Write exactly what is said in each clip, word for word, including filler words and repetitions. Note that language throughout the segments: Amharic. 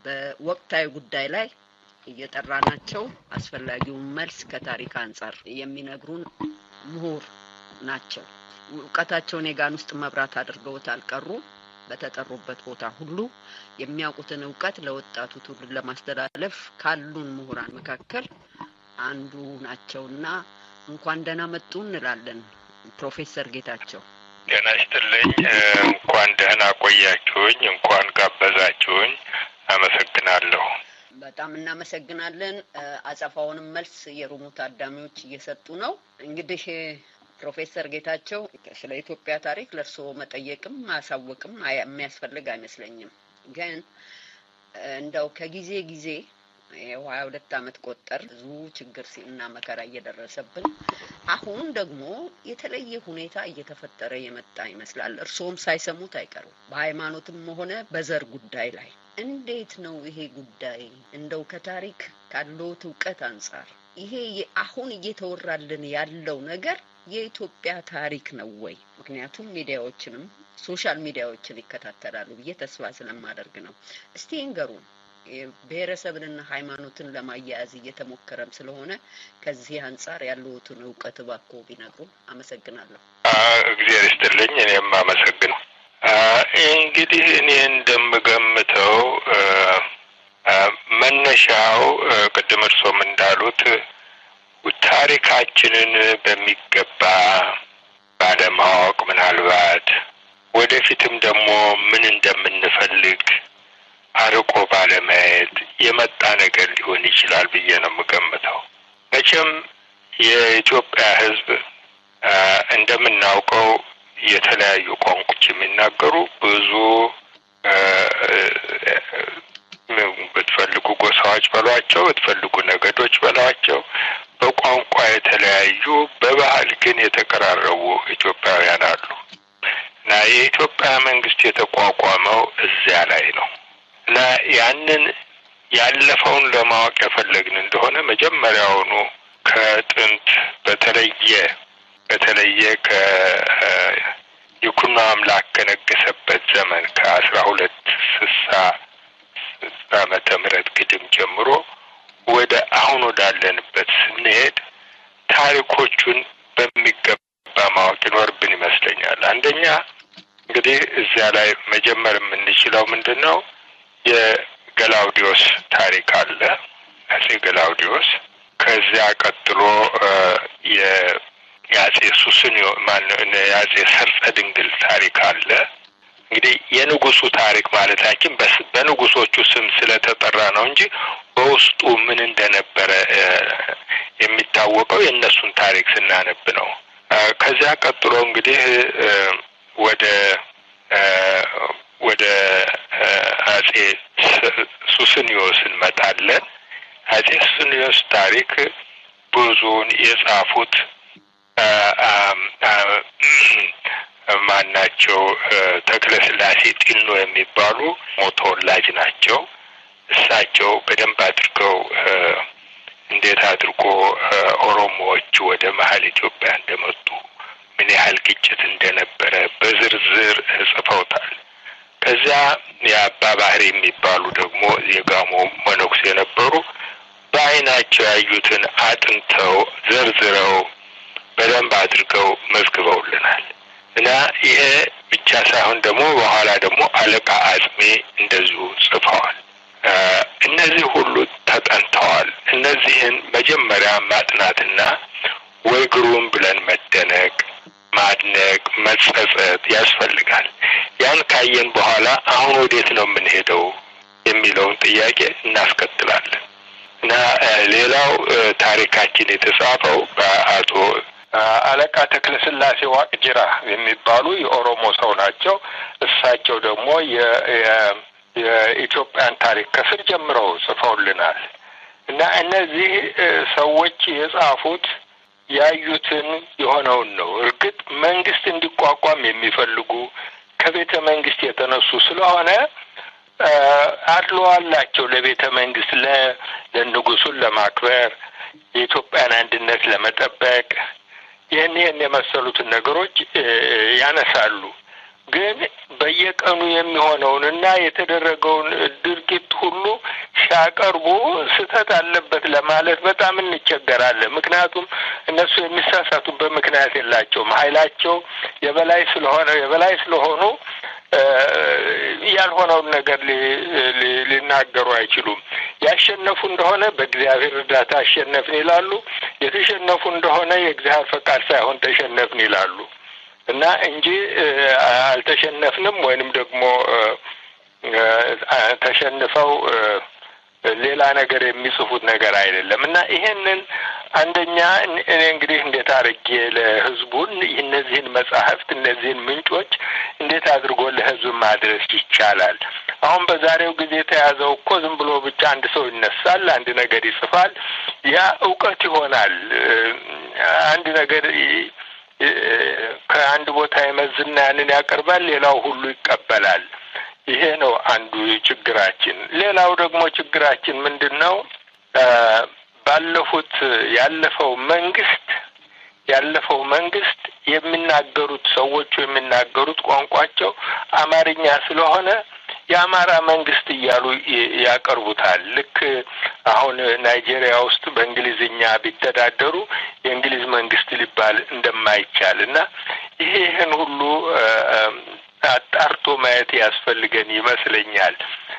በወቅታዊ ጉዳይ ላይ እየጠራናቸው አስፈላጊውን መልስ ከታሪክ አንፃር የሚነግሩን ምሁር ናቸው። ዕውቀታቸውን የጋን ውስጥ መብራት አድርገውት አልቀሩ። በተጠሩበት ቦታ ሁሉ የሚያውቁትን ዕውቀት ለወጣቱ ትውልድ ለማስተላለፍ ካሉን ምሁራን መካከል አንዱ ናቸውና እንኳን ደህና መጡ እንላለን። ፕሮፌሰር ጌታቸው ደህና ይስጥልኝ። እንኳን ደህና ቆያችሁኝ፣ እንኳን ጋበዛችሁኝ። አመሰግናለሁ። በጣም እናመሰግናለን። አጸፋውንም መልስ የሩሙ ታዳሚዎች እየሰጡ ነው። እንግዲህ ፕሮፌሰር ጌታቸው ስለ ኢትዮጵያ ታሪክ ለርሶ መጠየቅም ማሳወቅም የሚያስፈልግ አይመስለኝም። ግን እንደው ከጊዜ ጊዜ የሃያ ሁለት አመት ቆጠር ብዙ ችግር እና መከራ እየደረሰብን አሁን ደግሞ የተለየ ሁኔታ እየተፈጠረ የመጣ ይመስላል። እርሶም ሳይሰሙት አይቀሩም። በሃይማኖትም ሆነ በዘር ጉዳይ ላይ እንዴት ነው ይሄ ጉዳይ? እንደው ከታሪክ ካለው ዕውቀት አንፃር ይሄ አሁን እየተወራልን ያለው ነገር የኢትዮጵያ ታሪክ ነው ወይ? ምክንያቱም ሚዲያዎችንም ሶሻል ሚዲያዎችን ይከታተላሉ ብዬ ተስፋ ስለማደርግ ነው። እስቲ እንገሩን። ብሔረሰብንና ሃይማኖትን ለማያያዝ እየተሞከረም ስለሆነ ከዚህ አንፃር ያለውትን ዕውቀት ባክዎ ቢነግሩ። አመሰግናለሁ። እግዚአብሔር ይስጥልኝ። እኔም አመሰግናለሁ። እንግዲህ እኔ እንደምገምተው መነሻው ቅድም እርሶም እንዳሉት ታሪካችንን በሚገባ ባለማወቅ ምናልባት ወደፊትም ደግሞ ምን እንደምንፈልግ አርቆ ባለማየት የመጣ ነገር ሊሆን ይችላል ብዬ ነው የምገምተው። መቼም የኢትዮጵያ ሕዝብ እንደምናውቀው የተለያዩ ቋንቋዎች የሚናገሩ ብዙ በተፈልጉ ጎሳዎች በሏቸው፣ በተፈልጉ ነገዶች በሏቸው፣ በቋንቋ የተለያዩ በባህል ግን የተቀራረቡ ኢትዮጵያውያን አሉ እና የኢትዮጵያ መንግስት የተቋቋመው እዚያ ላይ ነው እና ያንን ያለፈውን ለማወቅ የፈለግን እንደሆነ መጀመሪያውኑ ከጥንት በተለየ በተለየ ከይኩኖ አምላክ ከነገሰበት ዘመን ከአስራ ሁለት ስልሳ ዓመተ ምህረት ግድም ጀምሮ ወደ አሁን ወዳለንበት ስንሄድ ታሪኮቹን በሚገባ ማወቅ ይኖርብን ይመስለኛል። አንደኛ እንግዲህ እዚያ ላይ መጀመር የምንችለው ምንድነው? የገላውዲዮስ ታሪክ አለ። አጼ ገላውዲዮስ። ከዚያ ቀጥሎ የአጼ ሱስንዮ ማነው የአጼ ሰርጸ ድንግል ታሪክ አለ። እንግዲህ የንጉሱ ታሪክ ማለታችን በንጉሶቹ ስም ስለተጠራ ነው እንጂ በውስጡ ምን እንደነበረ የሚታወቀው የእነሱን ታሪክ ስናነብ ነው። ከዚያ ቀጥሎ እንግዲህ ወደ ወደ አጼ ሱስንዮስ እንመጣለን። አጼ ሱስንዮስ ታሪክ ብዙውን የጻፉት ማናቸው? ተክለ ስላሴ ጢኖ የሚባሉ ሞተወላጅ ናቸው። እሳቸው በደንብ አድርገው እንዴት አድርጎ ኦሮሞዎች ወደ መሀል ኢትዮጵያ እንደመጡ ምን ያህል ግጭት እንደነበረ በዝርዝር ጽፈውታል። ከዚያ የአባ ባህሪ የሚባሉ ደግሞ የጋሞ መነኩሴ የነበሩ በአይናቸው ያዩትን አጥንተው ዘርዝረው በደንብ አድርገው መዝግበውልናል እና ይሄ ብቻ ሳይሆን ደግሞ በኋላ ደግሞ አለቃ አጽሜ እንደዚሁ ጽፈዋል። እነዚህ ሁሉ ተጠንተዋል። እነዚህን መጀመሪያ ማጥናትና ወይ ግሩም ብለን መደነቅ፣ ማድነቅ፣ መጸጸት ያስፈልጋል። ያን ካየን በኋላ አሁን ወዴት ነው የምንሄደው የሚለውን ጥያቄ እናስከትላለን እና ሌላው ታሪካችን የተጻፈው በአቶ አለቃ ተክለ ስላሴ ዋቅጅራ የሚባሉ የኦሮሞ ሰው ናቸው። እሳቸው ደግሞ የኢትዮጵያን ታሪክ ከስር ጀምረው ጽፈውልናል እና እነዚህ ሰዎች የጻፉት ያዩትን የሆነውን ነው። እርግጥ መንግስት እንዲቋቋም የሚፈልጉ ከቤተ መንግስት የተነሱ ስለሆነ አድሎ አላቸው ለቤተ መንግስት ለንጉሱን ለማክበር የኢትዮጵያን አንድነት ለመጠበቅ ይህን ይህን የመሰሉትን ነገሮች ያነሳሉ። ግን በየቀኑ የሚሆነውንና የተደረገውን ድርጊት ሁሉ ሲያቀርቡ ስህተት አለበት ለማለት በጣም እንቸገራለን። ምክንያቱም እነሱ የሚሳሳቱበት ምክንያት የላቸውም። ኃይላቸው የበላይ ስለሆነ የበላይ ስለሆኑ ያልሆነውን ነገር ሊናገሩ አይችሉም። ያሸነፉ እንደሆነ በእግዚአብሔር እርዳታ አሸነፍን ይላሉ። የተሸነፉ እንደሆነ የእግዚአብሔር ፈቃድ ሳይሆን ተሸነፍን ይላሉ እና እንጂ አልተሸነፍንም ወይንም ደግሞ ተሸንፈው ሌላ ነገር የሚጽፉት ነገር አይደለም እና ይሄንን አንደኛ እኔ እንግዲህ እንዴት አድርጌ ለህዝቡን እነዚህን መጻሕፍት እነዚህን ምንጮች እንዴት አድርጎ ለህዝብ ማድረስ ይቻላል? አሁን በዛሬው ጊዜ ተያዘው እኮ ዝም ብሎ ብቻ አንድ ሰው ይነሳል፣ አንድ ነገር ይጽፋል፣ ያ ዕውቀት ይሆናል። አንድ ነገር ከአንድ ቦታ ይመዝና ያንን ያቀርባል፣ ሌላው ሁሉ ይቀበላል። ይሄ ነው አንዱ ችግራችን። ሌላው ደግሞ ችግራችን ምንድነው? ባለፉት ያለፈው መንግስት ያለፈው መንግስት የሚናገሩት ሰዎቹ የሚናገሩት ቋንቋቸው አማርኛ ስለሆነ የአማራ መንግስት እያሉ ያቀርቡታል። ልክ አሁን ናይጄሪያ ውስጥ በእንግሊዝኛ ቢተዳደሩ የእንግሊዝ መንግስት ሊባል እንደማይቻል እና ይሄ ይሄን ሁሉ አጣርቶ ማየት ያስፈልገን ይመስለኛል።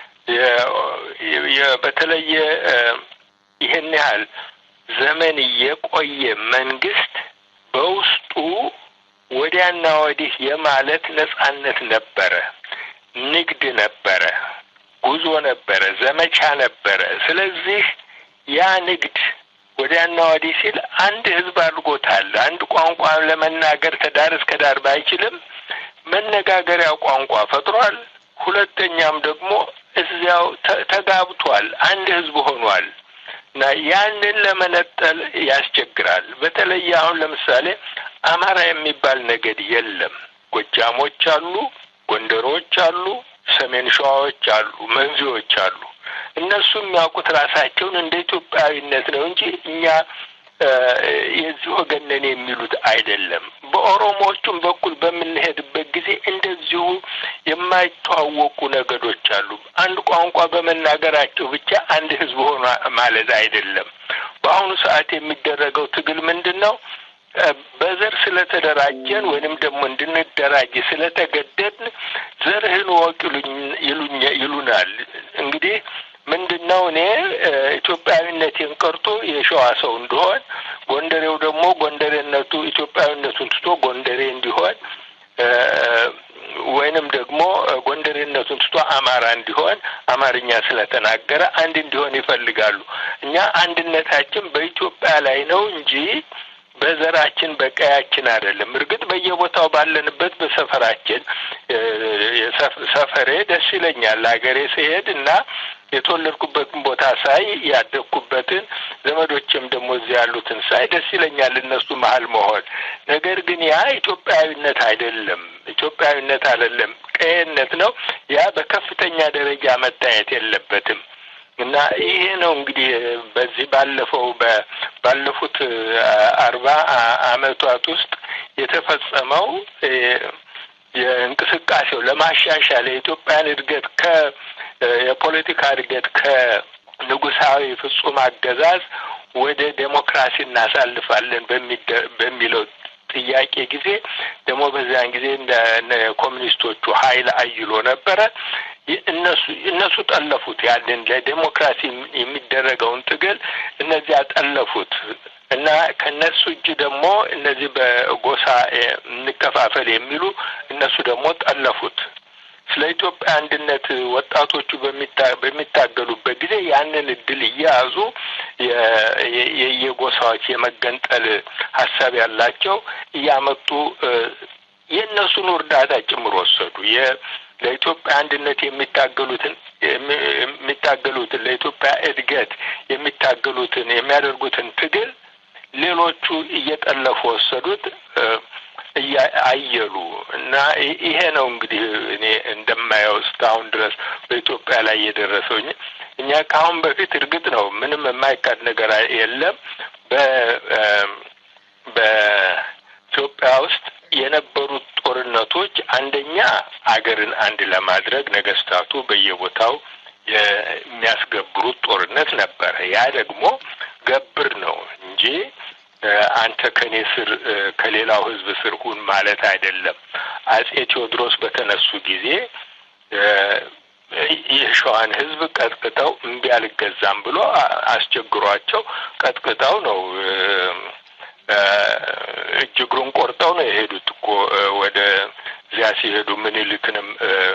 በተለየ ይሄን ያህል ዘመን የቆየ መንግስት በውስጡ ወዲያና ወዲህ የማለት ነጻነት ነበረ፣ ንግድ ነበረ፣ ጉዞ ነበረ፣ ዘመቻ ነበረ። ስለዚህ ያ ንግድ ወዲያና ወዲህ ሲል አንድ ህዝብ አድርጎታል። አንድ ቋንቋ ለመናገር ከዳር እስከ ዳር ባይችልም መነጋገሪያ ቋንቋ ፈጥሯል። ሁለተኛም ደግሞ እዚያው ተጋብቷል፣ አንድ ህዝብ ሆኗል እና ያንን ለመነጠል ያስቸግራል። በተለይ አሁን ለምሳሌ አማራ የሚባል ነገድ የለም። ጎጃሞች አሉ፣ ጎንደሮች አሉ፣ ሰሜን ሸዋዎች አሉ፣ መንዚዎች አሉ። እነሱ የሚያውቁት ራሳቸውን እንደ ኢትዮጵያዊነት ነው እንጂ እኛ የዚህ ወገን ነን የሚሉት አይደለም። በኦሮሞዎቹም በኩል በምንሄድበት ጊዜ እንደዚሁ የማይተዋወቁ ነገዶች አሉ። አንድ ቋንቋ በመናገራቸው ብቻ አንድ ህዝብ ሆኖ ማለት አይደለም። በአሁኑ ሰዓት የሚደረገው ትግል ምንድነው? በዘር ስለተደራጀን ወይንም ደግሞ እንድንደራጅ ስለተገደድን ዘርህን ወቅ ይሉኝ ይሉናል። እንግዲህ ምንድነው እኔ ኢትዮጵያዊነቴን ቀርቶ የሸዋ ሰው እንደሆን፣ ጎንደሬው ደግሞ ጎንደሬነቱ ኢትዮጵያዊነቱን ትቶ ጎንደሬ እንዲሆን ወይንም ደግሞ ጎንደሬነቱን ትቶ አማራ እንዲሆን አማርኛ ስለተናገረ አንድ እንዲሆን ይፈልጋሉ። እኛ አንድነታችን በኢትዮጵያ ላይ ነው እንጂ በዘራችን በቀያችን አይደለም። እርግጥ በየቦታው ባለንበት በሰፈራችን ሰፈሬ ደስ ይለኛል። ሀገሬ ስሄድ እና የተወለድኩበትን ቦታ ሳይ ያደግኩበትን ዘመዶችም ደግሞ እዚህ ያሉትን ሳይ ደስ ይለኛል እነሱ መሀል መሆን። ነገር ግን ያ ኢትዮጵያዊነት አይደለም፣ ኢትዮጵያዊነት አይደለም፣ ቀየነት ነው። ያ በከፍተኛ ደረጃ መታየት የለበትም። እና ይሄ ነው እንግዲህ በዚህ ባለፈው ባለፉት አርባ አመታት ውስጥ የተፈጸመው የእንቅስቃሴው ለማሻሻል የኢትዮጵያን እድገት ከ የፖለቲካ እድገት ከንጉሳዊ ፍጹም አገዛዝ ወደ ዴሞክራሲ እናሳልፋለን በሚለው ጥያቄ ጊዜ ደግሞ በዛን ጊዜ እንደ ኮሚኒስቶቹ ኃይል አይሎ ነበረ። እነሱ እነሱ ጠለፉት። ያንን ለዲሞክራሲ የሚደረገውን ትግል እነዚያ ጠለፉት እና ከነሱ እጅ ደግሞ እነዚህ በጎሳ እንከፋፈል የሚሉ እነሱ ደግሞ ጠለፉት። ስለ ኢትዮጵያ አንድነት ወጣቶቹ በሚታገሉበት ጊዜ ያንን እድል እያያዙ የየጎሳዎች የመገንጠል ሀሳብ ያላቸው እያመጡ የእነሱን እርዳታ ጭምር ወሰዱ። ለኢትዮጵያ አንድነት የሚታገሉትን የሚታገሉትን ለኢትዮጵያ እድገት የሚታገሉትን የሚያደርጉትን ትግል ሌሎቹ እየጠለፉ ወሰዱት፣ አየሉ እና ይሄ ነው እንግዲህ እኔ እንደማየው እስካሁን ድረስ በኢትዮጵያ ላይ የደረሰው። እኛ ከአሁን በፊት እርግጥ ነው ምንም የማይካድ ነገር የለም። በ በኢትዮጵያ ውስጥ የነበሩት ጦርነቶች አንደኛ አገርን አንድ ለማድረግ ነገስታቱ በየቦታው የሚያስገብሩት ጦርነት ነበረ። ያ ደግሞ ገብር ነው እንጂ አንተ ከኔ ስር ከሌላው ህዝብ ስር ሁን ማለት አይደለም። አጼ ቴዎድሮስ በተነሱ ጊዜ የሸዋን ህዝብ ቀጥቅጠው እምቢ አልገዛም ብሎ አስቸግሯቸው ቀጥቅጠው ነው እጅ እግሩን ቆርጠው ነው የሄዱት እኮ ወደ እዚያ ሲሄዱ ምኒልክንም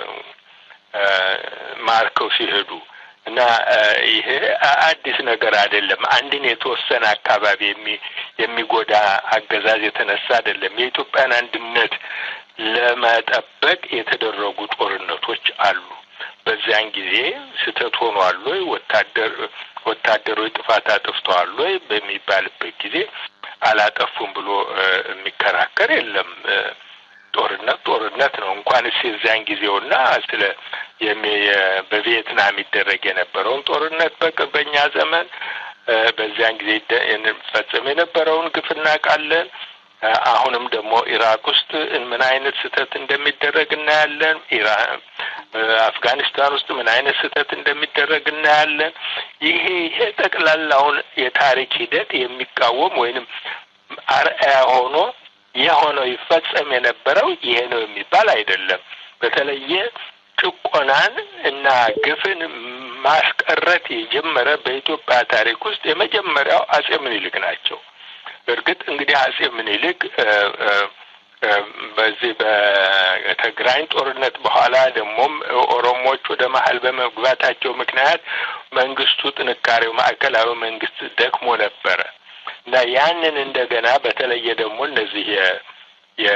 ማርከው ሲሄዱ እና ይሄ አዲስ ነገር አይደለም። አንድን የተወሰነ አካባቢ የሚ የሚጎዳ አገዛዝ የተነሳ አይደለም። የኢትዮጵያን አንድነት ለመጠበቅ የተደረጉ ጦርነቶች አሉ። በዚያን ጊዜ ስተት ሆኗል ወይ ወታደር ወታደሮች ጥፋት አጥፍተዋል ወይ በሚባልበት ጊዜ አላጠፉም ብሎ የሚከራከር የለም። ጦርነት ጦርነት ነው። እንኳንስ የዚያን ጊዜውና ስለ በቪየትናም ይደረግ የነበረውን ጦርነት በቅርበኛ ዘመን በዚያን ጊዜ ፈጽሞ የነበረውን ግፍ እናውቃለን። አሁንም ደግሞ ኢራቅ ውስጥ ምን አይነት ስተት እንደሚደረግ እናያለን። ኢራን አፍጋኒስታን ውስጥ ምን አይነት ስተት እንደሚደረግ እናያለን። ይሄ ይሄ ጠቅላላውን የታሪክ ሂደት የሚቃወም ወይንም አርአያ ሆኖ የሆነው ይፈጸም የነበረው ይሄ ነው የሚባል አይደለም። በተለየ ጭቆናን እና ግፍን ማስቀረት የጀመረ በኢትዮጵያ ታሪክ ውስጥ የመጀመሪያው አጼ ምኒልክ ናቸው። እርግጥ እንግዲህ አጼ ምኒልክ በዚህ በትግራይ ጦርነት በኋላ ደግሞም ኦሮሞዎች ወደ መሀል በመግባታቸው ምክንያት መንግስቱ ጥንካሬው ማዕከላዊ መንግስት ደክሞ ነበረ እና ያንን እንደገና በተለየ ደግሞ እነዚህ የ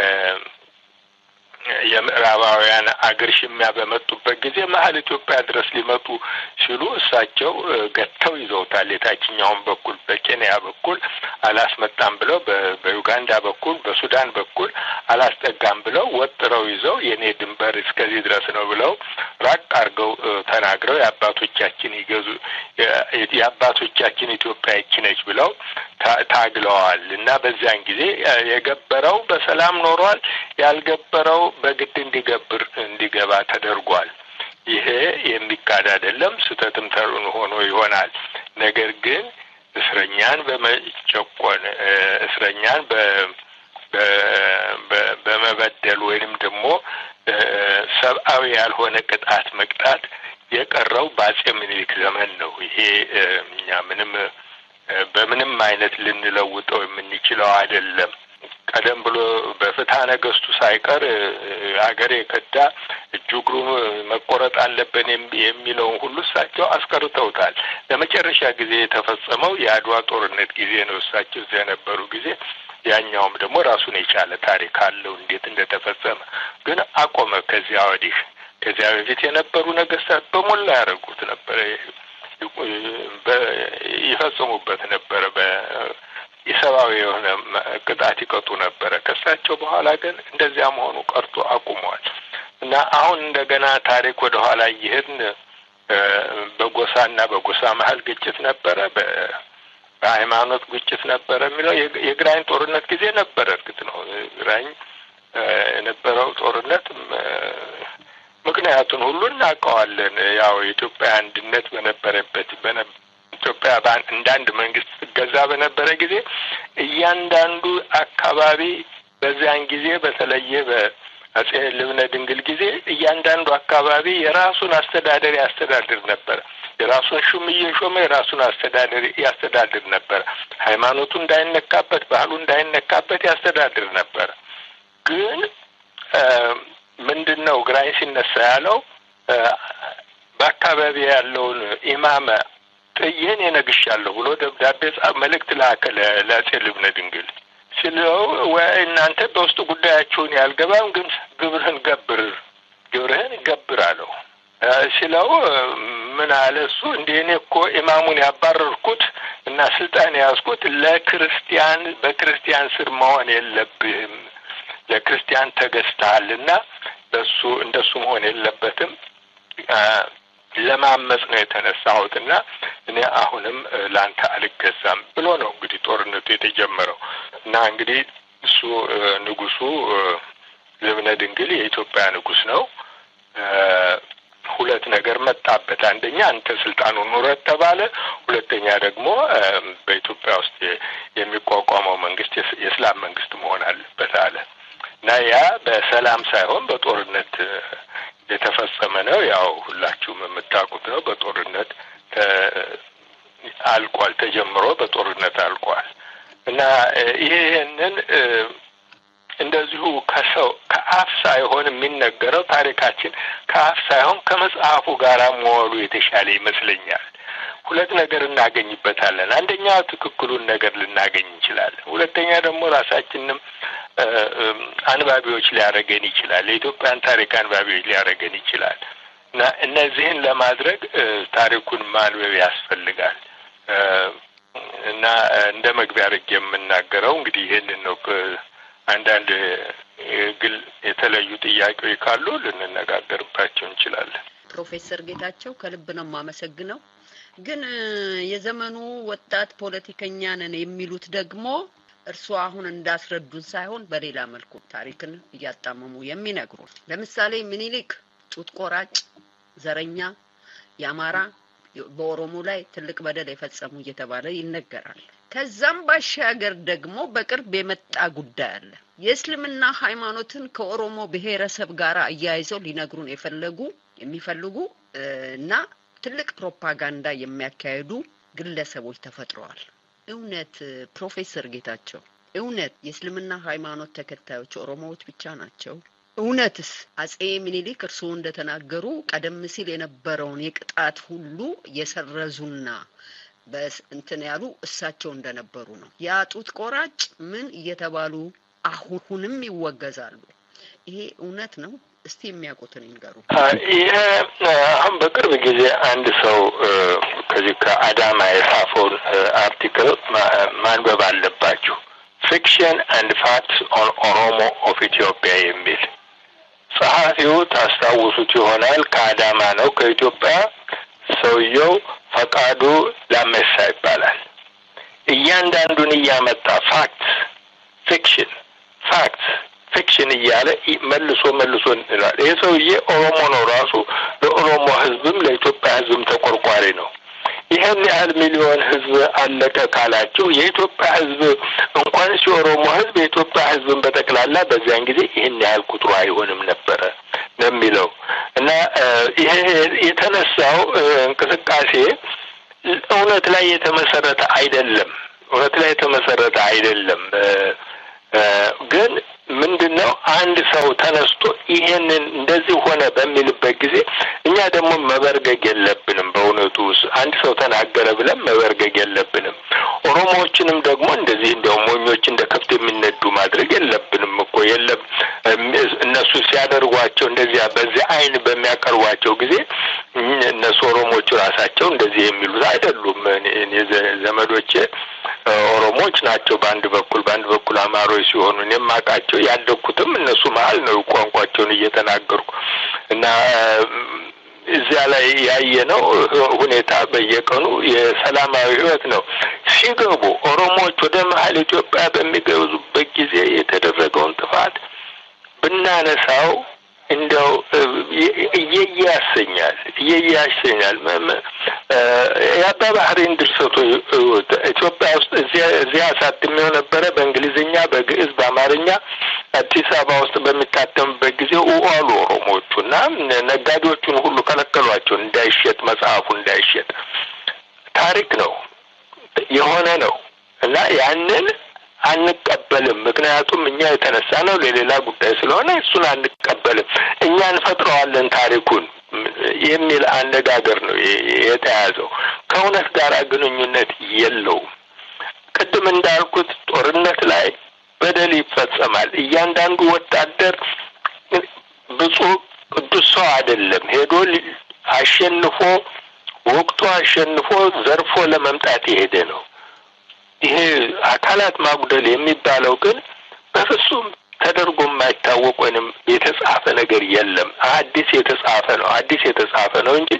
የምዕራባውያን አገር ሽሚያ በመጡበት ጊዜ መሀል ኢትዮጵያ ድረስ ሊመጡ ሲሉ እሳቸው ገተው ይዘውታል። የታችኛውን በኩል በኬንያ በኩል አላስመጣም ብለው በዩጋንዳ በኩል በሱዳን በኩል አላስጠጋም ብለው ወጥረው ይዘው የኔ ድንበር እስከዚህ ድረስ ነው ብለው ራቅ አድርገው ተናግረው የአባቶቻችን ይገዙ የአባቶቻችን ኢትዮጵያ ይህች ነች ብለው ታግለዋል እና በዚያን ጊዜ የገበረው በሰላም ኖሯል፣ ያልገበረው በግድ እንዲገብር እንዲገባ ተደርጓል። ይሄ የሚካድ አይደለም። ስተትም ተሩን ሆኖ ይሆናል። ነገር ግን እስረኛን በመጨቆን እስረኛን በ በመበደል ወይንም ደግሞ ሰብአዊ ያልሆነ ቅጣት መቅጣት የቀረው በአጼ ምኒልክ ዘመን ነው። ይሄ እኛ ምንም በምንም አይነት ልንለውጠው የምንችለው አይደለም። ቀደም ብሎ በፍትሐ ነገስቱ ሳይቀር አገሬ ከዳ እጅግሩ መቆረጥ አለብን የሚለውን ሁሉ እሳቸው አስቀርተውታል። ለመጨረሻ ጊዜ የተፈጸመው የአድዋ ጦርነት ጊዜ ነው። እሳቸው እዚያ የነበሩ ጊዜ ያኛውም ደግሞ ራሱን የቻለ ታሪክ አለው እንዴት እንደተፈጸመ ግን አቆመ። ከዚያ ወዲህ ከዚያ በፊት የነበሩ ነገስታት በሞላ ያደረጉት ነበር፣ ይፈጽሙበት ነበረ፣ በኢሰብአዊ የሆነ ቅጣት ይቀጡ ነበረ። ከሳቸው በኋላ ግን እንደዚያ መሆኑ ቀርቶ አቁመዋል እና አሁን እንደገና ታሪክ ወደ ኋላ እየሄድን በጎሳና በጎሳ መሀል ግጭት ነበረ፣ በሃይማኖት ግጭት ነበረ የሚለው የግራኝ ጦርነት ጊዜ ነበረ። እርግጥ ነው ግራኝ የነበረው ጦርነት ምክንያቱን ሁሉ እናውቀዋለን። ያው የኢትዮጵያ አንድነት በነበረበት ኢትዮጵያ በአንድ መንግስት ገዛ በነበረ ጊዜ እያንዳንዱ አካባቢ በዚያን ጊዜ በተለየ በአጼ ልብነ ድንግል ጊዜ እያንዳንዱ አካባቢ የራሱን አስተዳደር ያስተዳድር ነበር። የራሱን ሹም እየሾመ የራሱን አስተዳደር ያስተዳድር ነበር። ሃይማኖቱ እንዳይነካበት፣ ባህሉ እንዳይነካበት ያስተዳድር ነበር። ግን ምንድነው ግራኝ ሲነሳ ያለው በአካባቢ ያለውን ኢማም ጥዬን የነግሻለሁ ብሎ ደብዳቤ ጻፍ መልእክት ላከ ለአጼ ልብነ ድንግል ሲለው ወይ እናንተ በውስጥ ጉዳያችሁን ያልገባም ግን ግብርህን ገብር ግብርህን ገብር አለው። ሲለው ምን አለ እሱ እንደ እኔ እኮ ኢማሙን ያባረርኩት እና ስልጣን ያዝኩት ለክርስቲያን በክርስቲያን ስር መሆን የለብህም፣ ለክርስቲያን ተገዝተሃልና በሱ እንደሱ መሆን የለበትም ለማመጽ ነው የተነሳሁትና እኔ አሁንም ላንተ አልገዛም ብሎ ነው እንግዲህ ጦርነቱ የተጀመረው። እና እንግዲህ እሱ ንጉሱ ልብነ ድንግል የኢትዮጵያ ንጉስ ነው። ሁለት ነገር መጣበት። አንደኛ አንተ ስልጣኑን ኑረት ተባለ፣ ሁለተኛ ደግሞ በኢትዮጵያ ውስጥ የሚቋቋመው መንግስት የእስላም መንግስት መሆን አለበት አለ እና ያ በሰላም ሳይሆን በጦርነት የተፈጸመ ነው። ያው ሁላችሁም የምታውቁት ነው። በጦርነት አልቋል፣ ተጀምሮ በጦርነት አልቋል እና ይሄንን እንደዚሁ ከሰው ከአፍ ሳይሆን የሚነገረው ታሪካችን ከአፍ ሳይሆን ከመጽሐፉ ጋር መዋሉ የተሻለ ይመስለኛል። ሁለት ነገር እናገኝበታለን። አንደኛ ትክክሉን ነገር ልናገኝ እንችላለን። ሁለተኛ ደግሞ ራሳችንንም አንባቢዎች ሊያደርገን ይችላል። የኢትዮጵያን ታሪክ አንባቢዎች ሊያደርገን ይችላል እና እነዚህን ለማድረግ ታሪኩን ማንበብ ያስፈልጋል እና እንደ መግቢያ አድርጌ የምናገረው እንግዲህ ይሄንን ነው። አንዳንድ ግል የተለዩ ጥያቄዎች ካሉ ልንነጋገርባቸው እንችላለን። ፕሮፌሰር ጌታቸው ከልብ ነው የማመሰግነው። ግን የዘመኑ ወጣት ፖለቲከኛ ነን የሚሉት ደግሞ እርሱ አሁን እንዳስረዱን ሳይሆን በሌላ መልኩ ታሪክን እያጣመሙ የሚነግሩ ለምሳሌ ምኒልክ ጡት ቆራጭ፣ ዘረኛ፣ ያማራ በኦሮሞ ላይ ትልቅ በደል የፈጸሙ እየተባለ ይነገራል። ከዛም ባሻገር ደግሞ በቅርብ የመጣ ጉዳይ አለ። የእስልምና ሃይማኖትን ከኦሮሞ ብሔረሰብ ጋር አያይዘው ሊነግሩን የፈለጉ የሚፈልጉ እና ትልቅ ፕሮፓጋንዳ የሚያካሂዱ ግለሰቦች ተፈጥረዋል። እውነት ፕሮፌሰር ጌታቸው እውነት የእስልምና ሃይማኖት ተከታዮች ኦሮሞዎች ብቻ ናቸው? እውነትስ አጼ ምኒልክ እርስዎ እንደተናገሩ ቀደም ሲል የነበረውን የቅጣት ሁሉ የሰረዙና በእንትን ያሉ እሳቸው እንደነበሩ ነው? ያጡት ቆራጭ ምን እየተባሉ አሁንም ይወገዛሉ? ይሄ እውነት ነው? እስቲ የሚያውቁትን ይንገሩ። ይሄ አሁን በቅርብ ጊዜ አንድ ሰው ከዚህ ከአዳማ የጻፈውን አርቲክል ማንበብ አለባችሁ። ፊክሽን ኤንድ ፋክትስ ኦን ኦሮሞ ኦፍ ኢትዮጵያ የሚል ጸሐፊው ታስታውሱት ይሆናል። ከአዳማ ነው፣ ከኢትዮጵያ። ሰውየው ፈቃዱ ላመሳ ይባላል። እያንዳንዱን እያመጣ ፋክት ፊክሽን ፋክት ፊክሽን እያለ መልሶ መልሶ ይላል። ይሄ ሰውዬ ኦሮሞ ነው ራሱ። ለኦሮሞ ህዝብም ለኢትዮጵያ ህዝብም ተቆርቋሪ ነው። ይሄን ያህል ሚሊዮን ህዝብ አለቀ ካላችሁ የኢትዮጵያ ህዝብ እንኳን ሲኦሮሞ ህዝብ የኢትዮጵያ ህዝብን በተክላላ በዚያን ጊዜ ይሄን ያህል ቁጥሩ አይሆንም ነበር ነው የሚለው እና ይሄ የተነሳው እንቅስቃሴ እውነት ላይ የተመሰረተ አይደለም። እውነት ላይ የተመሰረተ አይደለም። ግን ምንድነው አንድ ሰው ተነስቶ ይሄንን እንደዚህ ሆነ በሚልበት ጊዜ እኛ ደግሞ መበርገግ የለብንም። በእውነቱ አንድ ሰው ተናገረ ብለን መበርገግ የለብንም። ኦሮሞዎችንም ደግሞ እንደዚህ እንደው ሞኞች እንደ ከብት የሚነዱ ማድረግ የለብንም እኮ የለም። እነሱ ሲያደርጓቸው እንደዚያ በዚህ አይን በሚያቀርቧቸው ጊዜ እነሱ ኦሮሞዎቹ ራሳቸው እንደዚህ የሚሉት አይደሉም። እኔ ዘመዶቼ ኦሮሞዎች ናቸው በአንድ በኩል በአንድ በኩል አማሮች ሲሆኑ እኔም አውቃቸው ያደኩትም እነሱ መሀል ነው ቋንቋቸውን እየተናገርኩ እና እዚያ ላይ ያየነው ሁኔታ በየቀኑ የሰላማዊ ህይወት ነው። ሲገቡ ኦሮሞዎች ወደ መሀል ኢትዮጵያ በሚገቡበት ጊዜ የተደረገውን ጥፋት ብናነሳው እንደው እየያሰኛል እየያሰኛል የአባ ባህሪን ድርሰቱ ኢትዮጵያ ውስጥ እዚያ እዚያ አሳትሜው ነበረ በእንግሊዝኛ በግዕዝ በአማርኛ አዲስ አበባ ውስጥ በሚታተምበት ጊዜ ኡአሉ ኦሮሞዎቹና ነጋዴዎቹን ሁሉ ከለከሏቸው እንዳይሸጥ መጽሐፉ እንዳይሸጥ። ታሪክ ነው የሆነ ነው እና ያንን አንቀበልም። ምክንያቱም እኛ የተነሳ ነው ለሌላ ጉዳይ ስለሆነ እሱን አንቀበልም። እኛ እንፈጥረዋለን ታሪኩን የሚል አነጋገር ነው የተያዘው። ከእውነት ጋር ግንኙነት የለውም። ቅድም እንዳልኩት ጦርነት ላይ በደል ይፈጸማል። እያንዳንዱ ወታደር ብፁዕ ቅዱስ ሰው አይደለም። ሄዶ አሸንፎ ወቅቱ አሸንፎ ዘርፎ ለመምጣት የሄደ ነው። ይሄ አካላት ማጉደል የሚባለው ግን በፍጹም ተደርጎ የማይታወቅ ወይንም የተጻፈ ነገር የለም። አዲስ የተጻፈ ነው አዲስ የተጻፈ ነው እንጂ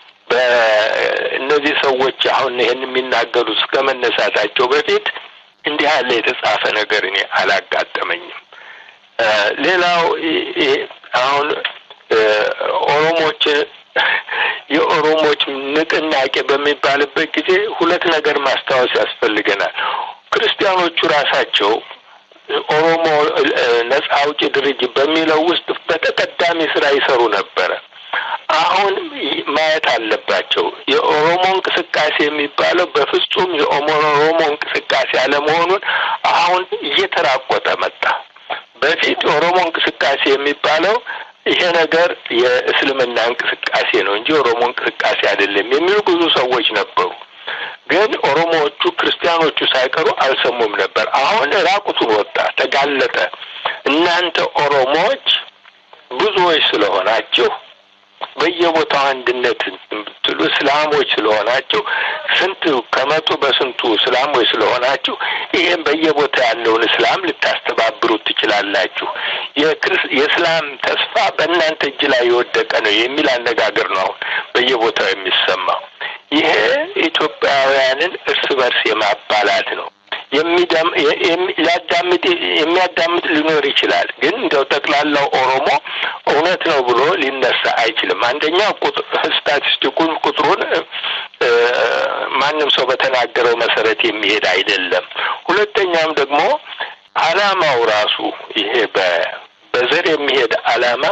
በእነዚህ ሰዎች አሁን ይሄን የሚናገሩ እስከመነሳታቸው በፊት እንዲህ ያለ የተጻፈ ነገር እኔ አላጋጠመኝም። ሌላው አሁን ኦሮሞዎች የኦሮሞዎች ንቅናቄ በሚባልበት ጊዜ ሁለት ነገር ማስታወስ ያስፈልገናል። ክርስቲያኖቹ ራሳቸው ኦሮሞ ነጻ አውጪ ድርጅት በሚለው ውስጥ በተቀዳሚ ስራ ይሰሩ ነበር። አሁን ማየት አለባቸው የኦሮሞ እንቅስቃሴ የሚባለው በፍጹም የኦሮሞ እንቅስቃሴ አለመሆኑን አሁን እየተራቆተ መጣ። በፊት ኦሮሞ እንቅስቃሴ የሚባለው ይሄ ነገር የእስልምና እንቅስቃሴ ነው እንጂ ኦሮሞ እንቅስቃሴ አይደለም የሚሉ ብዙ ሰዎች ነበሩ። ግን ኦሮሞዎቹ ክርስቲያኖቹ ሳይቀሩ አልሰሙም ነበር። አሁን ራቁቱን ወጣ፣ ተጋለጠ። እናንተ ኦሮሞዎች ብዙዎች ስለሆናችሁ በየቦታው አንድነት ብትሉ እስላሞች ስለሆናችሁ ስንት ከመቶ በስንቱ እስላሞች ስለሆናችሁ ይሄን በየቦታው ያለውን እስላም ልታስተባብሩ ትችላላችሁ። የእስላም ተስፋ በእናንተ እጅ ላይ የወደቀ ነው የሚል አነጋገር ነው በየቦታው የሚሰማው። ይሄ ኢትዮጵያውያንን እርስ በርስ የማባላት ነው። የሚደም የሚያዳምጥ የሚያዳምጥ ሊኖር ይችላል። ግን እንደው ጠቅላላው ኦሮሞ እውነት ነው ብሎ ሊነሳ አይችልም። አንደኛ ስታቲስቲኩን ቁጥሩን ማንም ሰው በተናገረው መሰረት የሚሄድ አይደለም። ሁለተኛም ደግሞ አላማው ራሱ ይሄ በዘር የሚሄድ አላማ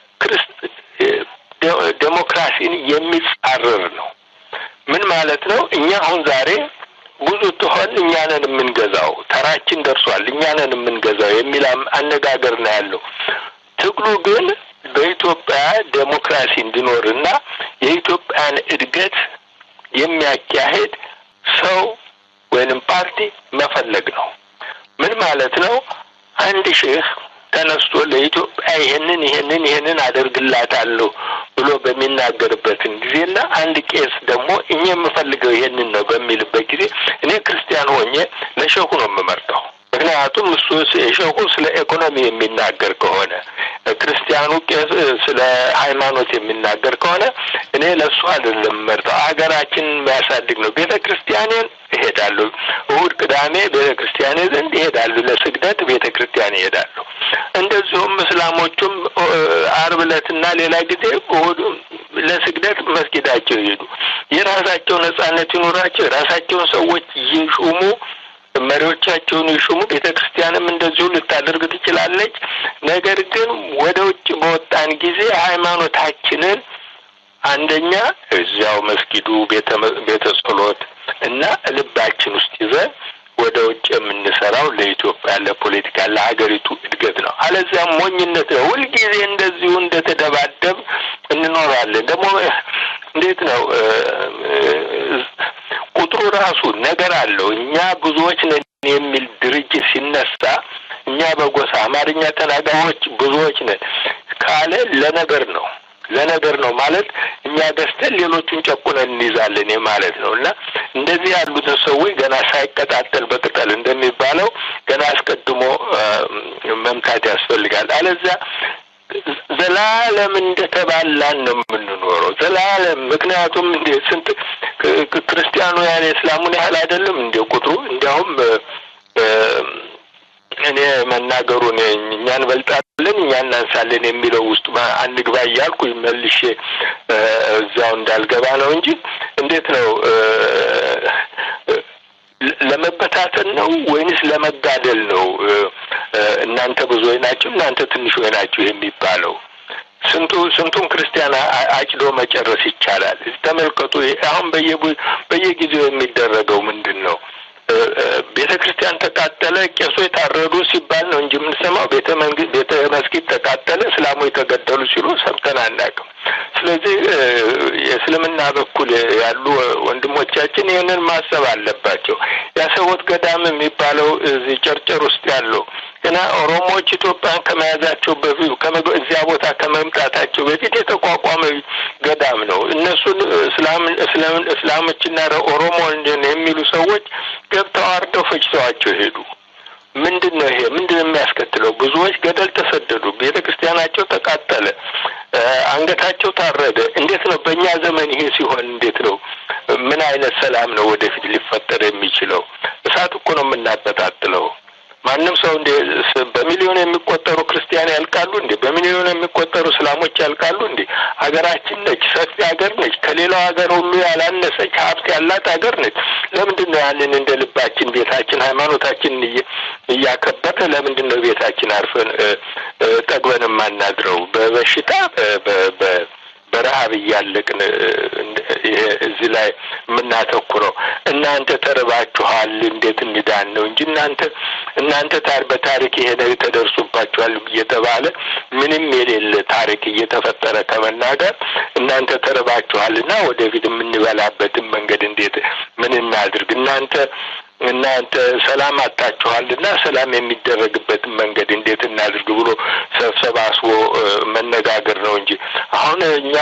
ዴሞክራሲን የሚጻረር ነው። ምን ማለት ነው? እኛ አሁን ዛሬ ብዙ ትሆን እኛ ነን የምንገዛው፣ ተራችን ደርሷል እኛ ነን የምንገዛው የሚል አነጋገር ነው ያለው። ትግሉ ግን በኢትዮጵያ ዴሞክራሲ እንዲኖርና የኢትዮጵያን እድገት የሚያካሂድ ሰው ወይንም ፓርቲ መፈለግ ነው። ምን ማለት ነው? አንድ ሼህ ተነስቶ ለኢትዮጵያ ይሄንን ይሄንን ይሄንን አደርግላታለሁ ብሎ በሚናገርበት ጊዜና አንድ ቄስ ደግሞ እኛ የምፈልገው ይሄንን ነው በሚልበት ጊዜ እኔ ክርስቲያን ሆኜ ለሼሁ ነው የምመርጠው። ምክንያቱም እሱ ሼሁ ስለ ኢኮኖሚ የሚናገር ከሆነ ክርስቲያኑ ቄስ ስለ ሃይማኖት የሚናገር ከሆነ እኔ ለሱ አይደለም መርጠው ሀገራችን የሚያሳድግ ነው። ቤተ ክርስቲያኔን እሄዳለሁ፣ እሑድ ቅዳሜ ቤተ ክርስቲያኔ ዘንድ እሄዳለሁ፣ ለስግደት ቤተ ክርስቲያን እሄዳለሁ። እንደዚሁም እስላሞቹም ዓርብ ዕለትና ሌላ ጊዜ እሑድ ለስግደት መስጊዳቸው ይሄዱ። የራሳቸው ነጻነት ይኖራቸው፣ የራሳቸውን ሰዎች ይሹሙ፣ መሪዎቻቸውን ይሹሙ። ቤተ ክርስቲያንም እንደዚሁ ልታደርግ ትችላለች። ነገር ግን ወደ ውጭ በወጣን ጊዜ ሃይማኖታችንን አንደኛ እዚያው መስጊዱ ቤተ ቤተ ጸሎት እና ልባችን ውስጥ ይዘን ወደ ውጭ የምንሰራው ለኢትዮጵያ ለፖለቲካ ለሀገሪቱ እድገት ነው። አለዚያም ሞኝነት ነው። ሁልጊዜ እንደዚሁ እንደተደባደብ እንኖራለን። ደግሞ እንዴት ነው ቁጥሩ ራሱ ነገር አለው። እኛ ብዙዎች ነን የሚል ድርጅት ሲነሳ እኛ በጎሳ አማርኛ ተናጋሪዎች ብዙዎች ነን ካለ ለነገር ነው ለነገር ነው ማለት እኛ ገዝተን ሌሎቹን ጨቁነን እንይዛለን ማለት ነው። እና እንደዚህ ያሉት ሰዎች ገና ሳይቀጣጠል በቅጠል እንደሚባለው ገና አስቀድሞ መምታት ያስፈልጋል። አለዚያ ዘላለም እንደተባላን ነው የምንኖረው ዘላለም። ምክንያቱም እንደ ስንት ክርስቲያኑ ያለ እስላሙን ያህል አይደለም እንደ ቁጥሩ። እንዲያውም እኔ መናገሩን እኛን በልጣለን እኛን እናንሳለን የሚለው ውስጥ አንግባ እያልኩ መልሼ እዛው እንዳልገባ ነው እንጂ እንዴት ነው ለመበታተን ነው ወይንስ ለመጋደል ነው? እናንተ ብዙ ናችሁ እናንተ ትንሽ ናችሁ የሚባለው ስንቱ ስንቱን ክርስቲያን አጭዶ መጨረስ ይቻላል? ተመልከቱ። አሁን በየጊዜው የሚደረገው ምንድን ነው? ቤተ ክርስቲያን ተቃጠለ፣ ቄሶች ታረዱ ሲባል ነው እንጂ የምንሰማው ቤተ መንግስት ቤተ መስጊድ ተቃጠለ፣ እስላሞች ተገደሉ ሲሉ ሰምተን አናውቅም። ስለዚህ የእስልምና በኩል ያሉ ወንድሞቻችን ይህንን ማሰብ አለባቸው። ያሰቦት ገዳም የሚባለው እዚህ ጨርጨር ውስጥ ያለው እና ኦሮሞዎች ኢትዮጵያን ከመያዛቸው በፊት ከዚያ ቦታ ከመምጣታቸው በፊት የተቋቋመ ገዳም ነው። እነሱን እስላም እስላም እስላሞችና ኦሮሞ የሚሉ ሰዎች ገብተው አርደው ፈጅተዋቸው ሄዱ። ምንድነው ይሄ? ምንድነው የሚያስከትለው? ብዙዎች ገደል ተሰደዱ፣ ቤተክርስቲያናቸው ተቃጠለ፣ አንገታቸው ታረደ። እንዴት ነው በእኛ ዘመን ይሄ ሲሆን እንዴት ነው? ምን አይነት ሰላም ነው ወደፊት ሊፈጠር የሚችለው? እሳት እኮ ነው የምናጠጣጥለው። ማንም ሰው እንደ በሚሊዮን የሚቆጠሩ ክርስቲያን ያልቃሉ እንዴ? በሚሊዮን የሚቆጠሩ እስላሞች ያልቃሉ እንዴ? ሀገራችን ነች፣ ሰፊ ሀገር ነች፣ ከሌላው ሀገር ሁሉ ያላነሰች ሀብት ያላት ሀገር ነች። ለምንድን ነው ያንን እንደ ልባችን ቤታችን ሃይማኖታችን እያከበረ ለምንድን ነው ቤታችን አርፈን ጠግበን ማናድረው? በበሽታ በ በረሃብ ያለቅን እዚህ ላይ ምናተኩረው? እናንተ ተርባችኋል እንዴት እንዳን ነው እንጂ እናንተ እናንተ ታር በታሪክ ይሄ ነገር ተደርሶባችኋል እየተባለ ምንም የሌለ ታሪክ እየተፈጠረ ከመናገር እናንተ ተርባችኋልና ወደፊት የምንበላበትን መንገድ እንዴት ምን እናድርግ? እናንተ እናንተ ሰላም አጣችኋልና ሰላም የሚደረግበት መንገድ እንዴት እናድርግ ብሎ ሰብሰባስቦ መነጋገር ነው እንጂ አሁን እኛ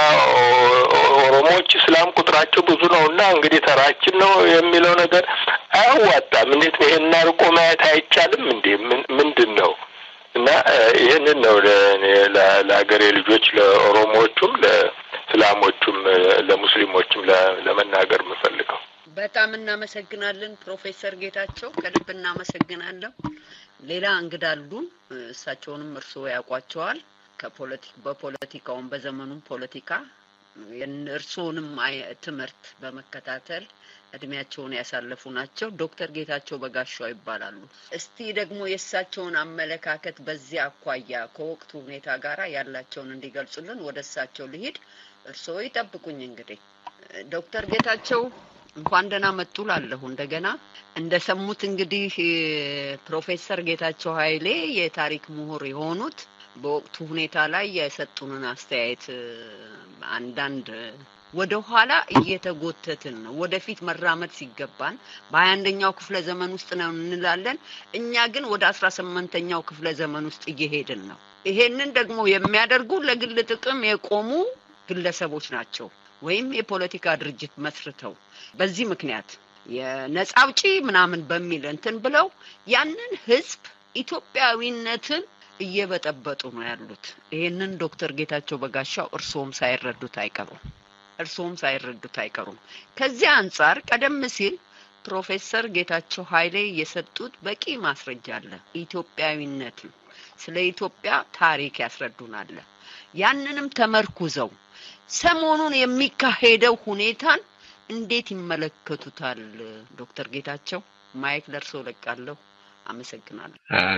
ኦሮሞዎች እስላም ቁጥራቸው ብዙ ነውና እንግዲህ ተራችን ነው የሚለው ነገር አያዋጣም። እንዴት ነው ይሄን አርቆ ማየት አይቻልም እንዴ? ምንድነው? እና ይሄንን ነው ለሀገሬ ልጆች ለኦሮሞዎቹም ለእስላሞቹም ለሙስሊሞቹም ለመናገር የምፈልገው። በጣም እናመሰግናለን ፕሮፌሰር ጌታቸው፣ ከልብ እናመሰግናለን። ሌላ እንግዳሉ እሳቸውንም እርስዎ ያውቋቸዋል። ከፖለቲካ በፖለቲካውም በዘመኑም ፖለቲካ የእርስዎንም ትምህርት በመከታተል እድሜያቸውን ያሳለፉ ናቸው። ዶክተር ጌታቸው በጋሻው ይባላሉ። እስቲ ደግሞ የእሳቸውን አመለካከት በዚህ አኳያ ከወቅቱ ሁኔታ ጋራ ያላቸውን እንዲገልጹልን ወደ እሳቸው ልሂድ። እርስዎ ይጠብቁኝ። እንግዲህ ዶክተር ጌታቸው እንኳን ደህና መጡ ላለሁ እንደገና እንደሰሙት እንግዲህ ፕሮፌሰር ጌታቸው ኃይሌ የታሪክ ምሁር የሆኑት በወቅቱ ሁኔታ ላይ የሰጡንን አስተያየት አንዳንድ ወደ ኋላ እየተጎተትን ነው፣ ወደፊት መራመድ ሲገባን በሃያ አንደኛው ክፍለ ዘመን ውስጥ ነው እንላለን። እኛ ግን ወደ አስራ ስምንተኛው ክፍለ ዘመን ውስጥ እየሄድን ነው። ይሄንን ደግሞ የሚያደርጉ ለግል ጥቅም የቆሙ ግለሰቦች ናቸው ወይም የፖለቲካ ድርጅት መስርተው በዚህ ምክንያት የነጻ አውጪ ምናምን በሚል እንትን ብለው ያንን ህዝብ ኢትዮጵያዊነትን እየበጠበጡ ነው ያሉት። ይሄንን ዶክተር ጌታቸው በጋሻው እርሶም ሳይረዱት አይቀሩም እርሶም ሳይረዱት አይቀሩም። ከዚህ አንፃር ቀደም ሲል ፕሮፌሰር ጌታቸው ኃይሌ የሰጡት በቂ ማስረጃ አለ። ኢትዮጵያዊነት ስለ ኢትዮጵያ ታሪክ ያስረዱናል። ያንንም ተመርኩዘው ሰሞኑን የሚካሄደው ሁኔታን እንዴት ይመለከቱታል? ዶክተር ጌታቸው ማይክ ለርሶ ለቃለሁ። አመሰግናለሁ።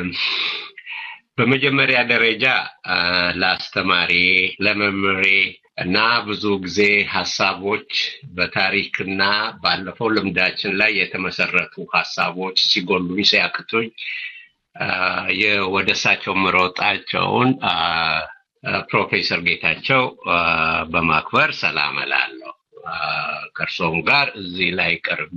በመጀመሪያ ደረጃ ለአስተማሪ ለመምህሬ እና ብዙ ጊዜ ሐሳቦች በታሪክና ባለፈው ልምዳችን ላይ የተመሰረቱ ሐሳቦች ሲጎሉኝ ሲያቅቱኝ የወደሳቸው መሮጣቸውን ፕሮፌሰር ጌታቸው በማክበር ሰላም እላለሁ። ከርሶም ጋር እዚህ ላይ ቀርቤ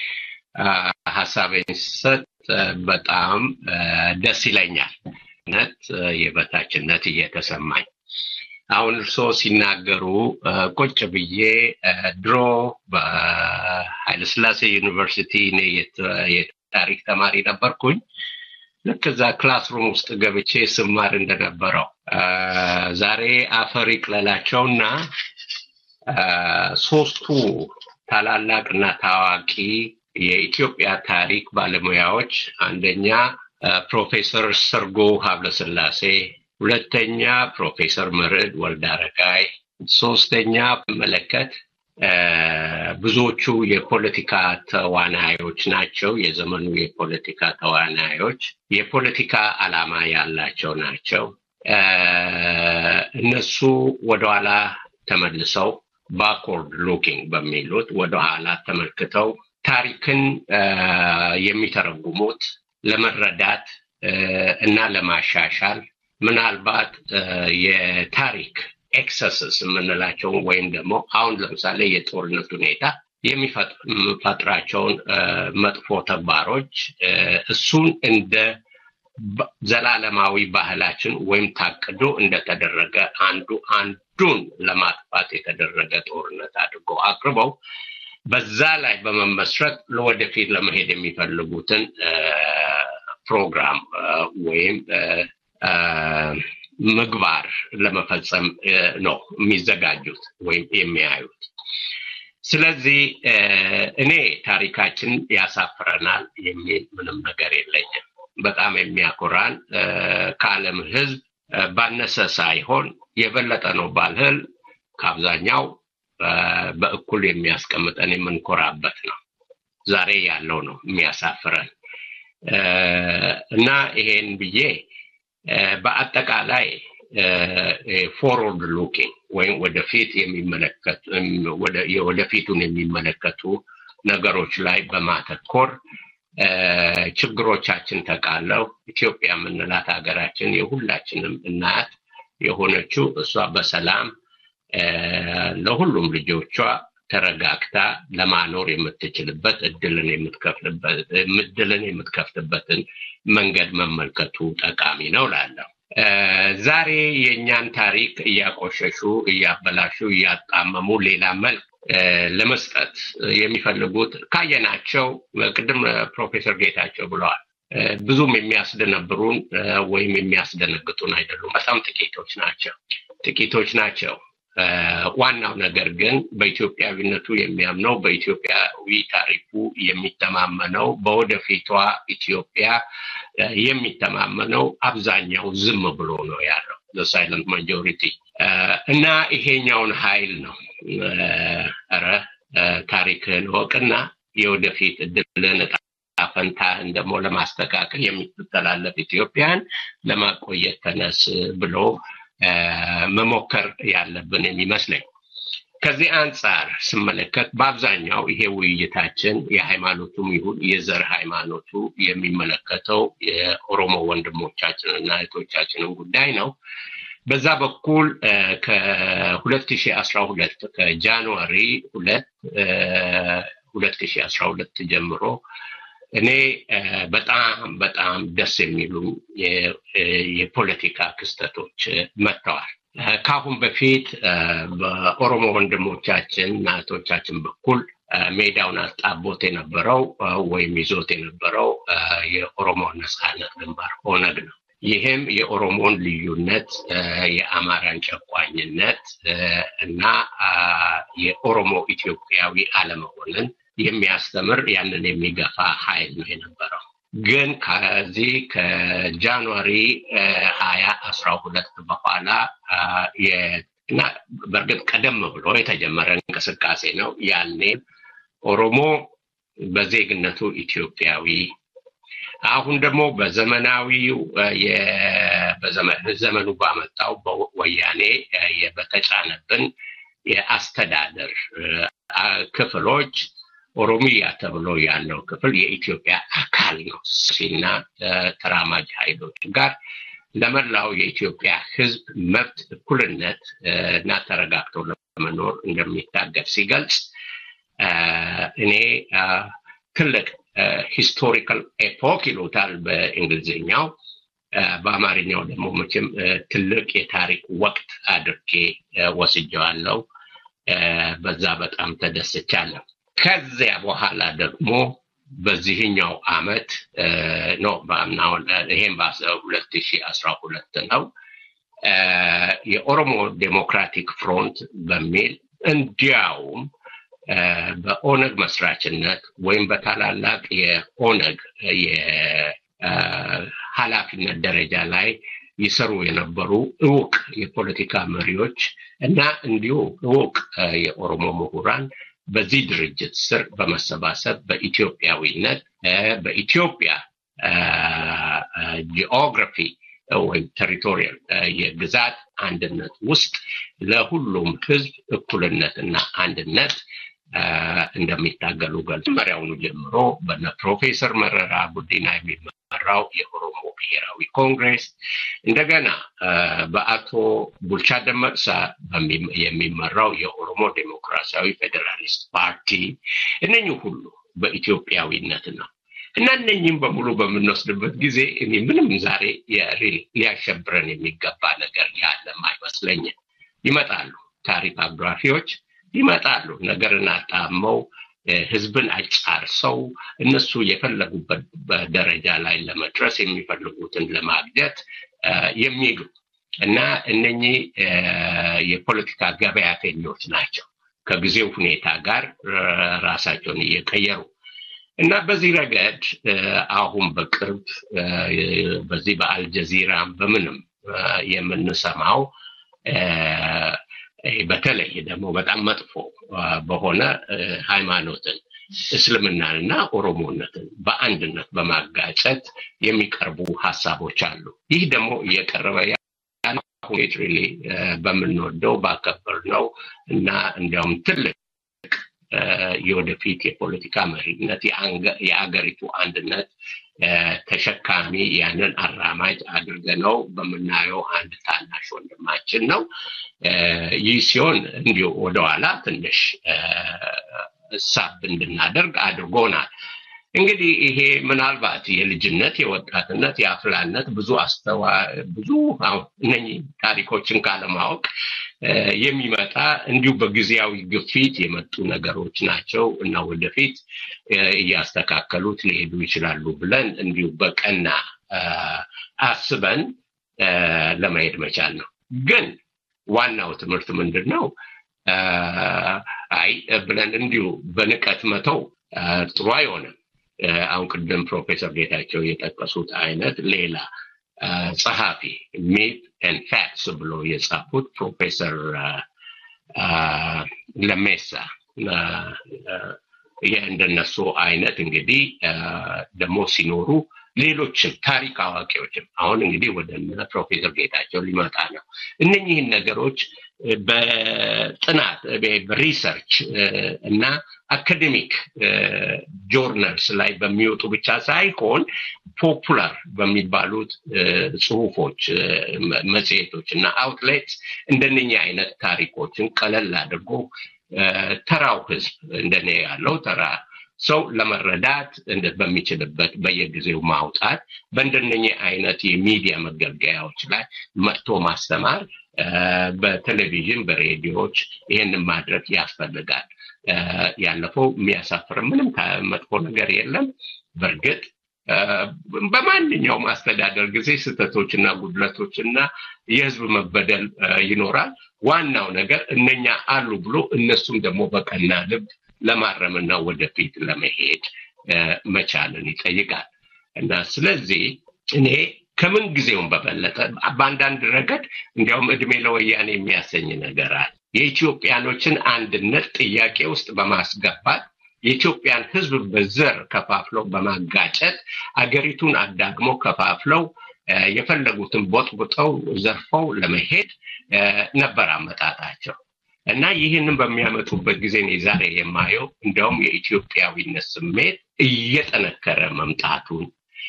ሐሳቤን ሰጥ በጣም ደስ ይለኛል። ነት የበታችነት እየተሰማኝ አሁን እርሶ ሲናገሩ ቁጭ ብዬ ድሮ በኃይለ ሥላሴ ዩኒቨርሲቲ ነው የታሪክ ተማሪ ነበርኩኝ። ልክ እዛ ክላስሩም ውስጥ ገብቼ ስማር እንደነበረው ዛሬ አፈር ይቅለላቸውና ሶስቱ ታላላቅና ታዋቂ የኢትዮጵያ ታሪክ ባለሙያዎች አንደኛ ፕሮፌሰር ሰርጎ ሀብለስላሴ፣ ሁለተኛ ፕሮፌሰር መርዕድ ወልዳረጋይ፣ ሶስተኛ መለከት ብዙዎቹ የፖለቲካ ተዋናዮች ናቸው። የዘመኑ የፖለቲካ ተዋናዮች የፖለቲካ ዓላማ ያላቸው ናቸው። እነሱ ወደኋላ ተመልሰው backward looking በሚሉት ወደኋላ ተመልክተው ታሪክን የሚተረጉሙት ለመረዳት እና ለማሻሻል ምናልባት የታሪክ ኤክሰስስ የምንላቸው ወይም ደግሞ አሁን ለምሳሌ የጦርነት ሁኔታ የሚፈጥራቸውን መጥፎ ተግባሮች እሱን እንደ ዘላለማዊ ባህላችን ወይም ታቅዶ እንደተደረገ አንዱ አንዱን ለማጥፋት የተደረገ ጦርነት አድርጎ አቅርበው በዛ ላይ በመመስረት ለወደፊት ለመሄድ የሚፈልጉትን ፕሮግራም ወይም ምግባር ለመፈጸም ነው የሚዘጋጁት ወይም የሚያዩት። ስለዚህ እኔ ታሪካችን ያሳፍረናል የሚል ምንም ነገር የለኝም። በጣም የሚያኮራን ከዓለም ህዝብ ባነሰ ሳይሆን የበለጠ ነው ባልህል ከአብዛኛው በእኩል የሚያስቀምጠን የምንኮራበት ነው። ዛሬ ያለው ነው የሚያሳፍረን እና ይሄን ብዬ በአጠቃላይ ፎርወርድ ሉኪንግ ወይም ወደፊት የሚመለከቱ ወደፊቱን የሚመለከቱ ነገሮች ላይ በማተኮር ችግሮቻችን ተቃለው ኢትዮጵያ ምንላት ሀገራችን የሁላችንም እናት የሆነችው እሷ በሰላም ለሁሉም ልጆቿ ተረጋግታ ለማኖር የምትችልበት እድልን የምትከፍልበት እድልን የምትከፍትበትን መንገድ መመልከቱ ጠቃሚ ነው ላለው ዛሬ የኛን ታሪክ ያቆሸሹ ያበላሹ ያጣመሙ ሌላ መልክ ለመስጠት የሚፈልጉት ካየናቸው ቅድም ፕሮፌሰር ጌታቸው ብለዋል ብዙም የሚያስደነብሩን ወይም የሚያስደነግጡን አይደሉም በጣም ጥቂቶች ናቸው ጥቂቶች ናቸው ዋናው ነገር ግን በኢትዮጵያዊነቱ የሚያምነው በኢትዮጵያዊ ታሪኩ የሚተማመነው በወደፊቷ ኢትዮጵያ የሚተማመነው አብዛኛው ዝም ብሎ ነው ያለው the silent majority እና ይሄኛውን ኃይል ነው አረ ታሪክን ወቅና የወደፊት እድልን አፈንታ እንደሞ ለማስተካከል የሚተላለፍ ኢትዮጵያን ለማቆየት ተነስ ብሎ መሞከር ያለብን የሚመስለኝ ከዚህ አንፃር ስመለከት በአብዛኛው ይሄ ውይይታችን የሃይማኖቱም ይሁን የዘር ሃይማኖቱ የሚመለከተው የኦሮሞ ወንድሞቻችንና እህቶቻችንን ጉዳይ ነው በዛ በኩል ከ2012 ከጃንዋሪ ሁለት ሺህ አስራ ሁለት ጀምሮ እኔ በጣም በጣም ደስ የሚሉ የፖለቲካ ክስተቶች መጥተዋል ካሁን በፊት በኦሮሞ ወንድሞቻችን እና እህቶቻችን በኩል ሜዳውን አጣቦት የነበረው ወይም ይዞት የነበረው የኦሮሞ ነጻነት ግንባር ኦነግ ነው ይሄም የኦሮሞን ልዩነት የአማራን ጨቋኝነት እና የኦሮሞ ኢትዮጵያዊ አለመሆንን የሚያስተምር ያንን የሚገፋ ኃይል ነው የነበረው ግን ከዚህ ከጃንዋሪ ሃያ አስራ ሁለት በኋላ የና በርግጥ ቀደም ብሎ የተጀመረ እንቅስቃሴ ነው ያኔ ኦሮሞ በዜግነቱ ኢትዮጵያዊ አሁን ደግሞ በዘመናዊው የበዘመኑ ባመጣው በወያኔ የበተጫነብን የአስተዳደር ክፍሎች ኦሮሚያ ተብሎ ያለው ክፍል የኢትዮጵያ አካል ነው ሲና ተራማጅ ኃይሎች ጋር ለመላው የኢትዮጵያ ህዝብ መብት እኩልነት እና ተረጋግቶ ለመኖር እንደሚታገል ሲገልጽ እኔ ትልቅ ሂስቶሪካል ኤፖክ ይሉታል በእንግሊዝኛው በአማርኛው ደግሞ መቼም ትልቅ የታሪክ ወቅት አድርጌ ወስጄዋለሁ በዛ በጣም ተደስቻለሁ ከዚያ በኋላ ደግሞ በዚህኛው አመት ነው ባናው ይሄን ሁለት ሺህ አስራ ሁለት ነው የኦሮሞ ዴሞክራቲክ ፍሮንት በሚል እንዲያውም በኦነግ መስራችነት ወይም በታላላቅ የኦነግ የኃላፊነት ደረጃ ላይ ይሰሩ የነበሩ እውቅ የፖለቲካ መሪዎች እና እንዲሁ እውቅ የኦሮሞ ምሁራን በዚህ ድርጅት ስር በመሰባሰብ በኢትዮጵያዊነት በኢትዮጵያ ጂኦግራፊ ወይ ቴሪቶሪያል የግዛት አንድነት ውስጥ ለሁሉም ህዝብ እኩልነትና አንድነት እንደሚታገሉ ገልጸው ጀምሮ በነ ፕሮፌሰር መረራ ጉዲና የሚመራው የኦሮሞ ብሔራዊ ኮንግሬስ እንደገና በአቶ ቡልቻ ደመቅሳ የሚመራው የኦሮሞ ዴሞክራሲያዊ ፌደራሊስት ፓርቲ እነኚህ ሁሉ በኢትዮጵያዊነት ነው እና እነኚህም በሙሉ በመንወስድበት ጊዜ እኔ ምንም ዛሬ ሊያሸብረን የሚገባ ነገር ያለም አይመስለኝም ይመጣሉ ታሪክ አግራፊዎች ይመጣሉ ነገርና ጣመው ህዝብን አጫርሰው እነሱ የፈለጉበት ደረጃ ላይ ለመድረስ የሚፈልጉትን ለማግኘት የሚሉ እና እነኚህ የፖለቲካ ገበያተኞች ናቸው ከጊዜው ሁኔታ ጋር ራሳቸውን እየቀየሩ እና በዚህ ረገድ አሁን በቅርብ በዚህ በአልጀዚራ በምንም የምንሰማው በተለይ ደግሞ በጣም መጥፎ በሆነ ሃይማኖትን እስልምናንና ኦሮሞነትን በአንድነት በማጋጨት የሚቀርቡ ሐሳቦች አሉ። ይህ ደግሞ እየቀረበ ያለው ሪሊ በምንወደው ባከበርነው እና እንዲያውም ትልቅ የወደፊት የፖለቲካ መሪነት የአገሪቱ አንድነት ተሸካሚ ያንን አራማጅ አድርገነው በመናየው አንድ ታናሽ ወንድማችን ነው። ይህ ሲሆን እንዲሁ ወደኋላ ትንሽ ሳብ እንድናደርግ አድርጎናል። እንግዲህ ይሄ ምናልባት የልጅነት የወጣትነት የአፍላነት ብዙ አስተዋ ብዙ እነኚህ ታሪኮችን ካለማወቅ የሚመጣ እንዲሁ በጊዜያዊ ግፊት የመጡ ነገሮች ናቸው እና ወደፊት እያስተካከሉት ሊሄዱ ይችላሉ ብለን እንዲሁ በቀና አስበን ለማየት መቻል ነው። ግን ዋናው ትምህርት ምንድነው? አይ ብለን እንዲሁ በንቀት መተው ጥሩ አይሆንም። አሁን ቅድም ፕሮፌሰር ጌታቸው የጠቀሱት አይነት ሌላ ጸሐፊ ሚት ኤንድ ፋክትስ ብሎ የጻፉት ፕሮፌሰር ለሜሳ የእንደነሱ አይነት እንግዲህ ደግሞ ሲኖሩ ሌሎችም ታሪክ አዋቂዎችም አሁን እንግዲህ ወደ ፕሮፌሰር ጌታቸው ሊመጣ ነው። እነኚህን ነገሮች በጥናት በሪሰርች እና አካዴሚክ ጆርናልስ ላይ በሚወጡ ብቻ ሳይሆን ፖፑላር በሚባሉት ጽሁፎች መጽሔቶች እና አውትሌትስ እንደነኛ አይነት ታሪኮችን ቀለል አድርጎ ተራው ህዝብ እንደኔ ያለው ተራ ሰው ለመረዳት እንደ በሚችልበት በየጊዜው ማውጣት በእንደነኛ አይነት የሚዲያ መገልገያዎች ላይ መጥቶ ማስተማር በቴሌቪዥን በሬዲዮዎች ይሄንን ማድረግ ያስፈልጋል። ያለፈው የሚያሳፍር ምንም መጥፎ ነገር የለም። በርግጥ በማንኛውም አስተዳደር ጊዜ ስተቶችና ጉድለቶችና የህዝብ መበደል ይኖራል። ዋናው ነገር እነኛ አሉ ብሎ እነሱም ደግሞ በቀና ልብ ለማረምና ወደፊት ለመሄድ መቻልን ይጠይቃል። እና ስለዚህ እኔ ከምን ጊዜውም በበለጠ በአንዳንድ ረገድ እንዲያውም እድሜ ለወያኔ የሚያሰኝ ነገር አለ። የኢትዮጵያኖችን አንድነት ጥያቄ ውስጥ በማስገባት የኢትዮጵያን ህዝብ በዘር ከፋፍለው በማጋጨት አገሪቱን አዳግሞ ከፋፍለው የፈለጉትን ቦጥቦጠው ዘርፈው ለመሄድ ነበር አመጣጣቸው። እና ይህንን በሚያመጡበት ጊዜ ነው ዛሬ የማየው እንዲያውም የኢትዮጵያዊነት ስሜት እየጠነከረ መምጣቱን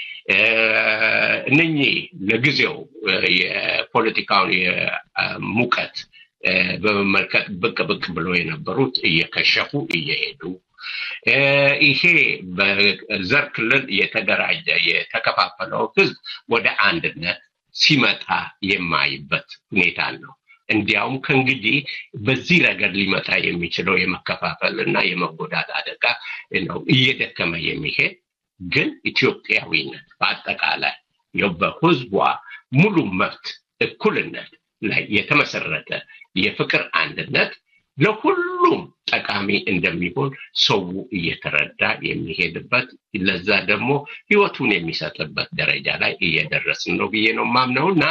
እነኚህ ለጊዜው የፖለቲካውን የሙቀት በመመልከት ብቅ ብቅ ብሎ የነበሩት እየከሸፉ እየሄዱ ይሄ በዘር ክልል የተደራጀ የተከፋፈለው ህዝብ ወደ አንድነት ሲመጣ የማይበት ሁኔታ ነው። እንዲያውም ከእንግዲህ በዚህ ረገድ ሊመጣ የሚችለው የመከፋፈልና የመጎዳት አደጋ ነው እየደከመ የሚሄድ ግን ኢትዮጵያዊነት በአጠቃላይ የበህዝቧ ሙሉ መብት እኩልነት ላይ የተመሰረተ የፍቅር አንድነት ለሁሉም ጠቃሚ እንደሚሆን ሰው እየተረዳ የሚሄድበት ለዛ ደግሞ ህይወቱን የሚሰጥበት ደረጃ ላይ እየደረስን ነው ብዬ ነው ማምነውና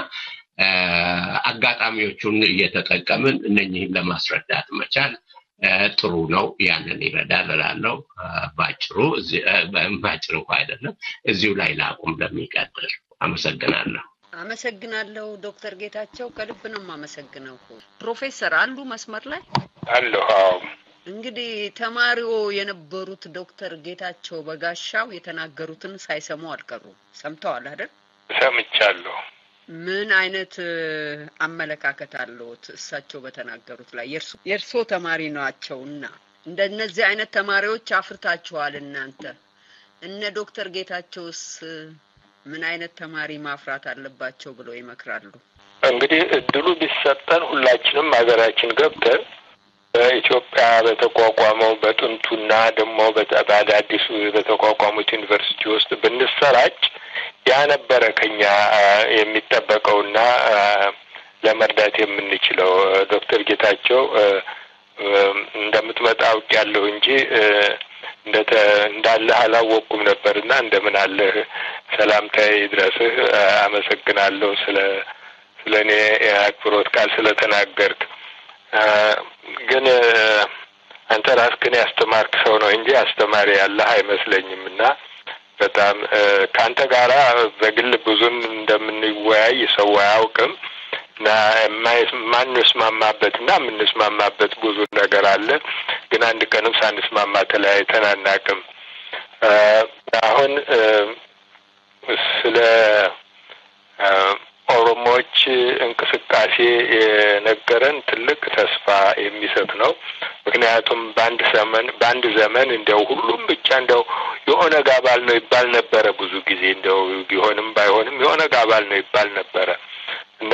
አጋጣሚዎቹን እየተጠቀምን እነኚህን ለማስረዳት መቻል ጥሩ ነው። ያንን ይረዳል እላለሁ። ባጭሩ ባጭሩ አይደለም እዚሁ ላይ ላቁም ለሚቀጥል አመሰግናለሁ። አመሰግናለሁ ዶክተር ጌታቸው ከልብ ነው ማመሰግነው። ፕሮፌሰር አሉ መስመር ላይ አሉ? እንግዲህ ተማሪው የነበሩት ዶክተር ጌታቸው በጋሻው የተናገሩትን ሳይሰሙ አልቀሩም። ሰምተዋል አይደል? ሰምቻለሁ። ምን አይነት አመለካከት አለዎት እሳቸው በተናገሩት ላይ? የርሱ የርሶ ተማሪ ናቸውና እንደነዚህ አይነት ተማሪዎች አፍርታችኋል እናንተ። እነ ዶክተር ጌታቸውስ ምን አይነት ተማሪ ማፍራት አለባቸው ብለው ይመክራሉ? እንግዲህ እድሉ ቢሰጠን ሁላችንም ሀገራችን ገብተን በኢትዮጵያ በተቋቋመው በጥንቱና ደግሞ በአዳዲሱ በተቋቋሙት ዩኒቨርሲቲ ውስጥ ብንሰራጭ ያ ነበረ ከኛ የሚጠበቀውና ለመርዳት የምንችለው። ዶክተር ጌታቸው እንደምትመጣ አውቄያለሁ እንጂ እንደተ እንዳለ አላወቅኩም ነበርና እንደምን አለ ሰላምታዬ ይድረስህ። አመሰግናለሁ ስለ ስለኔ አክብሮት ቃል ስለተናገርክ። ግን አንተ ራስህን ያስተማርክ ሰው ነው እንጂ አስተማሪ ያለህ አይመስለኝምና በጣም ካንተ ጋራ በግል ብዙም እንደምንወያይ ሰው አያውቅም እና ማንስማማበትና ምንስማማበት ብዙ ነገር አለ። ግን አንድ ቀንም ሳንስማማ ተለያይተን አናውቅም። አሁን ስለ ኦሮሞዎች እንቅስቃሴ የነገረን ትልቅ ተስፋ የሚሰጥ ነው። ምክንያቱም በአንድ ዘመን በአንድ ዘመን እንደው ሁሉም ብቻ እንደው የኦነግ አባል ነው ይባል ነበረ። ብዙ ጊዜ እንደው ቢሆንም ባይሆንም የኦነግ አባል ነው ይባል ነበረ እና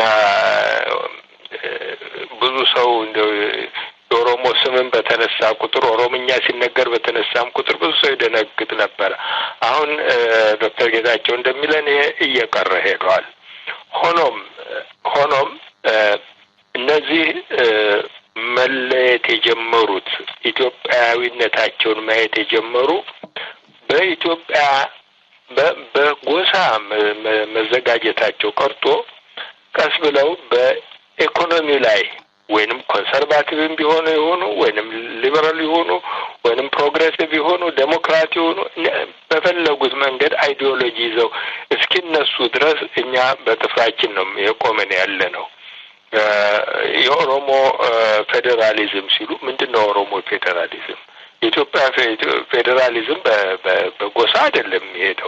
ብዙ ሰው እንደው የኦሮሞ ስምን በተነሳ ቁጥር ኦሮምኛ ሲነገር በተነሳም ቁጥር ብዙ ሰው ይደነግጥ ነበረ። አሁን ዶክተር ጌታቸው እንደሚለን እየቀረ ሄዷል። ሆኖም ሆኖም እነዚህ መለየት የጀመሩት ኢትዮጵያዊነታቸውን ማየት የጀመሩ በኢትዮጵያ በጎሳ መዘጋጀታቸው ቀርቶ ቀስ ብለው በኢኮኖሚ ላይ ወይንም ኮንሰርቫቲቭም ቢሆኑ ይሆኑ ወይንም ሊበራል ይሆኑ ወይንም ፕሮግሬሲቭ ይሆኑ ዴሞክራት ይሆኑ በፈለጉት መንገድ አይዲዮሎጂ ይዘው እስኪነሱ ድረስ እኛ በጥፍራችን ነው የቆመን ያለ ነው። የኦሮሞ ፌዴራሊዝም ሲሉ ምንድነው ኦሮሞ ፌዴራሊዝም? የኢትዮጵያ ፌዴራሊዝም በጎሳ አይደለም የሚሄደው።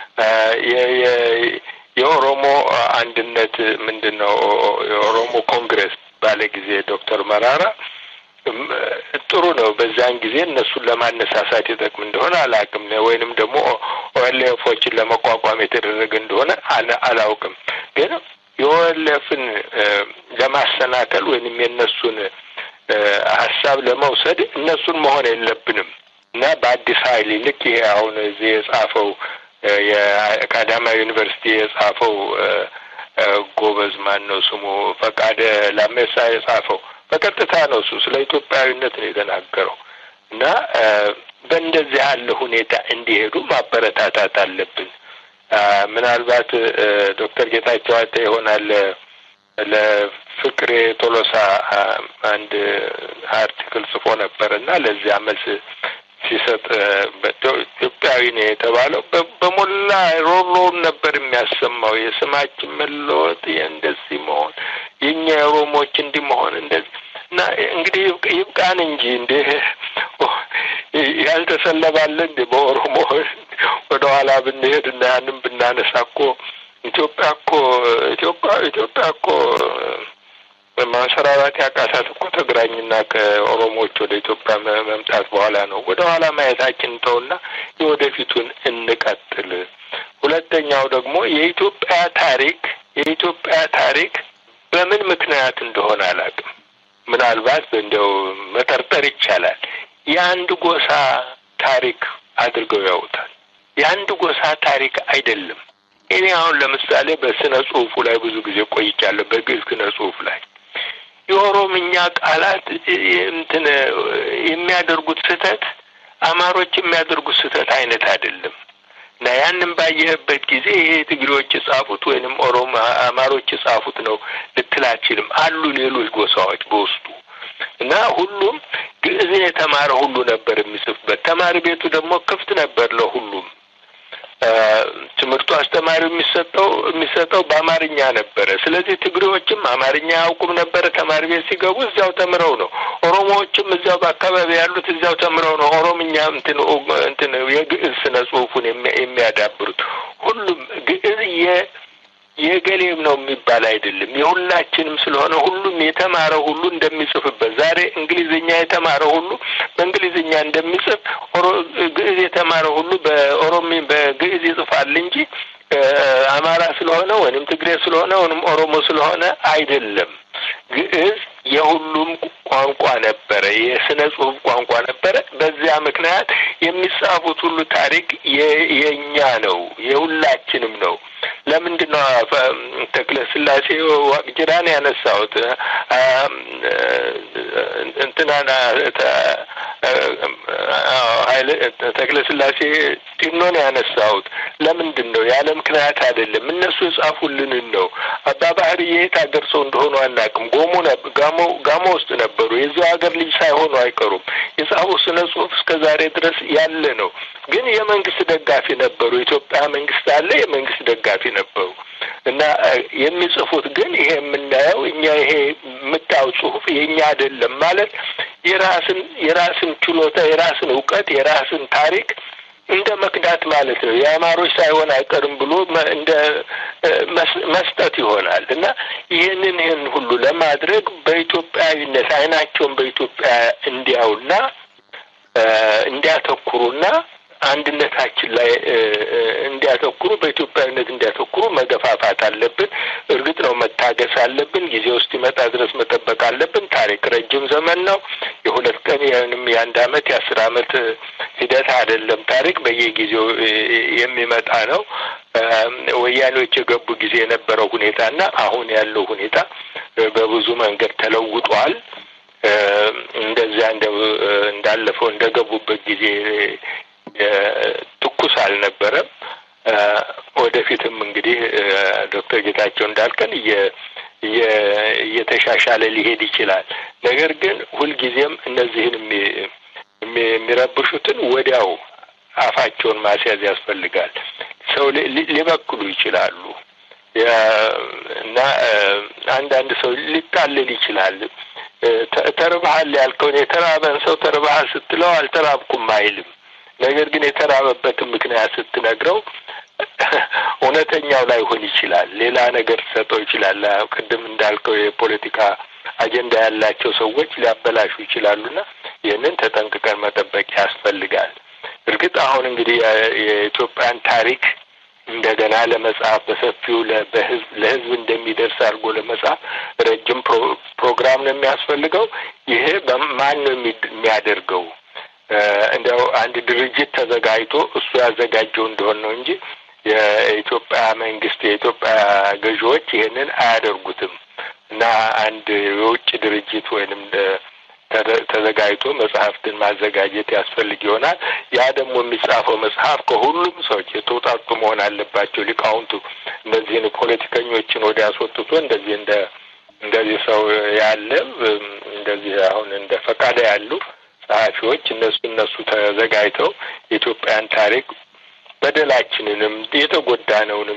የኦሮሞ አንድነት ምንድነው? የኦሮሞ ኮንግረስ ባለ ጊዜ ዶክተር መራራ ጥሩ ነው። በዛን ጊዜ እነሱን ለማነሳሳት ይጠቅም እንደሆነ አላውቅም፣ ወይንም ደግሞ ኦኤልኤፎችን ለመቋቋም የተደረገ እንደሆነ አላውቅም። ግን የኦኤልኤፍን ለማሰናከል ወይንም የነሱን ሀሳብ ለመውሰድ እነሱን መሆን የለብንም እና በአዲስ ኃይል ልክ ይሄ አሁን እዚህ የጻፈው የአካዳሚ ዩኒቨርሲቲ የጻፈው ጎበዝ ማን ነው ስሙ ፈቃደ ላሜሳ የጻፈው በቀጥታ ነው። እሱ ስለ ኢትዮጵያዊነት ነው የተናገረው እና በእንደዚህ ያለ ሁኔታ እንዲሄዱ ማበረታታት አለብን። ምናልባት ዶክተር ጌታቸው አተ ይሆናል ለፍቅሬ ቶሎሳ አንድ አርቲክል ጽፎ ነበርና ለዚያ መልስ ሲሰጥ ኢትዮጵያዊ ነው የተባለው በሞላ ሮሮን ነበር የሚያሰማው። የስማችን መለወጥ እንደዚህ መሆን የኛ ኦሮሞዎች እንዲህ መሆን እንደዚህ እና እንግዲህ ይብቃን እንጂ እንደ ያልተሰለባለ እንደ በኦሮሞ ወደ ኋላ ብንሄድ እና ያንን ብናነሳ እኮ ኢትዮጵያ እኮ ኢትዮጵያ ኢትዮጵያ እኮ በማንሰራራት ያቃታት እኮ ትግራይና ከኦሮሞዎች ወደ ኢትዮጵያ መምጣት በኋላ ነው። ወደ ኋላ ማየታችን ተውና የወደፊቱን እንቀጥል። ሁለተኛው ደግሞ የኢትዮጵያ ታሪክ የኢትዮጵያ ታሪክ በምን ምክንያት እንደሆነ አላውቅም። ምናልባት እንደው መጠርጠር ይቻላል የአንድ ጎሳ ታሪክ አድርገው ያውታል። የአንድ ጎሳ ታሪክ አይደለም። እኔ አሁን ለምሳሌ በስነ ጽሁፉ ላይ ብዙ ጊዜ ቆይቻለሁ። በግዕዝ ስነ ጽሁፍ ላይ የኦሮምኛ ቃላት እንትን የሚያደርጉት ስህተት አማሮች የሚያደርጉት ስህተት አይነት አይደለም እና ያንን ባየህበት ጊዜ ይሄ ትግሬዎች የጻፉት ወይንም ኦሮሞ አማሮች የጻፉት ነው ልትላችልም አሉ ሌሎች ጎሳዎች በውስጡ እና ሁሉም ግዕዝ የተማረ ሁሉ ነበር የሚጽፍበት። ተማሪ ቤቱ ደግሞ ክፍት ነበር ለሁሉም። ትምህርቱ አስተማሪው የሚሰጠው የሚሰጠው በአማርኛ ነበረ። ስለዚህ ትግሬዎችም አማርኛ ያውቁም ነበር። ተማሪ ቤት ሲገቡ እዛው ተምረው ነው። ኦሮሞዎችም እዛው በአካባቢ ያሉት እዛው ተምረው ነው ኦሮምኛ እንትን እንትን የግዕዝ ስነ ጽሁፉን የሚያዳብሩት። ሁሉም ግዕዝ የ የገሌም ነው የሚባል አይደለም፣ የሁላችንም ስለሆነ ሁሉም የተማረ ሁሉ እንደሚጽፍበት ዛሬ እንግሊዝኛ የተማረ ሁሉ በእንግሊዝኛ እንደሚጽፍ ግዕዝ የተማረ ሁሉ በኦሮሚ በግዕዝ ይጽፋል እንጂ አማራ ስለሆነ ወይንም ትግሬ ስለሆነ ወይንም ኦሮሞ ስለሆነ አይደለም። ግዕዝ የሁሉም ቋንቋ ነበረ፣ የስነ ጽሁፍ ቋንቋ ነበረ። በዚያ ምክንያት የሚጻፉት ሁሉ ታሪክ የኛ ነው፣ የሁላችንም ነው። ለምንድን ነው ተክለ ስላሴ ዋቅጅራን ያነሳውት እንትናና ኃይለ ተክለ ስላሴ ጢኖን ያነሳውት ለምንድን ነው? ያለ ምክንያት አይደለም። እነሱ ጻፉልን ነው። አባ ባህሪ የት ሀገር ሰው እንደሆኑ አናውቅም። ጎሞ ጋሞ ጋሞ ውስጥ ነበሩ። የዛው ሀገር ልጅ ሳይሆኑ አይቀሩም። የጻፉ ስነ ጽሁፍ እስከዛሬ ድረስ ያለ ነው። ግን የመንግስት ደጋፊ ነበሩ። ኢትዮጵያ መንግስት አለ፣ የመንግስት ደጋፊ ነበሩ እና የሚጽፉት ግን ይሄ የምናየው እኛ ይሄ የምታው ጽሁፍ የኛ አይደለም ማለት የራስን የራስን ችሎታ የራስን ዕውቀት የራስን ታሪክ እንደ መክዳት ማለት ነው። የአማሮች ሳይሆን አይቀርም ብሎ እንደ መስጠት ይሆናል እና ይህንን ይህን ሁሉ ለማድረግ በኢትዮጵያዊነት አይናቸውን በኢትዮጵያ እንዲያውና እንዲያተኩሩና አንድነታችን ላይ እንዲያተኩሩ በኢትዮጵያዊነት እንዲያተኩሩ መገፋፋት አለብን። እርግጥ ነው መታገስ አለብን። ጊዜው እስኪመጣ ድረስ መጠበቅ አለብን። ታሪክ ረጅም ዘመን ነው። የሁለት ቀን ያንም የአንድ አመት የአስር አመት ሂደት አይደለም። ታሪክ በየጊዜው የሚመጣ ነው። ወያኔዎች የገቡ ጊዜ የነበረው ሁኔታና አሁን ያለው ሁኔታ በብዙ መንገድ ተለውጧል። እንደዚያ እንዳለፈው እንደገቡበት ጊዜ ትኩስ አልነበረም። ወደፊትም እንግዲህ ዶክተር ጌታቸው እንዳልከን እየተሻሻለ ሊሄድ ይችላል። ነገር ግን ሁልጊዜም እነዚህን የሚረብሹትን ወዲያው አፋቸውን ማስያዝ ያስፈልጋል። ሰው ሊበክሉ ይችላሉ እና አንዳንድ ሰው ሊታለል ይችላል። ተርባሃል ያልከውን የተራበን ሰው ተርባሃል ስትለው አልተራብኩም አይልም። ነገር ግን የተራበበትን ምክንያት ስትነግረው እውነተኛው ላይሆን ይችላል። ሌላ ነገር ሰጠው ይችላል። ቅድም እንዳልከው የፖለቲካ አጀንዳ ያላቸው ሰዎች ሊያበላሹ ይችላሉና ይህንን ተጠንቅቀን መጠበቅ ያስፈልጋል። እርግጥ አሁን እንግዲህ የኢትዮጵያን ታሪክ እንደገና ለመጻፍ በሰፊው ለህዝብ ለህዝብ እንደሚደርስ አድርጎ ለመጻፍ ረጅም ፕሮግራም ነው የሚያስፈልገው። ይሄ በማን ነው የሚያደርገው? እንደው አንድ ድርጅት ተዘጋጅቶ እሱ ያዘጋጀው እንደሆነ ነው እንጂ የኢትዮጵያ መንግስት የኢትዮጵያ ገዢዎች ይሄንን አያደርጉትም እና አንድ የውጭ ድርጅት ወይንም ተዘጋጅቶ መጽሐፍትን ማዘጋጀት ያስፈልግ ይሆናል። ያ ደግሞ የሚጻፈው መጽሐፍ ከሁሉም ሰዎች የተውጣጡ መሆን አለባቸው። ሊቃውንቱ እነዚህን ፖለቲከኞችን ወደ ያስወጥቶ እንደዚህ እንደ እንደዚህ ሰው ያለ እንደዚህ አሁን እንደ ፈቃደ ያሉ ጸሐፊዎች እነሱ እነሱ ተዘጋጅተው የኢትዮጵያን ታሪክ በደላችንንም የተጎዳነውንም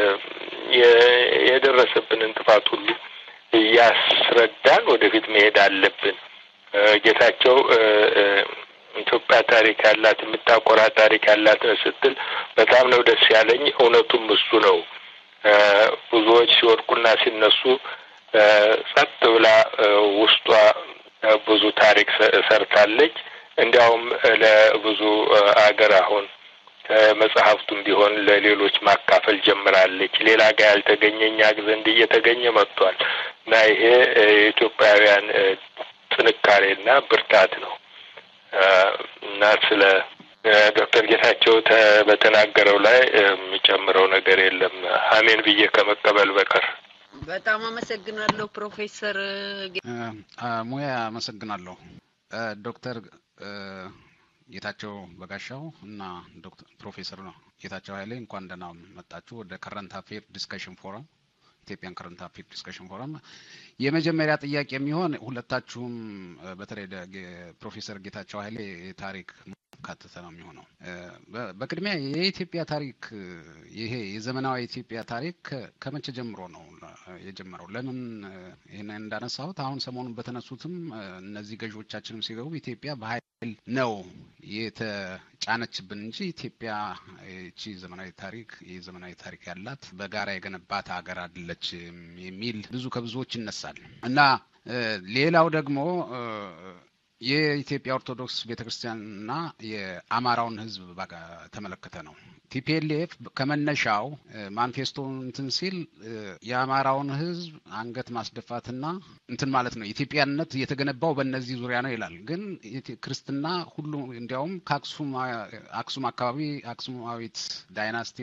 የደረሰብንን ጥፋት ሁሉ እያስረዳን ወደፊት መሄድ አለብን። ጌታቸው ኢትዮጵያ ታሪክ ያላት የምታቆራ ታሪክ ያላት ስትል በጣም ነው ደስ ያለኝ። እውነቱም እሱ ነው። ብዙዎች ሲወድቁና ሲነሱ ጸጥ ብላ ውስጧ ብዙ ታሪክ ሰርታለች። እንዲያውም ለብዙ አገር አሁን መጽሐፍቱም ቢሆን ለሌሎች ማካፈል ጀምራለች። ሌላ ጋር ያልተገኘኛ ዘንድ እየተገኘ መጥቷል እና ይሄ የኢትዮጵያውያን ጥንካሬና ብርታት ነው እና ስለ ዶክተር ጌታቸው በተናገረው ላይ የሚጨምረው ነገር የለም አሜን ብዬ ከመቀበል በቀር። በጣም አመሰግናለሁ ፕሮፌሰር ሙያ አመሰግናለሁ። ዶክተር ጌታቸው በጋሻው እና ዶክተር ፕሮፌሰር ነው ጌታቸው ኃይሌ እንኳን ደህና መጣችሁ ወደ ከረንት አፌር ዲስከሽን ፎረም ኢትዮጵያን ከረንት አፌር ዲስከሽን ፎረም። የመጀመሪያ ጥያቄ የሚሆን ሁለታችሁም በተለይ ፕሮፌሰር ጌታቸው ኃይሌ ታሪክ ካተተ ነው የሚሆነው። በቅድሚያ የኢትዮጵያ ታሪክ ይሄ የዘመናዊ ኢትዮጵያ ታሪክ ከመቼ ጀምሮ ነው የጀመረው? ለምን ይሄን እንዳነሳሁት አሁን ሰሞኑን በተነሱትም እነዚህ ገዢዎቻችንም ሲገቡ ኢትዮጵያ በኃይል ነው የተጫነችብን እንጂ ኢትዮጵያ እቺ ዘመናዊ ታሪክ የዘመናዊ ታሪክ ያላት በጋራ የገነባት ሀገር አይደለች የሚል ብዙ ከብዙዎች ይነሳል እና ሌላው ደግሞ የኢትዮጵያ ኦርቶዶክስ ቤተክርስቲያንና የአማራውን ህዝብ ባጋ ተመለከተ ነው። ቲፒኤልኤፍ ከመነሻው ማኒፌስቶ እንትን ሲል የአማራውን ህዝብ አንገት ማስደፋትና እንትን ማለት ነው ኢትዮጵያነት የተገነባው በእነዚህ ዙሪያ ነው ይላል። ግን ክርስትና ሁሉ እንዲያውም ከአክሱም አክሱም አካባቢ አክሱማዊት ዳይናስቲና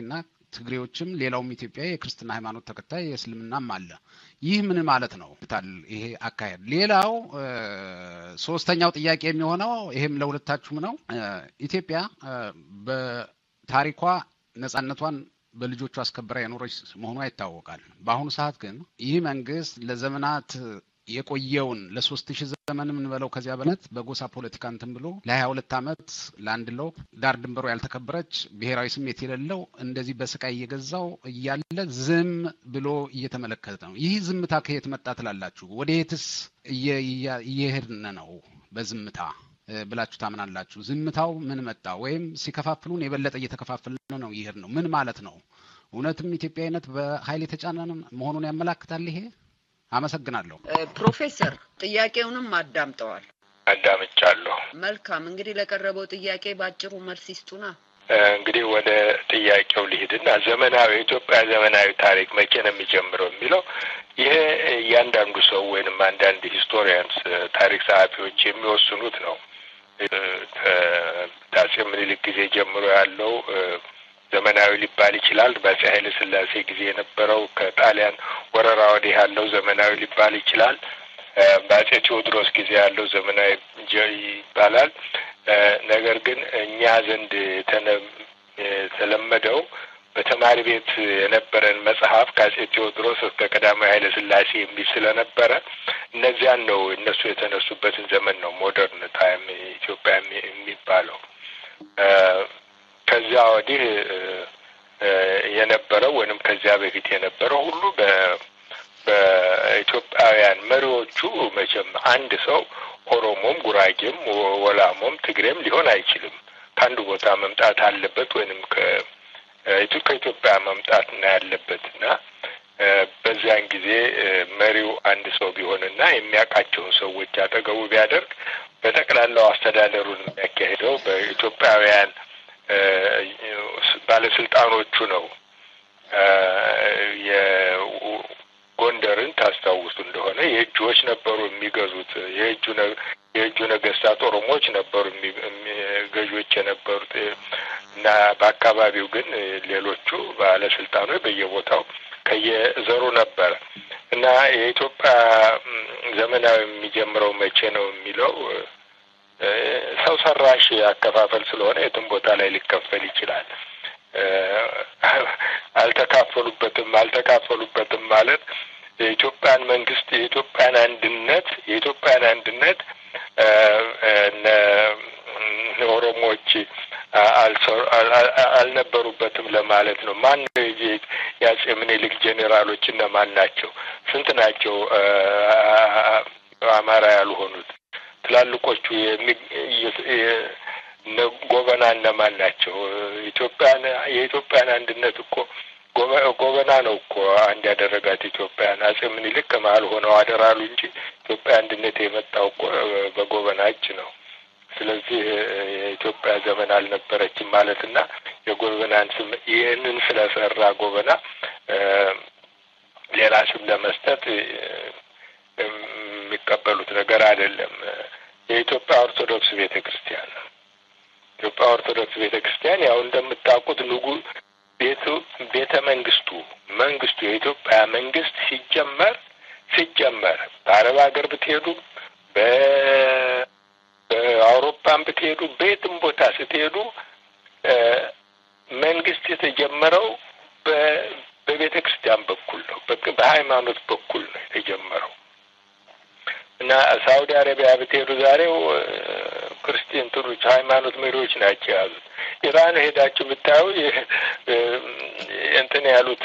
ትግሬዎችም ሌላውም ኢትዮጵያ የክርስትና ሃይማኖት ተከታይ የእስልምናም አለ። ይህ ምን ማለት ነው ታል ይሄ አካሄድ? ሌላው ሶስተኛው ጥያቄ የሚሆነው ይሄም ለሁለታችሁም ነው። ኢትዮጵያ በታሪኳ ነጻነቷን በልጆቹ አስከብራ የኖረች መሆኗ ይታወቃል። በአሁኑ ሰዓት ግን ይህ መንግስት ለዘመናት የቆየውን ለሶስት ሺህ ዘመን ምን በለው ከዚያ በለት በጎሳ ፖለቲካ እንትን ብሎ ለሀያ ሁለት አመት ላንድ ሎ ዳር ድንበሩ ያልተከበረች ብሔራዊ ስሜት የሌለው እንደዚህ በስቃይ እየገዛው እያለ ዝም ብሎ እየተመለከተ ነው። ይህ ዝምታ ከየት መጣ ትላላችሁ? ወዴትስ እየሄድን ነው በዝምታ ብላችሁ ታምናላችሁ? ዝምታው ምን መጣ? ወይም ሲከፋፍሉን የበለጠ እየተከፋፈልን ነው ይሄድ ነው? ምን ማለት ነው? እውነትም ኢትዮጵያዊነት በኃይል የተጫነ መሆኑን ያመላክታል ይሄ? አመሰግናለሁ። ፕሮፌሰር ጥያቄውንም አዳምጠዋል? አዳምጫለሁ። መልካም፣ እንግዲህ ለቀረበው ጥያቄ ባጭሩ መልስ ይስጡና እንግዲህ ወደ ጥያቄው ልሂድና ዘመናዊ ኢትዮጵያ ዘመናዊ ታሪክ መቼ ነው የሚጀምረው የሚለው ይሄ እያንዳንዱ ሰው ወይንም አንዳንድ ሂስቶሪያንስ ታሪክ ጸሐፊዎች የሚወስኑት ነው። ከአፄ ምኒልክ ጊዜ ጀምሮ ያለው ዘመናዊ ሊባል ይችላል። በአፄ ኃይለ ሥላሴ ጊዜ የነበረው ከጣሊያን ወረራ ወዲህ ያለው ዘመናዊ ሊባል ይችላል። በአፄ ቴዎድሮስ ጊዜ ያለው ዘመናዊ ይባላል። ነገር ግን እኛ ዘንድ የተለመደው በተማሪ ቤት የነበረን መጽሐፍ ከአፄ ቴዎድሮስ እስከ ቀዳማዊ ኃይለ ሥላሴ የሚል ስለነበረ እነዚያን ነው እነሱ የተነሱበትን ዘመን ነው ሞደርን ታይም ኢትዮጵያ የሚባለው። ከዚያ ወዲህ የነበረው ወይንም ከዚያ በፊት የነበረው ሁሉ በኢትዮጵያውያን መሪዎቹ መቼም አንድ ሰው ኦሮሞም፣ ጉራጌም፣ ወላሞም፣ ትግሬም ሊሆን አይችልም። ከአንዱ ቦታ መምጣት አለበት ወይንም ከኢትዮጵያ መምጣት እና ያለበትና በዚያን ጊዜ መሪው አንድ ሰው ቢሆንና የሚያውቃቸውን ሰዎች አጠገቡ ቢያደርግ በጠቅላላው አስተዳደሩን የሚያካሂደው በኢትዮጵያውያን ባለስልጣኖቹ ነው። የጎንደርን ታስታውሱ እንደሆነ የእጆች ነበሩ የሚገዙት። የእጁ የእጁ ነገስታት ኦሮሞዎች ነበሩ ገዢዎች የነበሩት እና በአካባቢው ግን ሌሎቹ ባለስልጣኖች በየቦታው ከየዘሩ ነበር እና የኢትዮጵያ ዘመናዊ የሚጀምረው መቼ ነው የሚለው ሰው ሰራሽ አከፋፈል ስለሆነ የትም ቦታ ላይ ሊከፈል ይችላል። አልተካፈሉበትም አልተካፈሉበትም ማለት የኢትዮጵያን መንግስት የኢትዮጵያን አንድነት የኢትዮጵያን አንድነት እነ ኦሮሞዎች አልነበሩበትም ለማለት ነው። ማን የአፄ ምኒልክ ጄኔራሎች እነማን ናቸው? ስንት ናቸው አማራ ያልሆኑት? ትላልቆቹ ጎበና እነማን ናቸው? ኢትዮጵያን የኢትዮጵያን አንድነት እኮ ጎበና ነው እኮ አንድ ያደረጋት ኢትዮጵያን። አፄ ምኒልክ ከመሀል ሆነው አደራሉ እንጂ ኢትዮጵያ አንድነት የመጣው እኮ በጎበና እጅ ነው። ስለዚህ የኢትዮጵያ ዘመን አልነበረችም ማለትና የጎበናን ስም ይህንን ስለሰራ ጎበና ሌላ ስም ለመስጠት የሚቀበሉት ነገር አይደለም። የኢትዮጵያ ኦርቶዶክስ ቤተክርስቲያን ኢትዮጵያ ኦርቶዶክስ ቤተክርስቲያን ያው እንደምታውቁት ንጉስ ቤቱ ቤተ መንግስቱ መንግስቱ የኢትዮጵያ መንግስት ሲጀመር ሲጀመር በአረብ ሀገር ብትሄዱ በአውሮፓም ብትሄዱ በየትም ቦታ ስትሄዱ መንግስት የተጀመረው በቤተ ክርስቲያን በኩል ነው፣ በሃይማኖት በኩል ነው የተጀመረው እና ሳውዲ አረቢያ ብትሄዱ ዛሬው ክርስቲያን ትሩች ሃይማኖት መሪዎች ናቸው ያሉት። ኢራን ሄዳችሁ ብታዩ እንትን ያሉት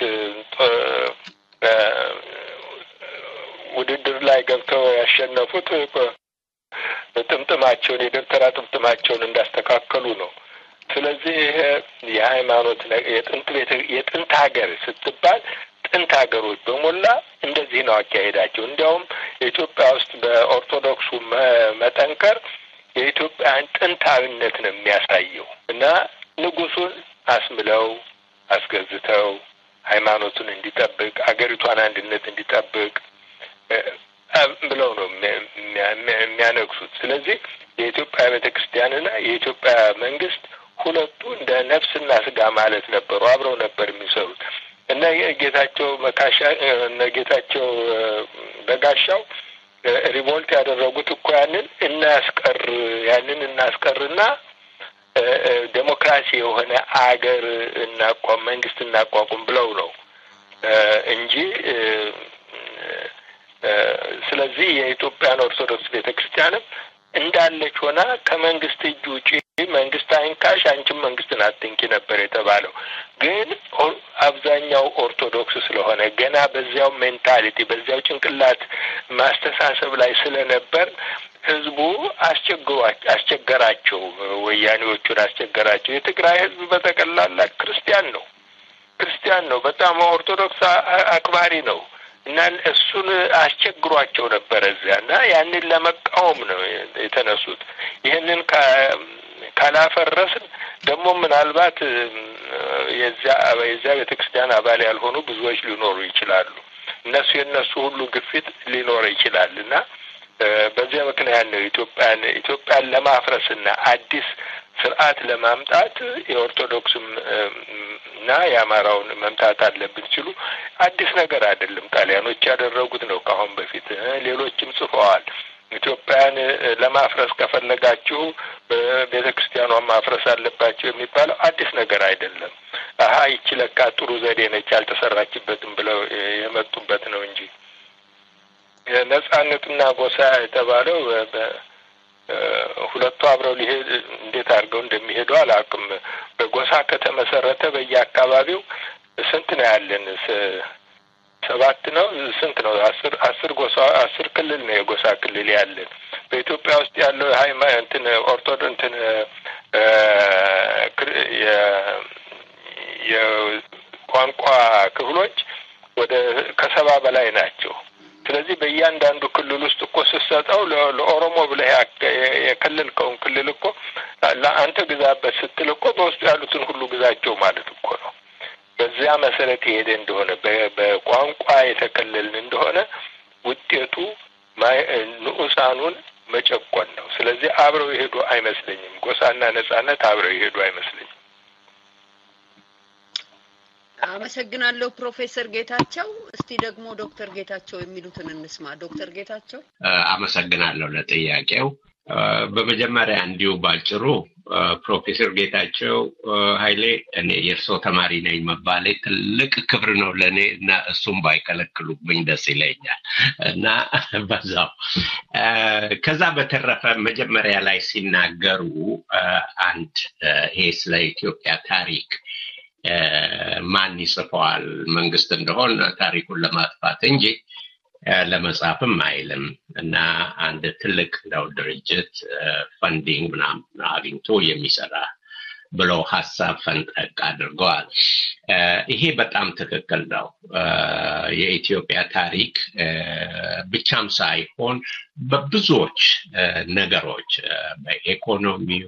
ውድድር ላይ ገብተው ያሸነፉት ጥምጥማቸውን የደብተራ ጥምጥማቸውን እንዳስተካከሉ ነው። ስለዚህ የሃይማኖት የጥንት የጥንት ሀገር ስትባል ጥንት ሀገሮች በሞላ እንደዚህ ነው አካሄዳቸው። እንዲያውም የኢትዮጵያ ውስጥ በኦርቶዶክሱ መጠንከር የኢትዮጵያን ጥንታዊነት ነው የሚያሳየው እና ንጉሱን አስምለው አስገዝተው ሃይማኖቱን እንዲጠብቅ አገሪቷን አንድነት እንዲጠብቅ ብለው ነው የሚያነግሱት። ስለዚህ የኢትዮጵያ ቤተክርስቲያንና የኢትዮጵያ መንግስት ሁለቱ እንደ ነፍስና ስጋ ማለት ነበሩ። አብረው ነበር የሚሰሩት እና ጌታቸው መካሻ እና ጌታቸው በጋሻው ሪቮልት ያደረጉት እኮ ያንን እናስቀር ያንን እናስቀርና ዴሞክራሲ የሆነ አገር እናቋቁም መንግስት እናቋቁም ብለው ነው እንጂ ስለዚህ የኢትዮጵያን ኦርቶዶክስ ቤተክርስቲያንም እንዳለች ሆና ከመንግስት እጅ ውጪ መንግስት አይንካሽ አንቺም መንግስትን አትንኪ ነበር የተባለው። ግን አብዛኛው ኦርቶዶክስ ስለሆነ ገና በዚያው ሜንታሊቲ በዚያው ጭንቅላት ማስተሳሰብ ላይ ስለነበር ህዝቡ አስቸግሯቸው አስቸገራቸው ወያኔዎቹን አስቸገራቸው። የትግራይ ህዝብ በተቀላላ ክርስቲያን ነው ክርስቲያን ነው በጣም ኦርቶዶክስ አክባሪ ነው እና እሱን አስቸግሯቸው ነበር እዚያና ያንን ለመቃወም ነው የተነሱት። ይሄንን ካላፈረስን ደግሞ ምናልባት የዛ የዛ ቤተክርስቲያን አባል ያልሆኑ ብዙዎች ሊኖሩ ይችላሉ። እነሱ የነሱ ሁሉ ግፊት ሊኖር ይችላልና በዚያ ምክንያት ነው ኢትዮጵያን ኢትዮጵያን ለማፍረስና አዲስ ስርዓት ለማምጣት የኦርቶዶክስም እና የአማራውን መምታት አለብን ሲሉ አዲስ ነገር አይደለም። ጣሊያኖች ያደረጉት ነው ካሁን በፊት ሌሎችም ጽፈዋል። ኢትዮጵያን ለማፍረስ ከፈለጋችሁ ቤተክርስቲያኗን ማፍረስ አለባችሁ የሚባለው አዲስ ነገር አይደለም። አሃ ይቺ ለካ ጥሩ ዘዴ ነች ያልተሰራችበትም ብለው የመጡበት ነው እንጂ ነጻነትና ጎሳ የተባለው ሁለቱ አብረው ሊሄድ እንዴት አድርገው እንደሚሄዱ አላውቅም። በጎሳ ከተመሰረተ በየአካባቢው ስንት ነው ያለን? ሰባት ነው ስንት ነው? አስር አስር ጎሳ አስር ክልል ነው የጎሳ ክልል ያለን። በኢትዮጵያ ውስጥ ያለው ሃይማኖት እንትን ኦርቶዶክስ እንትን የቋንቋ ክፍሎች ወደ ከሰባ በላይ ናቸው። ስለዚህ በእያንዳንዱ ክልል ውስጥ እኮ ስትሰጠው ለኦሮሞ ብለህ የክልልከውን ክልል እኮ ለአንተ ግዛበት ስትል እኮ በውስጡ ያሉትን ሁሉ ግዛቸው ማለት እኮ ነው። በዚያ መሰረት የሄደ እንደሆነ በቋንቋ የተከለልን እንደሆነ ውጤቱ ንዑሳኑን መጨቆን ነው። ስለዚህ አብረው ይሄዱ አይመስለኝም። ጎሳና ነጻነት አብረው ይሄዱ አይመስለኝም። አመሰግናለሁ ፕሮፌሰር ጌታቸው። እስቲ ደግሞ ዶክተር ጌታቸው የሚሉትን እንስማ። ዶክተር ጌታቸው አመሰግናለሁ ለጥያቄው። በመጀመሪያ እንዲሁ ባጭሩ ፕሮፌሰር ጌታቸው ኃይሌ እኔ የእርሶ ተማሪ ነኝ መባሌ ትልቅ ክብር ነው ለኔ እና እሱም ባይከለክሉብኝ ደስ ይለኛል እና በዛው ከዛ በተረፈ መጀመሪያ ላይ ሲናገሩ አንድ ይሄ ስለ ኢትዮጵያ ታሪክ ማን ይጽፈዋል መንግስት እንደሆነ ታሪኩን ለማጥፋት እንጂ ለመጻፍም አይልም እና አንድ ትልቅ ነው ድርጅት ፈንዲንግ ምናምን አግኝቶ የሚሰራ ብለው ሐሳብ ፈንጠቅ አድርገዋል። ይሄ በጣም ትክክል ነው። የኢትዮጵያ ታሪክ ብቻም ሳይሆን በብዙዎች ነገሮች በኢኮኖሚው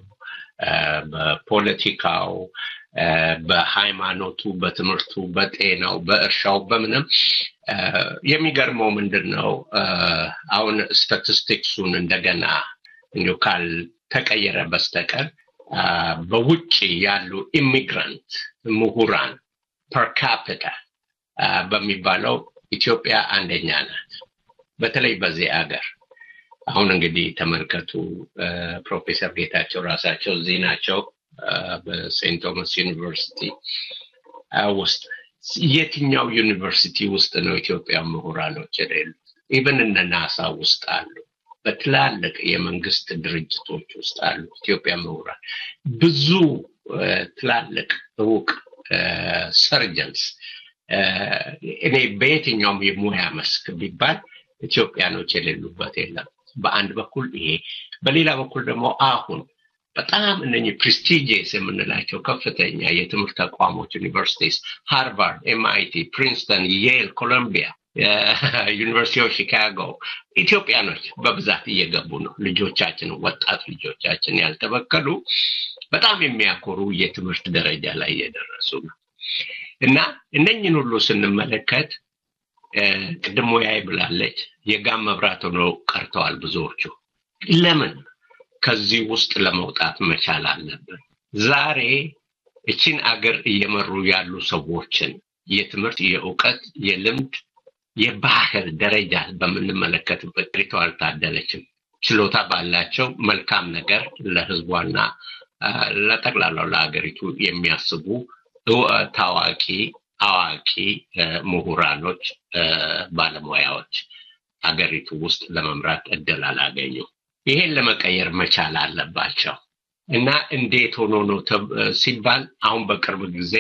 በፖለቲካው በሃይማኖቱ በትምህርቱ በጤናው በእርሻው በምንም የሚገርመው ምንድነው አሁን ስታቲስቲክሱን እንደገና እንዲሁ ካል ተቀየረ በስተቀር በውጪ ያሉ ኢሚግራንት ምሁራን ፐር ካፒታ በሚባለው ኢትዮጵያ አንደኛ ናት። በተለይ በዚህ ሀገር አሁን እንግዲህ ተመልከቱ ፕሮፌሰር ጌታቸው ራሳቸው እዚህ ናቸው በሴንት ቶማስ ዩኒቨርሲቲ ውስጥ የትኛው ዩኒቨርሲቲ ውስጥ ነው ኢትዮጵያ ምሁራኖች የሌሉ? ኢቨን እነ ናሳ ውስጥ አሉ። በትላልቅ የመንግስት ድርጅቶች ውስጥ አሉ ኢትዮጵያ ምሁራን። ብዙ ትላልቅ እውቅ ሰርጀንስ እኔ በየትኛውም የሙያ መስክ ቢባል ኢትዮጵያኖች የሌሉበት የለም። በአንድ በኩል ይሄ በሌላ በኩል ደግሞ አሁን በጣም እነኚህ ፕሬስቲጂየስ የምንላቸው ከፍተኛ የትምህርት ተቋሞች ዩኒቨርሲቲስ ሃርቫርድ፣ ኤምአይቲ፣ ፕሪንስተን፣ ዬል፣ ኮሎምቢያ፣ ዩኒቨርሲቲ ኦፍ ሺካጎ ኢትዮጵያኖች በብዛት እየገቡ ነው። ልጆቻችን ወጣት ልጆቻችን ያልተበከሉ በጣም የሚያኮሩ የትምህርት ደረጃ ላይ እየደረሱ ነው እና እነኚህን ሁሉ ስንመለከት ቅድሞ ያይ ብላለች የጋም መብራት ሆነው ቀርተዋል ብዙዎቹ። ለምን ከዚህ ውስጥ ለመውጣት መቻል አለብን? ዛሬ እቺን አገር እየመሩ ያሉ ሰዎችን የትምህርት የእውቀት የልምድ የባህል ደረጃ በመንመለከትበት ሪቷል ታደለችም ችሎታ ባላቸው መልካም ነገር ለህዝቧና ለጠቅላላው ለሀገሪቱ የሚያስቡ ታዋቂ አዋቂ ምሁራኖች ባለሙያዎች ሀገሪቱ ውስጥ ለመምራት እድል አላገኙ ይሄን ለመቀየር መቻል አለባቸው እና እንዴት ሆኖ ነው ሲባል አሁን በቅርብ ጊዜ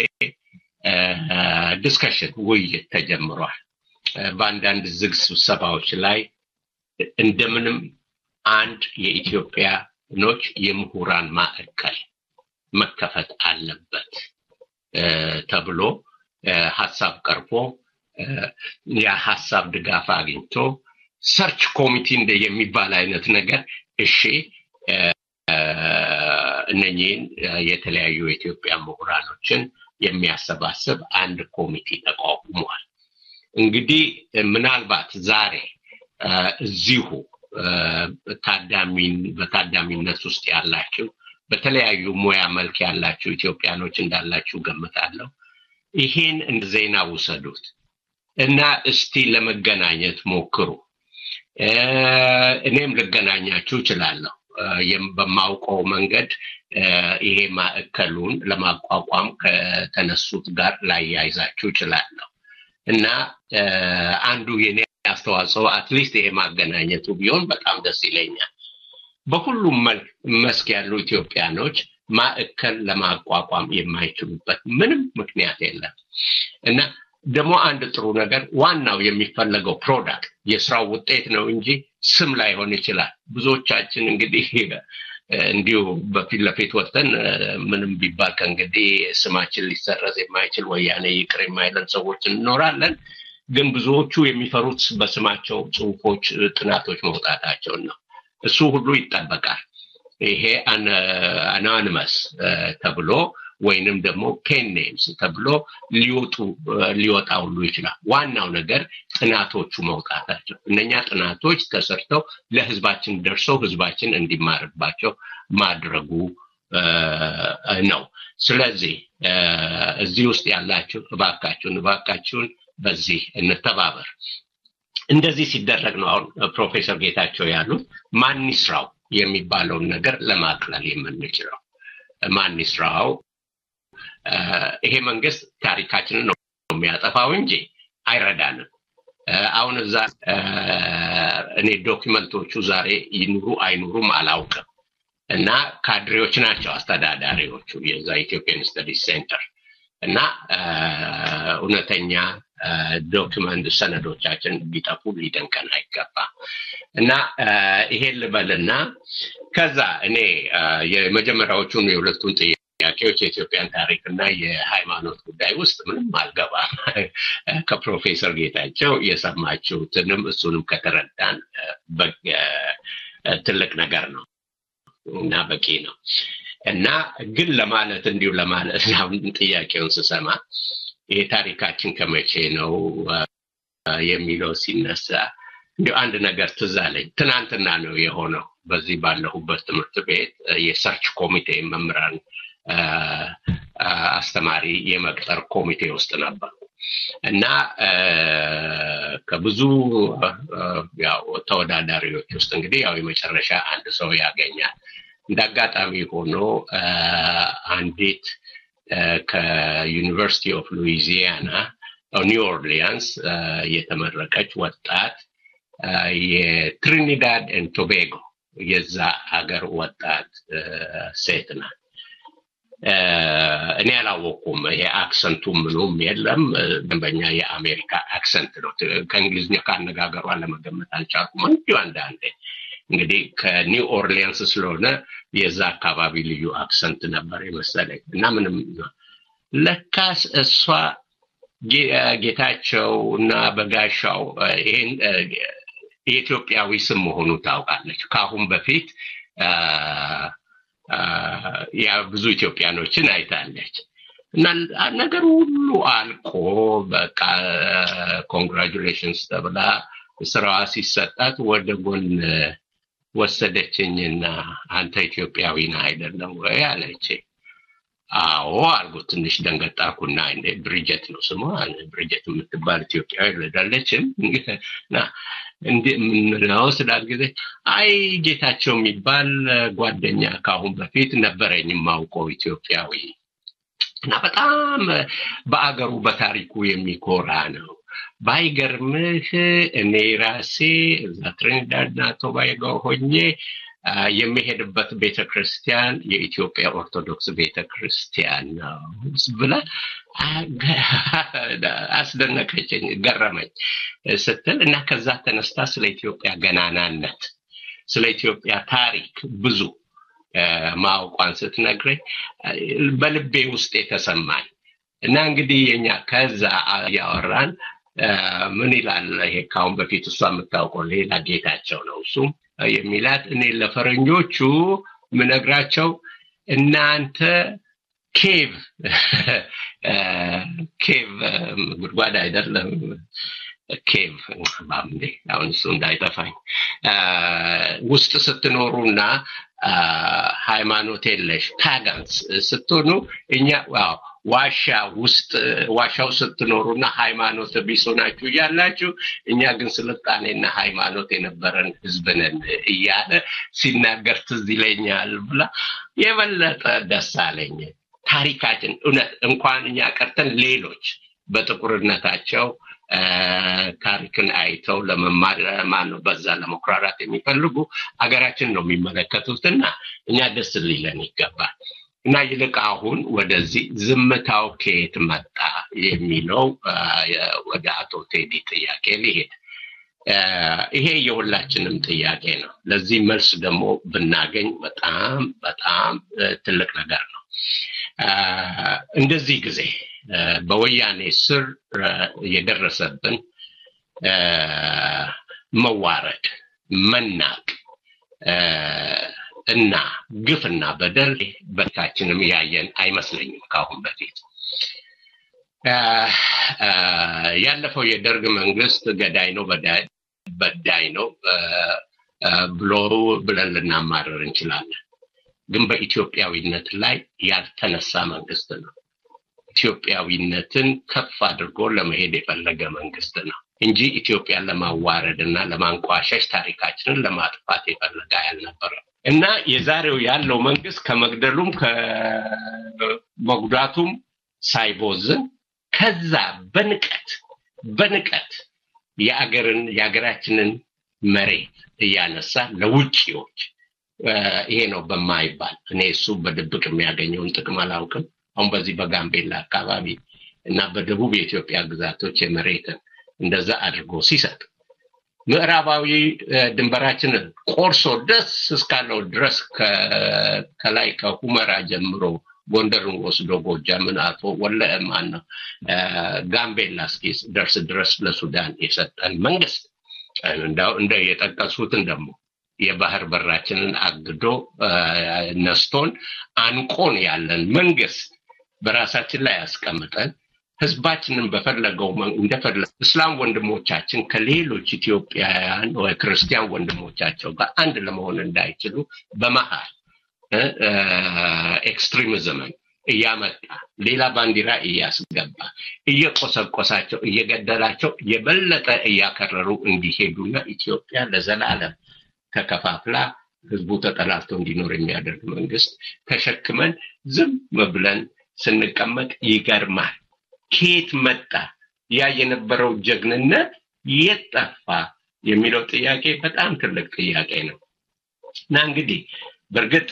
ዲስከሽን ውይይት ተጀምሯል በአንዳንድ ዝግ ስብሰባዎች ላይ እንደምንም አንድ የኢትዮጵያ ኖች የምሁራን ማዕከል መከፈት አለበት ተብሎ ሐሳብ ቀርቦ ያ ሐሳብ ድጋፍ አግኝቶ ሰርች ኮሚቴ እንደ የሚባል አይነት ነገር እሺ እነኚህን የተለያዩ የኢትዮጵያ ምሁራኖችን የሚያሰባስብ አንድ ኮሚቴ ተቋቁሟል እንግዲህ ምናልባት ዛሬ እዚሁ ታዳሚን በታዳሚነት ውስጥ ያላችሁ በተለያዩ ሙያ መልክ ያላችሁ ኢትዮጵያኖች እንዳላችሁ ገምታለሁ ይሄን እንደ ዜና ወሰዱት እና እስቲ ለመገናኘት ሞክሩ እኔም ልገናኛችሁ እችላለሁ በማውቀው መንገድ ይሄ ማዕከሉን ለማቋቋም ከተነሱት ጋር ላይ ያይዛችሁ እችላለሁ እና አንዱ የኔ አስተዋጽኦ አትሊስት ይሄ ማገናኘቱ ቢሆን በጣም ደስ ይለኛል በሁሉም መስክ ያሉ ኢትዮጵያኖች ማዕከል ለማቋቋም የማይችሉበት ምንም ምክንያት የለም እና ደሞ አንድ ጥሩ ነገር ዋናው የሚፈለገው ፕሮዳክት የስራው ውጤት ነው እንጂ ስም ላይ ሆነ ይችላል ብዙዎቻችን እንግዲህ እንዲሁ በፊት ለፊት ወጥተን ምንም ቢባል ከእንግዲህ ስማችን ሊሰረዝ የማይችል ወያኔ ይቅር የማይለን ሰዎች እንኖራለን ግን ብዙዎቹ የሚፈሩት በስማቸው ጽሁፎች ጥናቶች መውጣታቸው ነው እሱ ሁሉ ይጠበቃል ይሄ አናኒመስ ተብሎ ወይንም ደግሞ ፔን ኔምስ ተብሎ ሊወጡ ሊወጣው ሁሉ ይችላል ዋናው ነገር ጥናቶቹ መውጣታቸው እነኛ ጥናቶች ተሰርተው ለህዝባችን ደርሰው ህዝባችን እንዲማርባቸው ማድረጉ ነው ስለዚህ እዚህ ውስጥ ያላችሁ እባካችሁን እባካችሁን በዚህ እንተባበር እንደዚህ ሲደረግ ነው አሁን ፕሮፌሰር ጌታቸው ያሉት ማን ይስራው የሚባለው ነገር ለማቅለል የምንችለው ማን ይስራው ይሄ መንግስት ታሪካችንን ነው የሚያጠፋው እንጂ አይረዳንም አሁን እዛ እኔ ዶክመንቶቹ ዛሬ ይኑሩ አይኑሩም አላውቅም እና ካድሬዎች ናቸው አስተዳዳሪዎቹ የዛ ኢትዮጵያን ስተዲስ ሴንተር እና እውነተኛ ዶክመንት ሰነዶቻችን ቢጠፉ ሊደንቀን አይገባ እና ይሄን ልበልና ከዛ እኔ የመጀመሪያዎቹን የሁለቱን ጥያቄዎች የኢትዮጵያን ታሪክና የሃይማኖት ጉዳይ ውስጥ ምንም አልገባም ከፕሮፌሰር ጌታቸው የሰማችሁትንም እሱንም ከተረዳን ትልቅ ነገር ነው እና በቂ ነው እና ግን ለማለት እንዲሁ ለማለት አሁን ጥያቄውን ስሰማ የታሪካችን ከመቼ ነው የሚለው ሲነሳ እንዲሁ አንድ ነገር ትዝ አለኝ ትናንትና ነው የሆነው በዚህ ባለሁበት ትምህርት ቤት የሰርች ኮሚቴ መምራን አስተማሪ የመቅጠር ኮሚቴ ውስጥ ነበር እና ከብዙ ያው ተወዳዳሪዎች ውስጥ እንግዲህ ያው የመጨረሻ አንድ ሰው ያገኛል እንዳጋጣሚ ሆኖ አንዲት ከዩኒቨርሲቲ ኦፍ ሉዊዚያና ኒው ኦርሊያንስ የተመረቀች ወጣት የትሪኒዳድ ኤንድ ቶቤጎ የዛ ሀገር ወጣት ሴት ናት እኔ አላወኩም ይሄ አክሰንቱ ምንም የለም ደንበኛ የአሜሪካ አክሰንት ነው ከእንግሊዝኛ ካነጋገሯ ለመገመት አልቻልኩም እንዲሁ አንዳንዴ እንግዲህ ከኒው ኦርሊያንስ ስለሆነ የዛ አካባቢ ልዩ አክሰንት ነበር የመሰለኝ እና ምንም ለካስ እሷ ጌታቸው እና በጋሻው ይሄን የኢትዮጵያዊ ስም መሆኑ ታውቃለች ካሁን በፊት ያ ብዙ ኢትዮጵያኖችን አይታለች እና ነገር ሁሉ አልቆ በቃ ኮንግራቹሌሽንስ ተብላ ስራዋ ሲሰጣት ወደ ጎን ወሰደችኝና አንተ ኢትዮጵያዊ ነህ አይደለም ወይ አለች አዎ አልጎ ትንሽ ደንገጣኩና እንደ ብሪጀት ነው ስሟ ብሪጀት የምትባል ኢትዮጵያዊ ለዳለችም እና እንደ ምን ነው ስላልጊዜ አይ ጌታቸው የሚባል ጓደኛ ካሁን በፊት ነበረኝ ማውቀው ኢትዮጵያዊ እና በጣም በአገሩ በታሪኩ የሚኮራ ነው ባይገርምህ እኔ ራሴ እዛ ትሪኒዳድና ቶባጎ ሆኜ የሚሄድበት ቤተክርስቲያን የኢትዮጵያ ኦርቶዶክስ ቤተክርስቲያን ነው ብላ አስደነቀችኝ ገረመኝ ስትል እና ከዛ ተነስታ ስለ ኢትዮጵያ ገናናነት ስለ ኢትዮጵያ ታሪክ ብዙ ማውቋን ስትነግረኝ በልቤ ውስጥ የተሰማኝ እና እንግዲህ የኛ ከዛ ያወራን ምን ይላል ይሄ ካሁን በፊት እሷ የምታውቀው ሌላ ጌታቸው ነው እሱ የሚላት እኔ ለፈረንጆቹ ምነግራቸው እናንተ ኬቭ ኬቭ ጉድጓድ አይደለም ኬቭ ባምዴ አሁን እሱ እንዳይጠፋኝ ውስጥ ስትኖሩና ሃይማኖት የለሽ ፓጋንስ ስትሆኑ እኛ ዋው ዋሻ ውስጥ ዋሻው ስትኖሩና ሃይማኖት ቢሶናችሁ ያላችሁ እኛ ግን ስልጣኔና ሃይማኖት የነበረን ህዝብ ነን እያለ ሲናገር ትዝ ይለኛል ብላ የበለጠ ደሳለኝ ታሪካችን እውነት እንኳን እኛ ቀርተን ሌሎች በጥቁርነታቸው ታሪክን አይተው ለመማር ማነው በዛ ለመኩራራት የሚፈልጉ አገራችን ነው የሚመለከቱትና እኛ ደስ ሊለን ይገባል እና ይልቅ አሁን ወደዚህ ዝምታው ከየት መጣ የሚለው ወደ አቶ ቴዲ ጥያቄ ሊሄድ ይሄ የሁላችንም ጥያቄ ነው ለዚህ መልስ ደግሞ ብናገኝ በጣም በጣም ትልቅ ነገር ነው እንደዚህ ጊዜ በወያኔ ስር የደረሰብን መዋረድ መናቅ እና ግፍና በደል በታችንም ያየን አይመስለኝም ካሁን በፊት ያለፈው የደርግ መንግስት ገዳይ ነው በዳይ ነው ብሎ ብለን ልናማረር እንችላለን ግን በኢትዮጵያዊነት ላይ ያልተነሳ መንግስት ነው ኢትዮጵያዊነትን ከፍ አድርጎ ለመሄድ የፈለገ መንግስት ነው እንጂ ኢትዮጵያን ለማዋረድና ለማንቋሸሽ ታሪካችንን ለማጥፋት የፈለገ ያልነበረም እና የዛሬው ያለው መንግስት ከመግደሉም ከመጉዳቱም ሳይቦዝን ከዛ በንቀት በንቀት የአገርን የአገራችንን መሬት እያነሳ ለውጪዎች ይሄ ነው በማይባል እኔ እሱ በድብቅ የሚያገኘውን ጥቅም አላውቅም አሁን በዚህ በጋምቤላ አካባቢ እና በደቡብ የኢትዮጵያ ግዛቶች የመሬትን እንደዛ አድርጎ ሲሰጥ ምዕራባዊ ድንበራችንን ቆርሶ ደስ እስካለው ድረስ ከላይ ከሁመራ ጀምሮ ጎንደርን ወስዶ ጎጃምን አልፎ ወለማን ነው ጋምቤላ እስኪ ደርስ ድረስ ለሱዳን የሰጠን መንግስት እንዳው እንደ የጠቀሱትን ደግሞ የባህር በራችንን አግዶ ነስቶን አንቆን ያለን መንግስት በራሳችን ላይ ያስቀምጠን ህዝባችንን በፈለገው እንደፈለገ እስላም ወንድሞቻችን ከሌሎች ኢትዮጵያውያን ወይ ክርስቲያን ወንድሞቻቸው ጋር አንድ ለመሆን እንዳይችሉ በመሃል ኤክስትሪሚዝምን እያመጣ ሌላ ባንዲራ እያስገባ እየቆሰቆሳቸው እየገደላቸው የበለጠ እያከረሩ እንዲሄዱና ኢትዮጵያ ለዘላለም ተከፋፍላ ህዝቡ ተጠላልቶ እንዲኖር የሚያደርግ መንግስት ተሸክመን ዝም ብለን ስንቀመጥ ይገርማል ከየት መጣ ያ የነበረው ጀግንነት የጠፋ የሚለው ጥያቄ በጣም ትልቅ ጥያቄ ነው እና እንግዲህ በርግጥ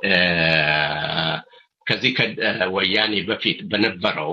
ከዚህ ከወያኔ በፊት በነበረው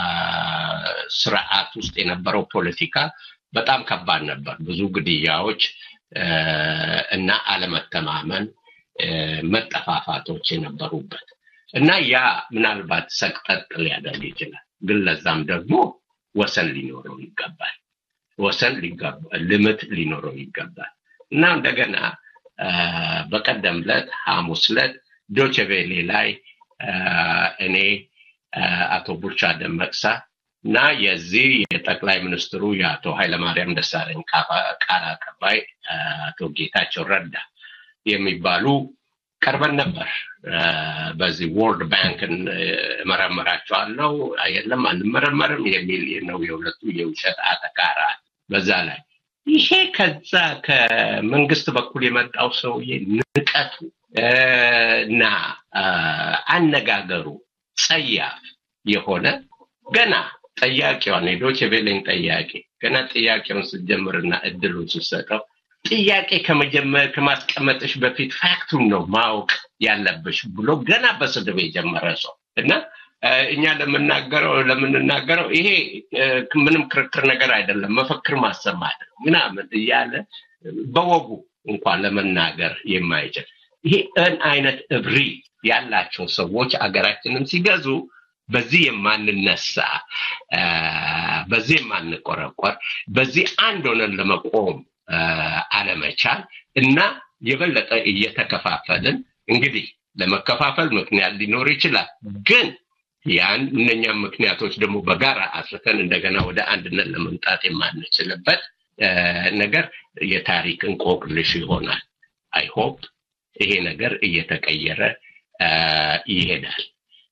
ስርዓት ውስጥ የነበረው ፖለቲካ በጣም ከባድ ነበር ብዙ ግድያዎች እና አለመተማመን መጠፋፋቶች የነበሩበት እና ያ ምናልባት ሰቅጠጥ ሊያደርግ ይችላል ግን ለዛም ደግሞ ወሰን ሊኖረው ይገባል ወሰን ሊገባል ልምት ሊኖረው ይገባል እና እንደገና በቀደም ለት ሐሙስ ለት ዶቼቬሌ ላይ እኔ አቶ ቡልቻ ደመቅሳ እና የዚህ የጠቅላይ ሚኒስትሩ የአቶ ኃይለማርያም ደሳለኝ ቃል አቀባይ አቶ ጌታቸው ረዳ የሚባሉ ቀርበን ነበር በዚህ ወርልድ ባንክን መረመራቸዋለሁ አይደለም አንመረመርም የሚል ነው የሁለቱ የውሸት አተካራ በዛ ላይ ይሄ ከዛ ከመንግስት በኩል የመጣው ሰውዬ ንቀቱ እና አነጋገሩ ጸያፍ የሆነ ገና ጥያቄውን ሄዶች የበለኝ ጥያቄ ገና ጥያቄውን ሲጀምርና እድሉን ሲሰጠው ጥያቄ ከመጀመር ከማስቀመጥሽ በፊት ፋክቱን ነው ማወቅ ያለብሽ ብሎ ገና በስድብ የጀመረ ሰው እና እኛ ለምንናገረው ለምንናገረው ይሄ ምንም ክርክር ነገር አይደለም መፈክር ማሰማት ምናምን እያለ በወጉ እንኳን ለመናገር የማይችል ይሄ እን አይነት እብሪ ያላቸው ሰዎች አገራችንን ሲገዙ በዚህ የማንነሳ በዚህ የማንቆረቆር በዚህ አንድ ሆነን ለመቆም አለመቻል እና የበለጠ እየተከፋፈልን እንግዲህ ለመከፋፈል ምክንያት ሊኖር ይችላል ግን ያን እነኛ ምክንያቶች ደግሞ በጋራ አስረተን እንደገና ወደ አንድነት ለመምጣት የማንችልበት ነገር የታሪክ እንቆቅልሽ ይሆናል I hope ይሄ ነገር እየተቀየረ ይሄዳል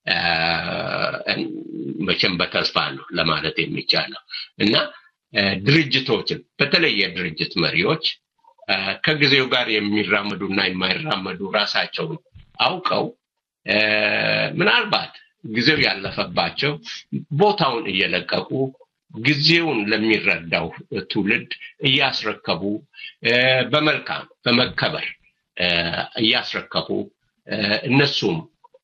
መቼም በተስፋ ነው ለማለት የሚቻለው እና ድርጅቶችን በተለይ የድርጅት መሪዎች ከጊዜው ጋር የሚራመዱና የማይራመዱ ራሳቸው አውቀው ምናልባት ጊዜው ያለፈባቸው ቦታውን እየለቀቁ ጊዜውን ለሚረዳው ትውልድ እያስረከቡ በመልካም በመከበር እያስረከቡ እነሱም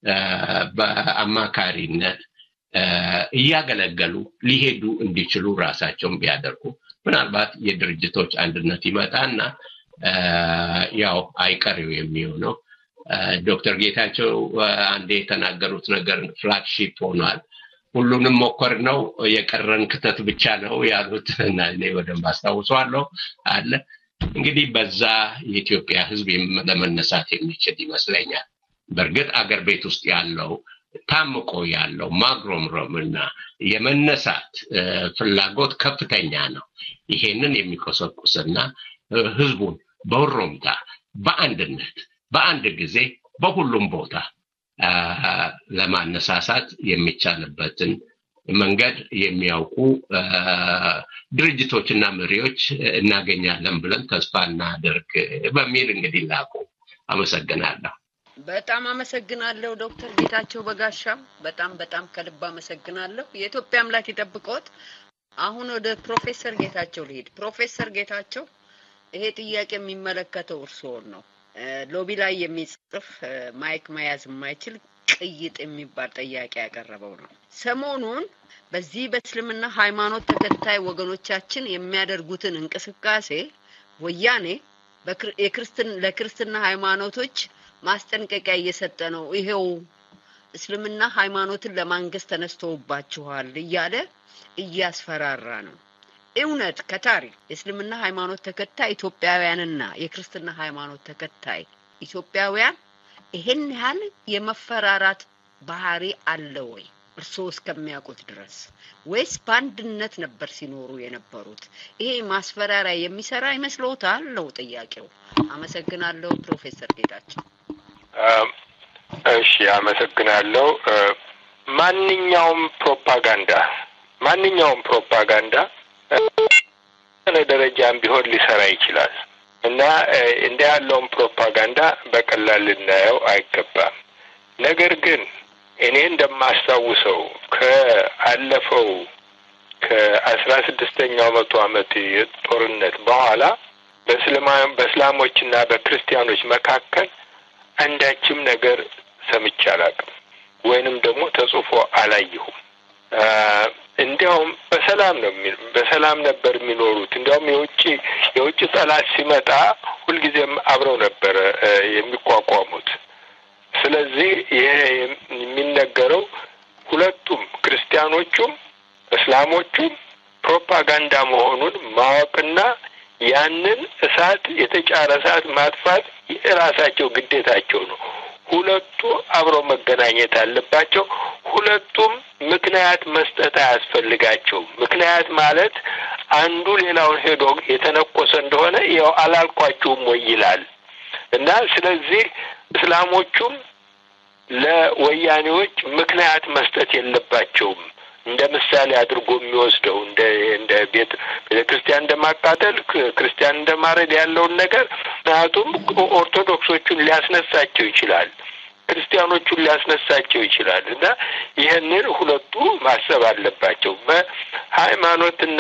በአማካሪነት እያገለገሉ ሊሄዱ እንዲችሉ ራሳቸውን ቢያደርጉ ምናልባት የድርጅቶች አንድነት ይመጣና ያው አይቀርው የሚሆነው ዶክተር ጌታቸው አንዴ የተናገሩት ነገር ፍላግሺፕ ሆኗል ሁሉንም ሞከር ነው የቀረን ክተት ብቻ ነው ያሉት እና እኔ ወደም አስተዋውሳለሁ አለ እንግዲህ በዛ የኢትዮጵያ ህዝብ ለመነሳት የሚችል ይመስለኛል በርግጥ አገር ቤት ውስጥ ያለው ታምቆ ያለው ማግሮምሮምና የመነሳት ፍላጎት ከፍተኛ ነው ይሄንን የሚቆሰቁስና ህዝቡን በወሮምታ በአንድነት በአንድ ጊዜ በሁሉም ቦታ ለማነሳሳት የሚቻልበትን መንገድ የሚያውቁ ድርጅቶችና መሪዎች እናገኛለን ብለን ተስፋ እናደርግ በሚል እንግዲህ ላቁ አመሰግናለሁ በጣም አመሰግናለሁ ዶክተር ጌታቸው በጋሻው በጣም በጣም ከልብ አመሰግናለሁ የኢትዮጵያ አምላክ ይጠብቆት አሁን ወደ ፕሮፌሰር ጌታቸው ልሂድ ፕሮፌሰር ጌታቸው ይሄ ጥያቄ የሚመለከተው እርስዎን ነው ሎቢ ላይ የሚጽፍ ማይክ መያዝ የማይችል ቅይጥ የሚባል ጥያቄ ያቀረበው ነው ሰሞኑን በዚህ በእስልምና ሃይማኖት ተከታይ ወገኖቻችን የሚያደርጉትን እንቅስቃሴ ወያኔ በክርስትና ለክርስትና ሃይማኖቶች ማስጠንቀቂያ እየሰጠ ነው ይሄው እስልምና ሃይማኖትን ለማንገስ ተነስተውባችኋል እያለ እያስፈራራ ነው እውነት ከታሪክ እስልምና ሃይማኖት ተከታይ ኢትዮጵያውያንና የክርስትና ሃይማኖት ተከታይ ኢትዮጵያውያን ይሄን ያህል የመፈራራት ባህሪ አለ ወይ እርስዎ እስከሚያውቁት ድረስ ወይስ ባንድነት ነበር ሲኖሩ የነበሩት ይሄ ማስፈራሪያ የሚሰራ ይመስሎታል ነው ጥያቄው አመሰግናለሁ ፕሮፌሰር ጌታቸው እሺ አመሰግናለሁ ማንኛውም ፕሮፓጋንዳ ማንኛውም ፕሮፓጋንዳ ደረጃም ቢሆን ሊሰራ ይችላል እና እንደ ያለውን ፕሮፓጋንዳ በቀላል ልናየው አይገባም ነገር ግን እኔ እንደማስተዋውሰው ከአለፈው ከአስራ ስድስተኛው መቶ ዓመት ጦርነት በኋላ በእስላም በእስላሞችና በክርስቲያኖች መካከል አንዳችም ነገር ሰምቼ አላውቅም ወይንም ደግሞ ተጽፎ አላየሁም እንዲያውም በሰላም ነው በሰላም ነበር የሚኖሩት እንዲያውም የውጭ የውጭ ጠላት ሲመጣ ሁሉ ጊዜም አብረው ነበር የሚቋቋሙት ስለዚህ ይሄ የሚነገረው ሁለቱም ክርስቲያኖቹም እስላሞቹም ፕሮፓጋንዳ መሆኑን ማወቅና ያንን እሳት የተጫረ እሳት ማጥፋት የራሳቸው ግዴታቸው ነው ሁለቱ አብረው መገናኘት አለባቸው ሁለቱም ምክንያት መስጠት አያስፈልጋቸው ምክንያት ማለት አንዱ ሌላውን ሄዶ የተነቆሰ እንደሆነ ያው አላልኳችሁም ወይ ይላል እና ስለዚህ እስላሞቹም ለወያኔዎች ምክንያት መስጠት የለባቸውም እንደ ምሳሌ አድርጎ የሚወስደው እንደ እንደ ቤት ቤተክርስቲያን እንደማቃጠል ክርስቲያን እንደማረድ ያለውን ነገር ምክንያቱም ኦርቶዶክሶቹን ሊያስነሳቸው ይችላል ክርስቲያኖቹን ሊያስነሳቸው ይችላል እና ይሄንን ሁለቱ ማሰብ አለባቸው በሃይማኖትና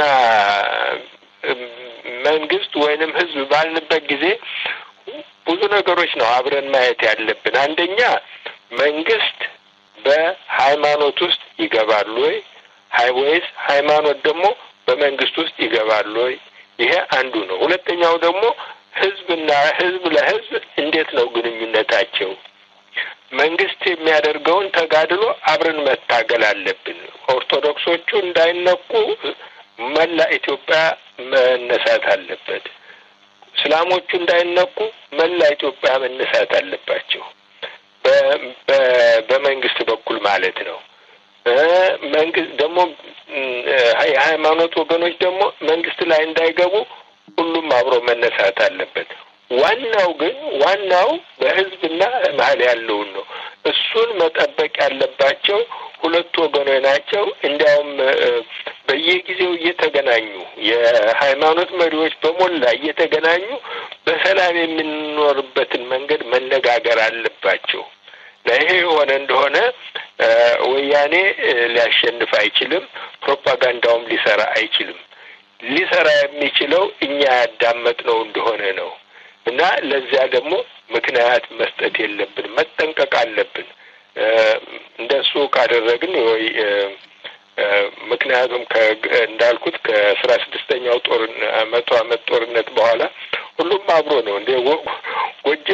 መንግስት ወይንም ህዝብ ባልንበት ጊዜ ብዙ ነገሮች ነው አብረን ማየት ያለብን አንደኛ መንግስት በሃይማኖት ውስጥ ይገባል ወይ ሃይዌስ ሃይማኖት ደግሞ በመንግስት ውስጥ ይገባል ወይ ይሄ አንዱ ነው ሁለተኛው ደግሞ ህዝብና ህዝብ ለህዝብ እንዴት ነው ግንኙነታቸው መንግስት የሚያደርገውን ተጋድሎ አብረን መታገል አለብን ኦርቶዶክሶቹ እንዳይነኩ መላ ኢትዮጵያ መነሳት አለበት እስላሞቹ እንዳይነኩ መላ ኢትዮጵያ መነሳት አለባቸው በመንግስት በኩል ማለት ነው መንግስት ደግሞ ሃይማኖት ወገኖች ደግሞ መንግስት ላይ እንዳይገቡ ሁሉም አብሮ መነሳት አለበት ዋናው ግን ዋናው በህዝብና መሀል ያለው ነው እሱን መጠበቅ ያለባቸው ሁለት ወገኖች ናቸው እንዲያውም በየጊዜው እየተገናኙ የሃይማኖት መሪዎች በሞላ እየተገናኙ በሰላም የምንኖርበትን መንገድ መነጋገር አለባቸው ለይሄ ሆነ እንደሆነ ወያኔ ሊያሸንፍ አይችልም ፕሮፓጋንዳውም ሊሰራ አይችልም ሊሰራ የሚችለው እኛ ያዳመጥነው እንደሆነ ነው እና ለዚያ ደግሞ ምክንያት መስጠት የለብን መጠንቀቅ አለብን እንደሱ ካደረግን ወይ ምክንያቱም እንዳልኩት ከአስራ ስድስተኛው ጦር መቶ አመት ጦርነት በኋላ ሁሉም አብሮ ነው እንደ ወጀ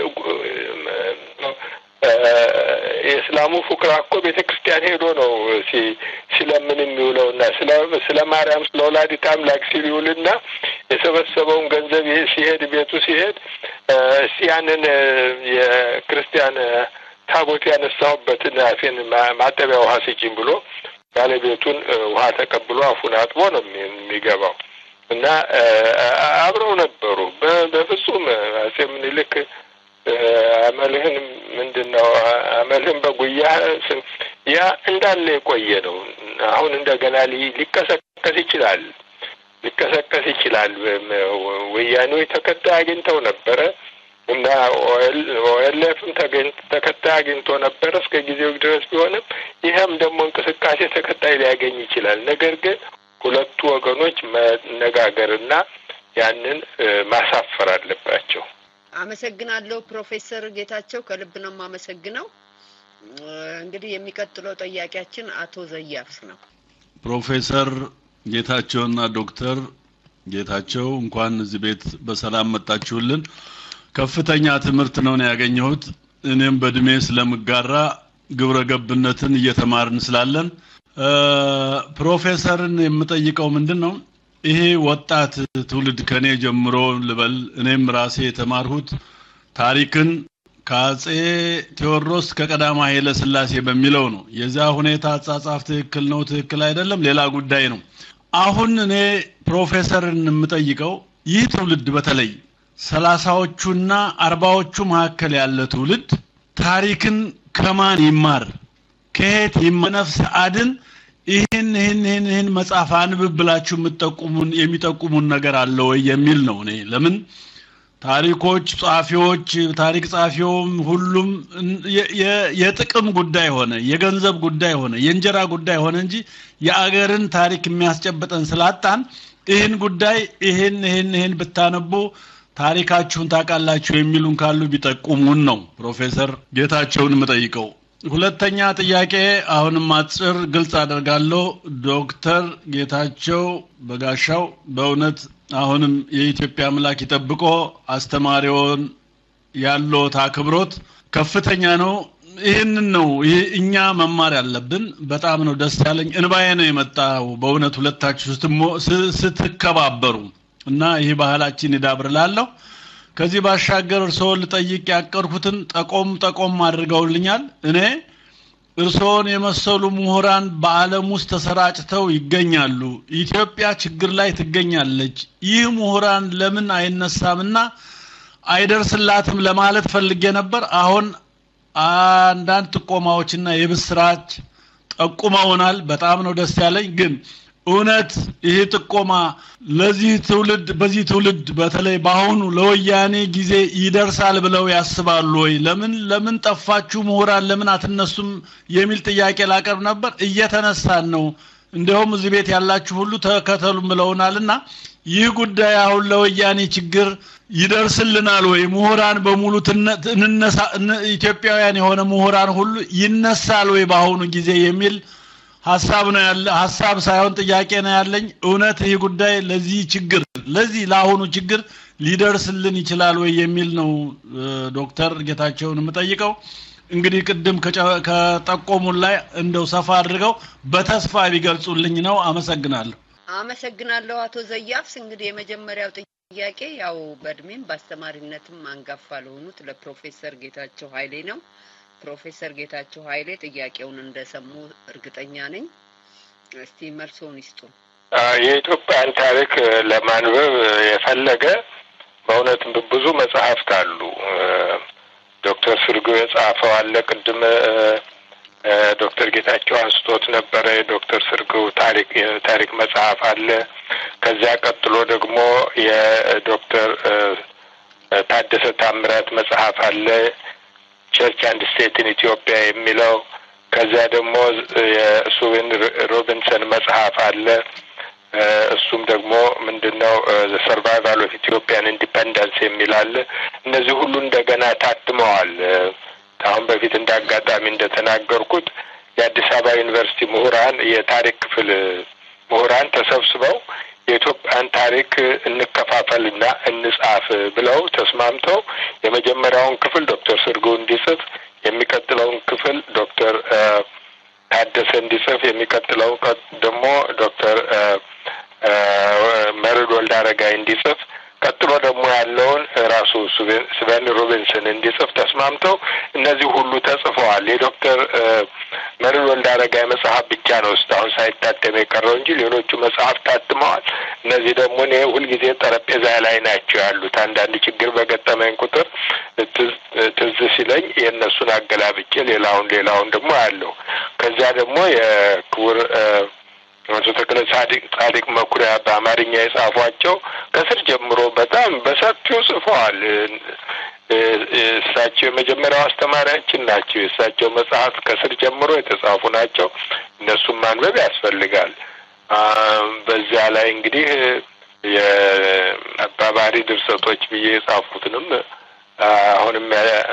የእስላሙ ፉቅራ እኮ ቤተክርስቲያን ሄዶ ነው ሲ ስለምን የሚውለውና ስለ ስለ ማርያም ስለ ወላዲተ አምላክ ሲውልና የሰበሰበውን ገንዘብ ሲሄድ ቤቱ ሲሄድ ሲያንን የክርስቲያን ታቦት ያነሳውበትን አፌን ማጠቢያ ውሃ ሲጭን ብሎ ባለቤቱን ውሃ ተቀብሎ አፉን አጥቦ ነው የሚገባው እና አብረው ነበሩ በፍጹም አጼ ምኒልክ አመልህን ምንድነው አመልህን በጉያ ያ እንዳለ የቆየ ነው አሁን እንደገና ሊቀሰቀስ ይችላል ሊቀሰቀስ ይችላል ወያኔ ተከታይ አግኝተው ነበር እና ኦኤልኤፍም ተከታይ አግኝቶ ነበር እስከ ጊዜው ድረስ ቢሆንም ይሄም ደግሞ እንቅስቃሴ ተከታይ ሊያገኝ ይችላል ነገር ግን ሁለቱ ወገኖች መነጋገርና ያንን ማሳፈር አለባቸው አመሰግናለሁ ፕሮፌሰር ጌታቸው ከልብ ነው ማመሰግነው እንግዲህ የሚቀጥለው ጥያቄያችን አቶ ዘያፍ ነው ፕሮፌሰር ጌታቸውና ዶክተር ጌታቸው እንኳን እዚህ ቤት በሰላም መጣችሁልን ከፍተኛ ትምህርት ነው ያገኘሁት እኔም በድሜ ስለምጋራ ግብረ ገብነትን እየተማርን ስላለን ፕሮፌሰርን የምጠይቀው ምንድነው ይሄ ወጣት ትውልድ ከኔ ጀምሮ ልበል እኔም ራሴ የተማርሁት ታሪክን ካጼ ቴዎድሮስ ከቀዳማዊ ኃይለ ሥላሴ በሚለው ነው የዛ ሁኔታ አጻጻፍ ትክክል ነው ትክክል አይደለም ሌላ ጉዳይ ነው አሁን እኔ ፕሮፌሰርን የምጠይቀው ይህ ትውልድ በተለይ ሰላሳዎቹና አርባዎቹ መካከል ያለ ትውልድ ታሪክን ከማን ይማር ከየት ይመነፍስ አድን ይሄን ይሄን ይሄን መጽሐፍ አንብብላችሁ የምትጠቁሙን የሚጠቁሙን ነገር አለ ወይ የሚል ነው እኔ ለምን ታሪኮች ጻፊዎች ታሪክ ጻፊውም ሁሉም የጥቅም ጉዳይ ሆነ የገንዘብ ጉዳይ ሆነ የእንጀራ ጉዳይ ሆነ እንጂ የአገርን ታሪክ የሚያስጨብጠን ስላጣን ይሄን ጉዳይ ይሄን ይሄን ይሄን ብታነቡ ታሪካችሁን ታቃላችሁ የሚሉን ካሉ ቢጠቁሙን ነው ፕሮፌሰር ጌታቸውን መጠይቀው ሁለተኛ ጥያቄ አሁንም አጥር ግልጽ አደርጋለሁ ዶክተር ጌታቸው በጋሻው በእውነት አሁንም የኢትዮጵያ አምላክ ይጠብቆ አስተማሪውን ያለው ታክብሮት ከፍተኛ ነው ይሄንን ነው እኛ መማር ያለብን በጣም ነው ደስ ያለኝ እንባዬ ነው የመጣው በእውነት ሁለታችሁ ስትከባበሩ እና ይሄ ባህላችን ይዳብርላለሁ ከዚህ ባሻገር እርሶን ልጠይቅ ያቀርኩትን ጠቆም ጠቆም አድርገውልኛል እኔ እርሶን የመሰሉ ምሁራን በአለም ውስጥ ተሰራጭተው ይገኛሉ ኢትዮጵያ ችግር ላይ ትገኛለች ይህ ምሁራን ለምን አይነሳምና አይደርስላትም ለማለት ፈልጌ ነበር አሁን አንዳንድ ጥቆማዎችና የብስራት ጠቁመውናል በጣም ነው ደስ ያለኝ ግን እውነት ይሄ ጥቆማ ለዚህ ትውልድ በዚህ ትውልድ በተለይ ባሁኑ ለወያኔ ጊዜ ይደርሳል ብለው ያስባሉ ወይ ለምን ለምን ጠፋችሁ ምሁራን ለምን አትነሱም የሚል ጥያቄ ላቀርብ ነበር እየተነሳን ነው እንደውም እዚህ ቤት ያላችሁ ሁሉ ተከተሉም ብለውናልና ይህ ጉዳይ አሁን ለወያኔ ችግር ይደርስልናል ወይ ምሁራን በሙሉ ተነሳ ኢትዮጵያውያን የሆነ ምሁራን ሁሉ ይነሳል ወይ ባሁኑ ጊዜ የሚል ሐሳብ ነው ያለ ሐሳብ ሳይሆን ጥያቄ ነው ያለኝ እውነት ይህ ጉዳይ ለዚህ ችግር ለዚህ ለአሁኑ ችግር ሊደርስልን ይችላል ወይ የሚል ነው ዶክተር ጌታቸውን የምጠይቀው እንግዲህ ቅድም ከጠቆሙን ላይ እንደው ሰፋ አድርገው በተስፋ ቢገልጹልኝ ነው አመሰግናለሁ አመሰግናለሁ አቶ ዘያፍስ እንግዲህ የመጀመሪያው ጥያቄ ያው በእድሜም በአስተማሪነትም አንጋፋ ለሆኑት ለፕሮፌሰር ጌታቸው ኃይሌ ነው ፕሮፌሰር ጌታቸው ኃይሌ ጥያቄውን እንደሰሙ እርግጠኛ ነኝ እስቲ መልሶን ይስጡ የኢትዮጵያን ታሪክ ለማንበብ የፈለገ በእውነት ብዙ መጽሐፍት አሉ ዶክተር ስርጉ የጻፈው አለ ቅድም ዶክተር ጌታቸው አንስቶት ነበር ዶክተር ስርጉ ታሪክ ታሪክ መጽሐፍ አለ ከዛ ቀጥሎ ደግሞ የዶክተር ታደሰ ታምራት መጽሐፍ አለ ቸርች አንድ ስቴት ኢን ኢትዮጵያ የሚለው ከዛ ደግሞ የሱዌን ሮቢንሰን መጽሐፍ አለ እሱም ደግሞ ምንድነው the survival of Ethiopian independence የሚላል እነዚህ ሁሉ እንደገና ታትመዋል አሁን በፊት እንዳጋጣሚ እንደተናገርኩት የአዲስ አበባ ዩኒቨርሲቲ ምሁራን የታሪክ ክፍል ምሁራን ተሰብስበው የኢትዮጵያን ታሪክ እንከፋፈልና እንጻፍ ብለው ተስማምተው የመጀመሪያውን ክፍል ዶክተር ስርጉ እንዲጽፍ የሚቀጥለውን ክፍል ዶክተር ታደሰ እንዲጽፍ የሚቀጥለው ደግሞ ዶክተር መርድ ወልዳረጋይ እንዲጽፍ ቀጥሎ ደግሞ ያለውን ራሱ ስቬን ሮቢንሰን እንዲጽፍ ተስማምተው እነዚህ ሁሉ ተጽፈዋል የዶክተር መርድ ወልዳረጋይ መጽሐፍ ብቻ ነው እስካሁን ሳይታተም የቀረው እንጂ ሌሎቹ መጽሐፍ ታትመዋል እነዚህ ደግሞ ነው ሁሉ ጊዜ ጠረጴዛ ላይ ናቸው ያሉት አንዳንድ ችግር በገጠመኝ ቁጥር ትዝ ሲለኝ የነሱን አገላብጬ ሌላውን ሌላውን ደግሞ ያለው ከዛ ደግሞ የክቡር ወንዙ ተክለ ጻድቅ ጻድቅ መኩሪያ በአማርኛ የጻፏቸው ከስር ጀምሮ በጣም በሰፊው ጽፈዋል እሳቸው የመጀመሪያው አስተማሪያችን ናቸው እሳቸው መጽሐፍ ከስር ጀምሮ የተጻፉ ናቸው እነሱም ማንበብ ያስፈልጋል በዚያ ላይ እንግዲህ የአባባሪ ድርሰቶች ብዬ የጻፉትንም አሁንም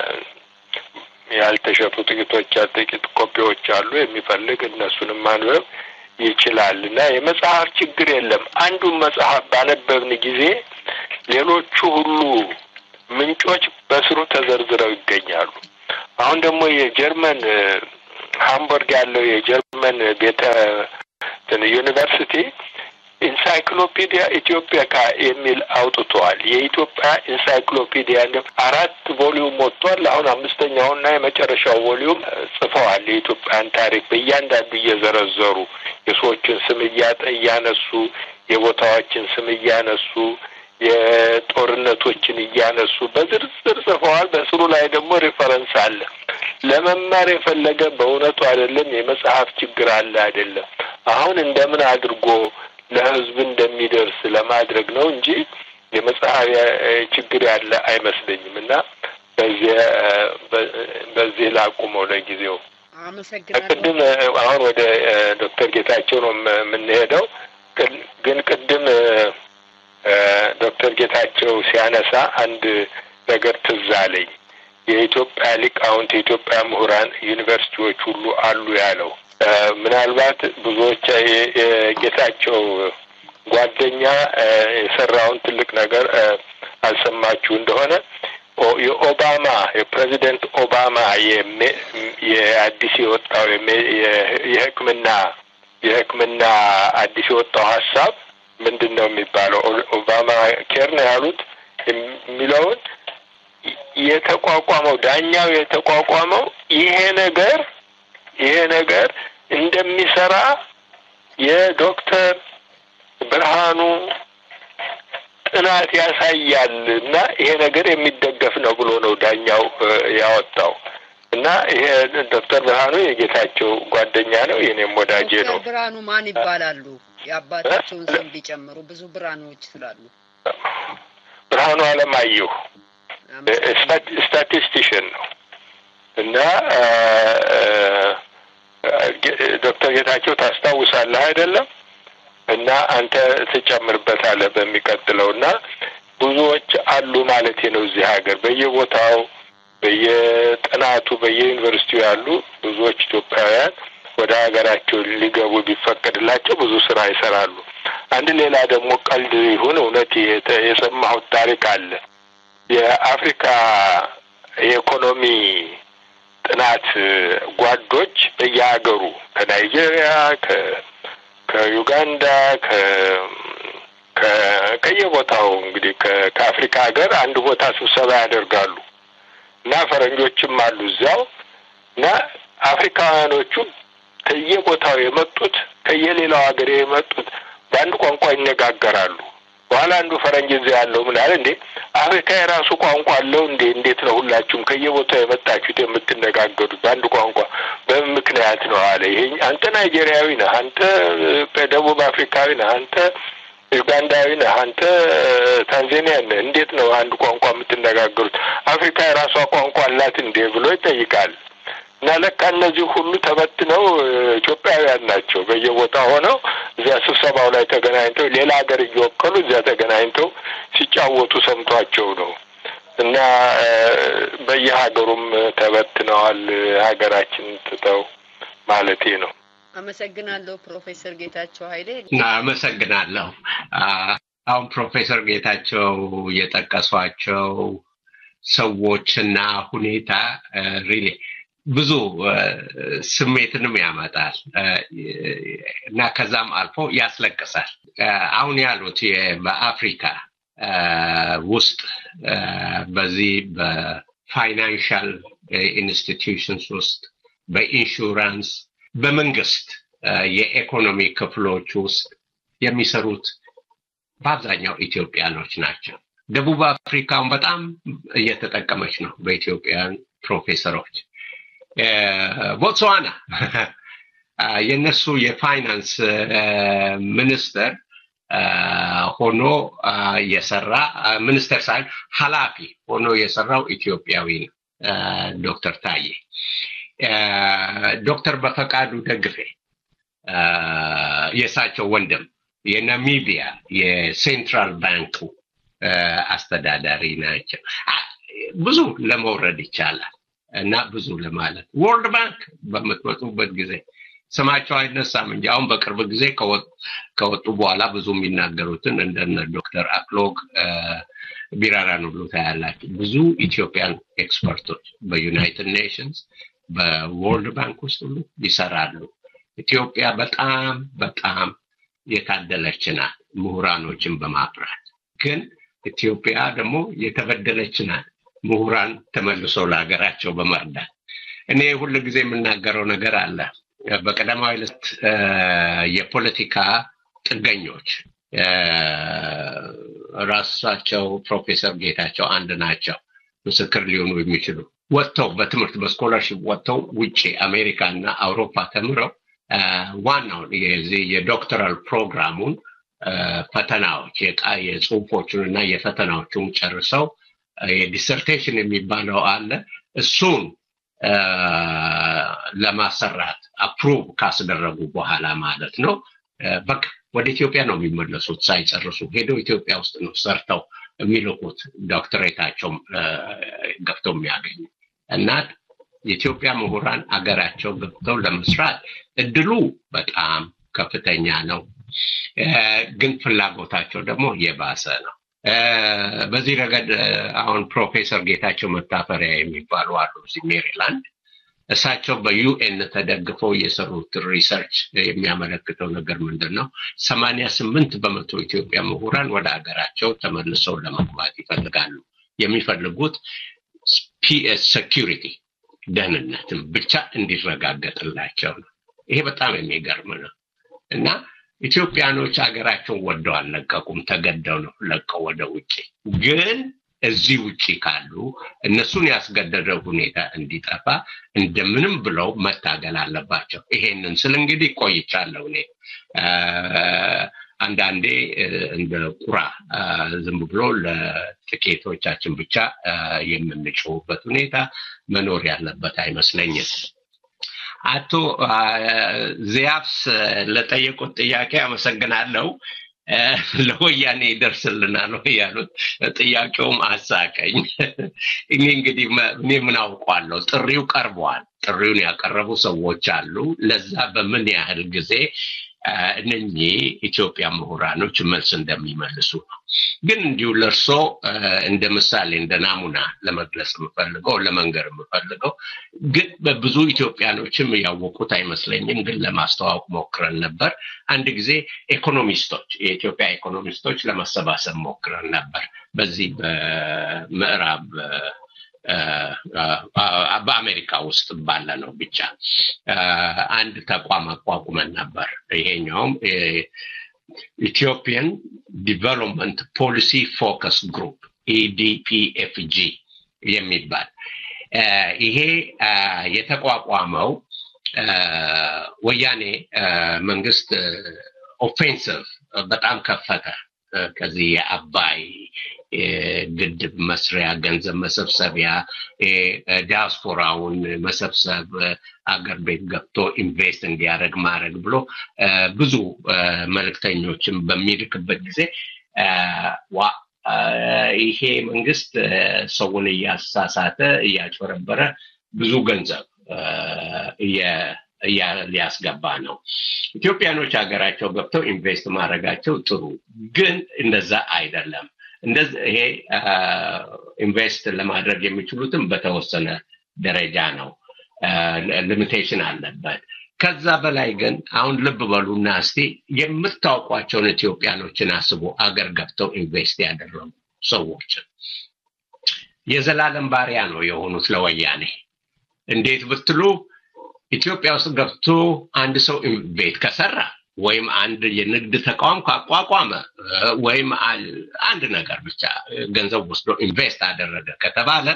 ያልተሸጡ ጥቂቶች ጥቂት ኮፒዎች አሉ የሚፈልግ እነሱንም ማንበብ ይችላልና የመጽሐፍ ችግር የለም አንዱን መጽሐፍ ባነበብን ጊዜ ሌሎቹ ሁሉ ምንጮች በስሩ ተዘርዝረው ይገኛሉ አሁን ደግሞ የጀርመን ሃምቡርግ ያለው የጀርመን ቤተ ዩኒቨርሲቲ ኢንሳይክሎፒዲያ ኢትዮጵያካ የሚል አውጥቷል የኢትዮጵያ ኢንሳይክሎፒዲያ አራት ቮሊዩም ወጥቷል አሁን አምስተኛውና የመጨረሻው ቮሊዩም ጽፈዋል የኢትዮጵያን ታሪክ በእያንዳንዱ እየዘረዘሩ የሰዎችን ስም እያነሱ የቦታዎችን ስም እያነሱ የጦርነቶችን እያነሱ በዝርዝር ጽፈዋል በስሩ ላይ ደግሞ ሪፈረንስ አለ ለመማር የፈለገ በእውነቱ አይደለም የመጽሐፍ ችግር አለ አይደለም አሁን እንደምን አድርጎ ለህዝብ እንደሚደርስ ለማድረግ ነው እንጂ የመጽሐፍ ችግር ያለ አይመስለኝምና በዚህ በዚህ ላቁመው ለጊዜው አመሰግናለሁ አሁን ወደ ዶክተር ጌታቸው ነው የምንሄደው ግን ቅድም ዶክተር ጌታቸው ሲያነሳ አንድ ነገር ትዝ አለኝ የኢትዮጵያ ሊቃውንት የኢትዮጵያ ምሁራን ዩኒቨርሲቲዎች ሁሉ አሉ ያለው ምናልባት ብዙዎች የጌታቸው ጓደኛ የሰራውን ትልቅ ነገር አልሰማችሁ እንደሆነ የኦባማ የፕሬዚደንት ኦባማ የአዲስ የወጣው የሕክምና የሕክምና አዲስ የወጣው ሐሳብ ምንድነው የሚባለው ኦባማ ኬር ነው ያሉት የሚለውን የተቋቋመው ዳኛው የተቋቋመው ይሄ ነገር ይሄ ነገር እንደሚሰራ የዶክተር ብርሃኑ ጥናት ያሳያልና ይሄ ነገር የሚደገፍ ነው ብሎ ነው ዳኛው ያወጣው። እና ይሄ ዶክተር ብርሃኑ የጌታቸው ጓደኛ ነው፣ የኔም ወዳጄ ነው። ዶክተር ብርሃኑ ማን ይባላሉ? የአባታቸውን ስም ቢጨምሩ ብዙ ብርሃኖች ስላሉ። ብርሃኑ አለማየሁ ስታቲስቲሽን ነው። እና ዶክተር ጌታቸው ታስታውሳለህ አይደለም? እና አንተ ትጨምርበታለህ በሚቀጥለውና ብዙዎች አሉ ማለት ነው እዚህ ሀገር በየቦታው በየጥናቱ በየዩኒቨርሲቲው ያሉ ብዙዎች ኢትዮጵያውያን ወደ ሀገራቸው ሊገቡ ቢፈቀድላቸው ብዙ ስራ ይሰራሉ። አንድ ሌላ ደግሞ ቀልድ ይሁን እውነት የሰማሁት ታሪክ አለ። የአፍሪካ የኢኮኖሚ ጥናት ጓዶች በየሀገሩ ከናይጄሪያ ከ ከዩጋንዳ ከ ከየቦታው እንግዲህ ከአፍሪካ ሀገር አንድ ቦታ ስብሰባ ያደርጋሉ እና ፈረንጆችም አሉ እዛው እና አፍሪካውያኖቹ ከየቦታው የመጡት ከየሌላው ሀገር የመጡት በአንድ ቋንቋ ይነጋገራሉ። በኋላ አንዱ ፈረንጅ እዚህ ያለው ምን አለ እንዴ አፍሪካ የራሱ ቋንቋ አለው እንዴ እንዴት ነው ሁላችሁም ከየቦታው የመጣችሁት የምትነጋገሩት በአንድ ቋንቋ በምን ምክንያት ነው አለ። ይሄ አንተ ናይጄሪያዊ ነህ፣ አንተ ደቡብ አፍሪካዊ ነህ፣ አንተ ዩጋንዳዊ ነህ፣ አንተ ታንዛኒያ ነህ፣ እንዴት ነው አንድ ቋንቋ የምትነጋገሩት? አፍሪካ የራሷ ቋንቋ አላት እንዴ ብሎ ይጠይቃል። እና ለካ እነዚህ ሁሉ ተበትነው ኢትዮጵያውያን ናቸው። በየቦታው ሆነው እዚያ ስብሰባው ላይ ተገናኝተው ሌላ ሀገር እየወከሉ እዚያ ተገናኝተው ሲጫወቱ ሰምቷቸው ነው። እና በየሀገሩም ተበትነዋል ሀገራችን ትተው ማለቴ ነው። አመሰግናለሁ ፕሮፌሰር ጌታቸው ኃይሌ። እና አመሰግናለሁ። አሁን ፕሮፌሰር ጌታቸው የጠቀሷቸው ሰዎችና ሁኔታ ሪሊ ብዙ ስሜትንም ያመጣል እና ከዛም አልፎ ያስለቅሳል። አሁን ያሉት በአፍሪካ ውስጥ በዚህ በፋይናንሻል ኢንስቲትዩሽንስ ውስጥ በኢንሹራንስ በመንግስት የኢኮኖሚ ክፍሎች ውስጥ የሚሰሩት በአብዛኛው ኢትዮጵያኖች ናቸው። ደቡብ አፍሪካውን በጣም እየተጠቀመች ነው በኢትዮጵያን ፕሮፌሰሮች። ቦትስዋና የነሱ የፋይናንስ ሚኒስተር ሆኖ የሰራ ሚኒስተር ሳይሆን ኃላፊ ሆኖ የሰራው ኢትዮጵያዊ ነው ዶክተር ታዬ። ዶክተር በፈቃዱ ደግፌ የሳቸው ወንድም የናሚቢያ የሴንትራል ባንኩ አስተዳዳሪ ናቸው። ብዙ ለመውረድ ይቻላል እና ብዙ ለማለት ወርልድ ባንክ በመጥወጡበት ጊዜ ስማቸው አይነሳም እንጂ አሁን በቅርብ ጊዜ ከወጡ በኋላ ብዙ የሚናገሩትን እንደነ ዶክተር አክሎግ ቢራራ ነው ብሎ ታያላችሁ። ብዙ ኢትዮጵያን ኤክስፐርቶች በዩናይትድ ኔሽንስ በወርልድ ባንክ ውስጥ ሁሉ ይሰራሉ። ኢትዮጵያ በጣም በጣም የታደለች ናት ምሁራኖችን በማፍራት። ግን ኢትዮጵያ ደግሞ የተበደለች ናት ምሁራን ተመልሶ ለሀገራቸው በመርዳት። እኔ ሁሉ ጊዜ የምናገረው ነገር አለ። በቀዳማዊ ዕለት የፖለቲካ ጥገኞች ራሳቸው ፕሮፌሰር ጌታቸው አንድ ናቸው ምስክር ሊሆኑ የሚችሉ ወጥተው በትምህርት በስኮላርሺፕ ወጥተው ውጪ አሜሪካና አውሮፓ ተምረው ዋናው የዚህ የዶክተራል ፕሮግራሙን ፈተናዎች የጽሁፎቹንና የፈተናዎቹን ጨርሰው የዲሰርቴሽን የሚባለው አለ እሱን ለማሰራት አፕሩቭ ካስደረጉ በኋላ ማለት ነው በቃ ወደ ኢትዮጵያ ነው የሚመለሱት። ሳይጨርሱ ሄደው ኢትዮጵያ ውስጥ ነው ሰርተው የሚልኩት ዶክተሬታቸው ገብተው የሚያገኙ እና የኢትዮጵያ ምሁራን አገራቸው ገብተው ለመስራት እድሉ በጣም ከፍተኛ ነው። ግን ፍላጎታቸው ደግሞ የባሰ ነው። በዚህ ረገድ አሁን ፕሮፌሰር ጌታቸው መታፈሪያ የሚባሉ አሉ እዚህ ሜሪላንድ። እሳቸው በዩኤን ተደግፈው የሰሩት ሪሰርች የሚያመለክተው ነገር ምንድነው? ሰማንያ ስምንት በመቶ ኢትዮጵያ ምሁራን ወደ ሀገራቸው ተመልሰው ለመግባት ይፈልጋሉ። የሚፈልጉት ፒኤስ ሴኩሪቲ ደህንነትም ብቻ እንዲረጋገጥላቸው ነው። ይሄ በጣም የሚገርም ነው እና ኢትዮጵያኖች ሀገራቸውን ወደው አልለቀቁም ተገደው ነው ለቀው ወደ ውጪ ግን እዚህ ውጪ ካሉ እነሱን ያስገደደው ሁኔታ እንዲጠፋ እንደምንም ብለው መታገል አለባቸው ይሄንን ስለ እንግዲህ ቆይቻለሁ እኔ አንዳንዴ እንደ ቁራ ዝም ብሎ ለጥቂቶቻችን ብቻ የምንጮህበት ሁኔታ መኖር ያለበት አይመስለኝም አቶ ዚያፍስ ለጠየቁት ጥያቄ አመሰግናለሁ ለወያኔ ይደርስልናል ነው ያሉት ጥያቄውም አሳቀኝ እኔ እንግዲህ እኔ ምን አውቃለሁ ጥሪው ቀርቧል ጥሪውን ያቀረቡ ሰዎች አሉ ለዛ በምን ያህል ጊዜ እነኚህ ኢትዮጵያ ምሁራኖች መልስ እንደሚመልሱ ግን እንዲሁ ለርሶ እንደ ምሳሌ እንደ ናሙና ለመግለጽ የምፈልገው ለመንገር የምፈልገው ግን በብዙ ኢትዮጵያኖችም ያወቁት አይመስለኝም ግን ለማስተዋወቅ ሞክረን ነበር አንድ ጊዜ ኢኮኖሚስቶች የኢትዮጵያ ኢኮኖሚስቶች ለማሰባሰብ ሞክረን ነበር በዚህ በምዕራብ በአሜሪካ ውስጥ ባለ ነው ብቻ አንድ ተቋም አቋቁመን ነበር ይሄኛውም Ethiopian Development Policy Focus Group E D P F G የሚባል ይሄ የተቋቋመው ወያኔ መንግስት ኦፌንሲቭ በጣም ከፈተ ከዚህ አባይ ግድብ መስሪያ ገንዘብ መሰብሰቢያ ዲያስፖራውን መሰብሰብ አገር ቤት ገብቶ ኢንቨስት እንዲያደርግ ማድረግ ብሎ ብዙ መልክተኞችን በሚልክበት ጊዜ ዋ ይሄ መንግስት ሰውን ያሳሳተ ያጭበረበረ ብዙ ገንዘብ ያ ሊያስገባ ነው ኢትዮጵያኖች ሀገራቸው ገብተው ኢንቨስት ማድረጋቸው ጥሩ ግን እንደዛ አይደለም እንደዚህ ይሄ ኢንቨስት ለማድረግ የሚችሉትም በተወሰነ ደረጃ ነው ሊሚቴሽን አለበት ከዛ በላይ ግን አሁን ልብ በሉና እስቲ የምታውቋቸውን ኢትዮጵያኖችን አስቡ አገር ገብተው ኢንቨስት ያደረጉ ሰዎች የዘላለም ባሪያ ነው የሆኑት ለወያኔ እንዴት ብትሉ ኢትዮጵያ ውስጥ ገብቶ አንድ ሰው ኢንቨስት ከሰራ ወይም አንድ የንግድ ተቋም ካቋቋመ ወይም አንድ ነገር ብቻ ገንዘብ ወስዶ ኢንቨስት አደረገ ከተባለ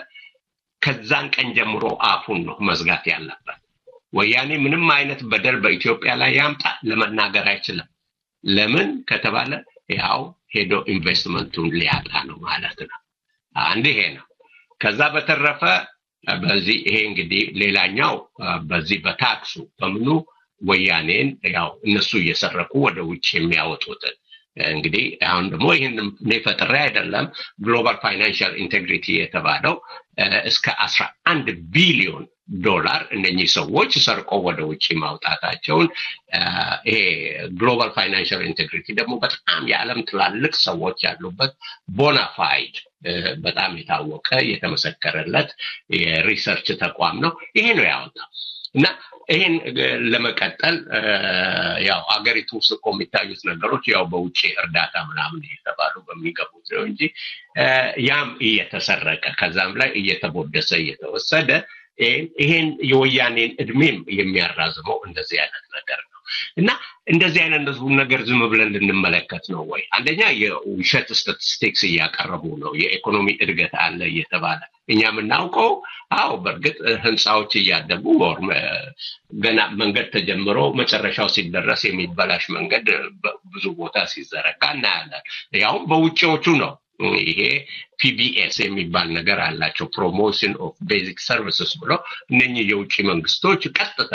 ከዛን ቀን ጀምሮ አፉን ነው መዝጋት ያለበት ወያኔ ምንም አይነት በደል በኢትዮጵያ ላይ ያምጣ ለመናገር አይችልም ለምን ከተባለ ያው ሄዶ ኢንቨስትመንቱን ሊያጣ ነው ማለት ነው አንድ ይሄ ነው ከዛ በተረፈ በዚህ ይሄ እንግዲህ ሌላኛው በዚህ በታክሱ በምኑ ወያኔን ያው እነሱ እየሰረቁ ወደ ውጭ የሚያወጡት እንግዲህ አሁን ደግሞ ይሄን ለፈጠረ አይደለም ግሎባል ፋይናንሻል ኢንቴግሪቲ የተባለው እስከ አስራ አንድ ቢሊዮን ዶላር እነኚህ ሰዎች ሰርቆ ወደ ውጭ ማውጣታቸውን ይሄ ግሎባል ፋይናንሻል ኢንቴግሪቲ ደግሞ በጣም የዓለም ትላልቅ ሰዎች ያሉበት ቦናፋይድ በጣም የታወቀ የተመሰከረለት የሪሰርች ተቋም ነው ይሄ ነው ያወጣው እና ይሄን ለመቀጠል ያው አገሪቱ ውስጥ የሚታዩት ነገሮች ያው በውጪ እርዳታ ምናምን እየተባሉ በሚገቡት ነው እንጂ ያም እየተሰረቀ ከዛም ላይ እየተቦደሰ እየተወሰደ ይሄን የወያኔን እድሜም የሚያራዝመው እንደዚህ አይነት ነገር ነው እና እንደዚህ አይነት ነገር ዝም ብለን ልንመለከት ነው ወይ አንደኛ የውሸት ስታቲስቲክስ እያቀረቡ ነው የኢኮኖሚ እድገት አለ እየተባለ እኛ ምናውቀው አው በርግጥ ህንጻዎች እያደጉ ወር ገና መንገድ ተጀምሮ መጨረሻው ሲደረስ የሚበላሽ መንገድ ብዙ ቦታ ሲዘረጋ እናያለን ያው በውጪዎቹ ነው ይሄ P B S የሚባል ነገር አላቸው ፕሮሞሽን ኦፍ ቤዚክ ሰርቪስስ ብሎ እነኚህ የውጪ መንግስቶች ቀጥታ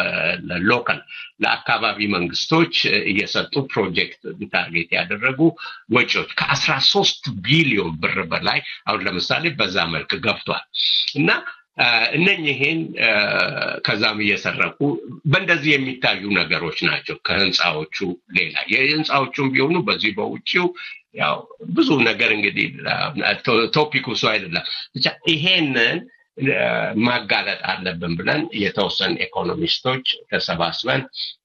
ለሎካል ለአካባቢ መንግስቶች እየሰጡ ፕሮጀክት ታርጌት ያደረጉ ወጪዎች ከ13 ቢሊዮን ብር በላይ አሁን ለምሳሌ በዛ መልክ ገብቷል እና እነኚህን ከዛም እየሰረቁ በእንደዚህ የሚታዩ ነገሮች ናቸው ከህንጻዎቹ ሌላ የህንጻዎቹም ቢሆኑ በዚህ በውጪው ያው ብዙ ነገር እንግዲህ ቶፒኩ ሰው አይደለም ብቻ ይሄንን ማጋለጥ አለብን ብለን የተወሰኑ ኢኮኖሚስቶች ተሰባስበን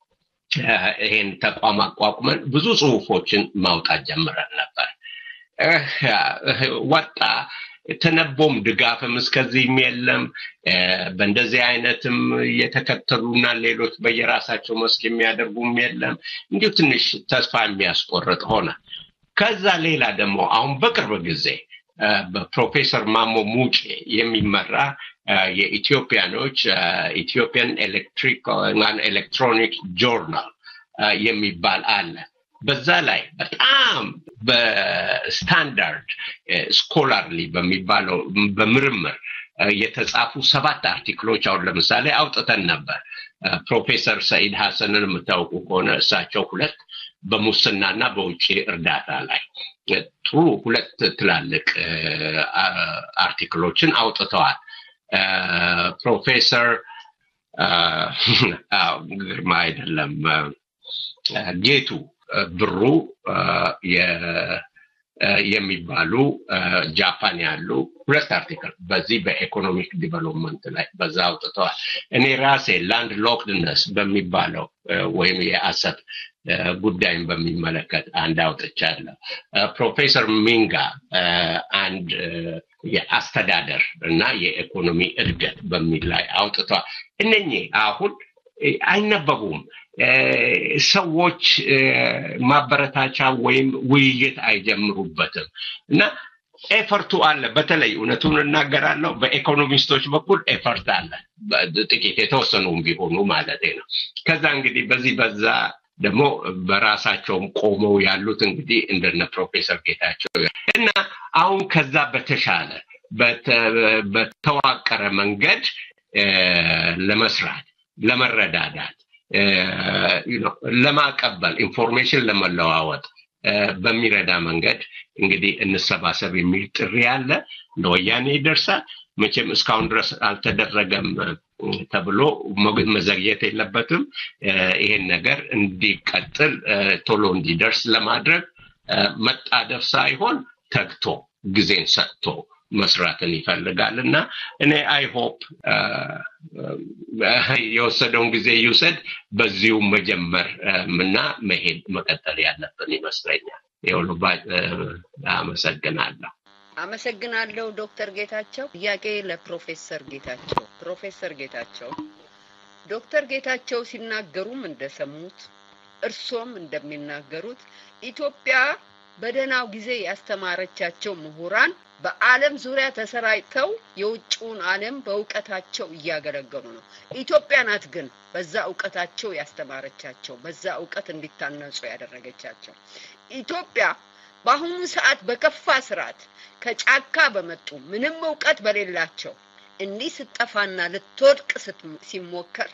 ይሄን ተቋም አቋቁመን ብዙ ጽሁፎችን ማውጣት ጀምረን ነበር ወጣ ተነቦም ድጋፍም እስከዚህም የለም በእንደዚህ አይነትም የተከተሉና ሌሎች በየራሳቸው መስክ የሚያደርጉም የለም እንዲሁ ትንሽ ተስፋ የሚያስቆርጥ ሆነ ከዛ ሌላ ደግሞ አሁን በቅርብ ጊዜ በፕሮፌሰር ማሞ ሙጬ የሚመራ የኢትዮጵያኖች ኢትዮጵያን ኤሌክትሪክ እና ኤሌክትሮኒክ ጆርናል የሚባል አለ በዛ ላይ በጣም በስታንዳርድ ስኮላርሊ በሚባለው በምርምር የተጻፉ ሰባት አርቲክሎች አሁን ለምሳሌ አውጥተን ነበር ፕሮፌሰር ሰይድ ሐሰንን የምታውቁ ከሆነ እሳቸው ሁለት በሙስናና በውጪ እርዳታ ላይ ጥሩ ሁለት ትላልቅ አርቲክሎችን አውጥተዋል ፕሮፌሰር አው ግርማ አይደለም ጌቱ ብሩ የሚባሉ ጃፓን ያሉ ሁለት አርቲክል በዚህ በኢኮኖሚክ ዲቨሎፕመንት ላይ በዛ አውጥተዋል እኔ ራሴ ላንድ ሎክድነስ በሚባለው ወይም የአሰብ ጉዳይን በሚመለከት አንድ አውጥቻለሁ ፕሮፌሰር ሚንጋ አንድ የአስተዳደር እና የኢኮኖሚ እድገት በሚል ላይ አውጥተዋል እነኚህ አሁን አይነበቡም ሰዎች ማበረታቻ ወይም ውይይት አይጀምሩበትም እና ኤፈርቱ አለ በተለይ እውነቱን እናገራለሁ በኢኮኖሚስቶች በኩል ኤፈርት አለ ጥቂት የተወሰኑም ቢሆኑ ማለት ነው ከዛ እንግዲህ በዚህ በዛ ደግሞ በራሳቸውም ቆመው ያሉት እንግዲህ እንደነ ፕሮፌሰር ጌታቸው እና አሁን ከዛ በተሻለ በተዋቀረ መንገድ ለመስራት ለመረዳዳት you know ለማቀበል ኢንፎርሜሽን ለመለዋወጥ በሚረዳ መንገድ እንግዲህ እንሰባሰብ የሚል ጥሪ አለ ለወያኔ ይደርሳል መቼም እስካሁን ድረስ አልተደረገም ተብሎ መዘግየት የለበትም ይሄን ነገር እንዲቀጥል ቶሎ እንዲደርስ ለማድረግ መጣደፍ ሳይሆን ተግቶ ጊዜን ሰጥቶ መስራትን ይፈልጋልና እኔ አይ ሆፕ የወሰደውን ጊዜ ይውሰድ በዚሁ መጀመር እና መሄድ መቀጠል ያለብን ይመስለኛል የሁሉ አመሰግናለሁ አመሰግናለሁ ዶክተር ጌታቸው ጥያቄ ለፕሮፌሰር ጌታቸው ፕሮፌሰር ጌታቸው ዶክተር ጌታቸው ሲናገሩም እንደሰሙት እርሶም እንደሚናገሩት ኢትዮጵያ በደናው ጊዜ ያስተማረቻቸው ምሁራን በዓለም ዙሪያ ተሰራይተው የውጭውን ዓለም በእውቀታቸው እያገለገሉ ነው ኢትዮጵያ ናት ግን በዛ ዕውቀታቸው ያስተማረቻቸው በዛ ዕውቀት እንዲታነጹ ያደረገቻቸው ኢትዮጵያ በአሁኑ ሰዓት በከፋ ስርዓት ከጫካ በመጡ ምንም ዕውቀት በሌላቸው እንዲህ ስትጠፋና ልትወድቅ ሲሞከር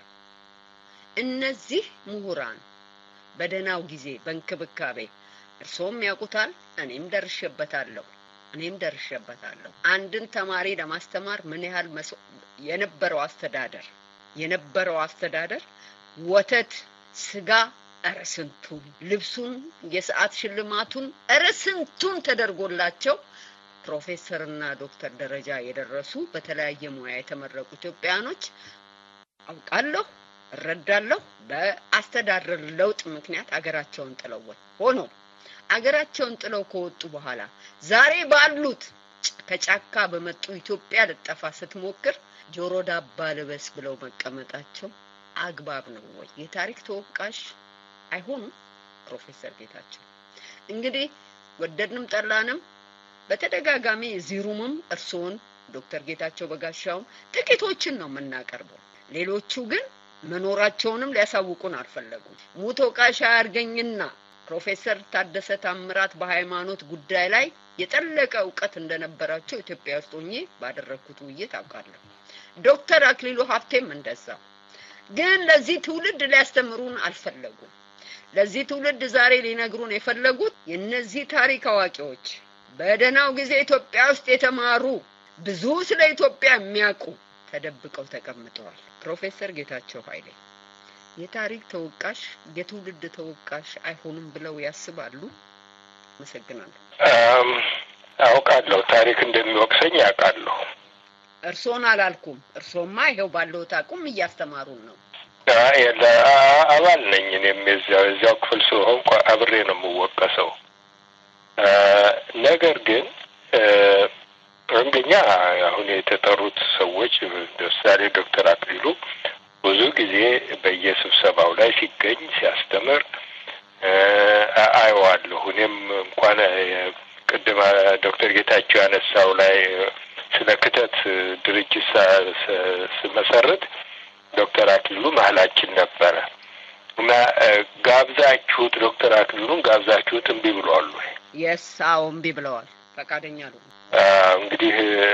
እነዚህ ምሁራን በደናው ጊዜ በእንክብካቤ እርሶም ያውቁታል እኔም ደርሼበታለሁ እኔም ደርሼበታለሁ አንድን ተማሪ ለማስተማር ምን ያህል የነበረው አስተዳደር የነበረው አስተዳደር ወተት ስጋ አረስንቱን ልብሱን የሰዓት ሽልማቱን አረስንቱን ተደርጎላቸው ፕሮፌሰርና ዶክተር ደረጃ የደረሱ በተለያየ ሙያ የተመረቁ ኢትዮጵያኖች አውቃለሁ እረዳለሁ በአስተዳደር ለውጥ ምክንያት አገራቸውን ጥለው ሆኖ አገራቸውን ጥለው ከወጡ በኋላ ዛሬ ባሉት ከጫካ በመጡ ኢትዮጵያ ለጠፋ ስትሞክር ጆሮ ዳባ ልበስ ብለው መቀመጣቸው አግባብ ነው ወይ የታሪክ ተወቃሽ አይሆኑም ፕሮፌሰር ጌታቸው እንግዲህ ወደድንም ጠላንም በተደጋጋሚ ዚሩምም እርሶን ዶክተር ጌታቸው በጋሻው ጥቂቶችን ነው መናቀርበው ሌሎቹ ግን መኖራቸውንም ሊያሳውቁን አልፈለጉም ሙቶቃሻ አርገኝና ፕሮፌሰር ታደሰ ታምራት በሃይማኖት ጉዳይ ላይ የጠለቀ ዕውቀት እንደነበራቸው ኢትዮጵያ ውስጥ ሆኜ ባደረኩት ውይይት አውቃለሁ ዶክተር አክሊሉ ሀብቴም እንደዛው ግን ለዚህ ትውልድ ሊያስተምሩን አልፈለጉም ለዚህ ትውልድ ዛሬ ሊነግሩን የፈለጉት የነዚህ ታሪክ አዋቂዎች በደናው ጊዜ ኢትዮጵያ ውስጥ የተማሩ ብዙ ስለ ኢትዮጵያ የሚያውቁ ተደብቀው ተቀምጠዋል ፕሮፌሰር ጌታቸው ኃይሌ የታሪክ ተወቃሽ የትውልድ ተወቃሽ አይሆንም ብለው ያስባሉ መሰግናለሁ አም አውቃለሁ ታሪክ እንደሚወቅሰኝ ያውቃለሁ እርሶን አላልኩም እርሶማ ይሄው ባለው ታቁም እያስተማሩን ነው አይ አባል ነኝ እኔም እዛው እዛው ክፍል ሲሆን አብሬ ነው የምወቀሰው ነገር ግን አንደኛ አሁን የተጠሩት ሰዎች ለምሳሌ ዶክተር አክሊሉ ብዙ ጊዜ በየስብሰባው ላይ ሲገኝ ሲያስተምር አየዋለሁ። እኔም እንኳን ቅድም ዶክተር ጌታቸው ያነሳው ላይ ስለ ክተት ድርጅት ስመሰረት ዶክተር አክሊሉ መሀላችን ነበረ እና ጋብዛችሁት ዶክተር አክሊሉን ጋብዛችሁት እምቢ ብለዋል ወይ? የስ አዎ እምቢ ብለዋል። ፈቃደኛ ነው። እንግዲህ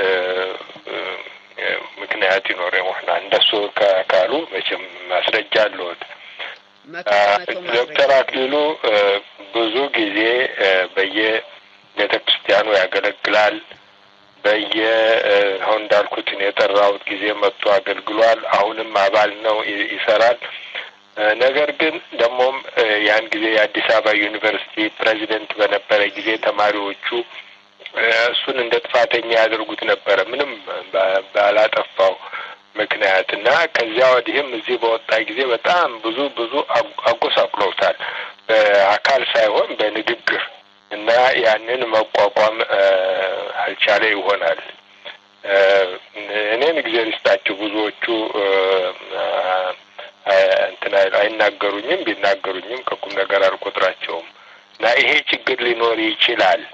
ምክንያት ይኖር ይሆናል። እንደሱ ካሉ መቼም ማስረጃ አለዎት። ዶክተር አክሊሉ ብዙ ጊዜ በየቤተክርስቲያኑ ያገለግላል። በየ አሁን እንዳልኩት የጠራሁት ጊዜ መጥቶ አገልግሏል። አሁንም አባል ነው፣ ይሰራል። ነገር ግን ደግሞም ያን ጊዜ የአዲስ አበባ ዩኒቨርሲቲ ፕሬዚደንት በነበረ ጊዜ ተማሪዎቹ እሱን እንደ ጥፋተኛ ያደርጉት ነበረ ምንም ባላጠፋው ምክንያት እና ከዚያ ወዲህም እዚህ በወጣ ጊዜ በጣም ብዙ ብዙ አጎሳቁለውታል፣ በአካል ሳይሆን በንግግር እና ያንን መቋቋም አልቻለ ይሆናል። እኔን እግዚአብሔር ይስጣቸው ብዙዎቹ እንትና አይናገሩኝም፣ ቢናገሩኝም ከቁም ነገር አልቆጥራቸውም እና ይሄ ችግር ሊኖር ይችላል።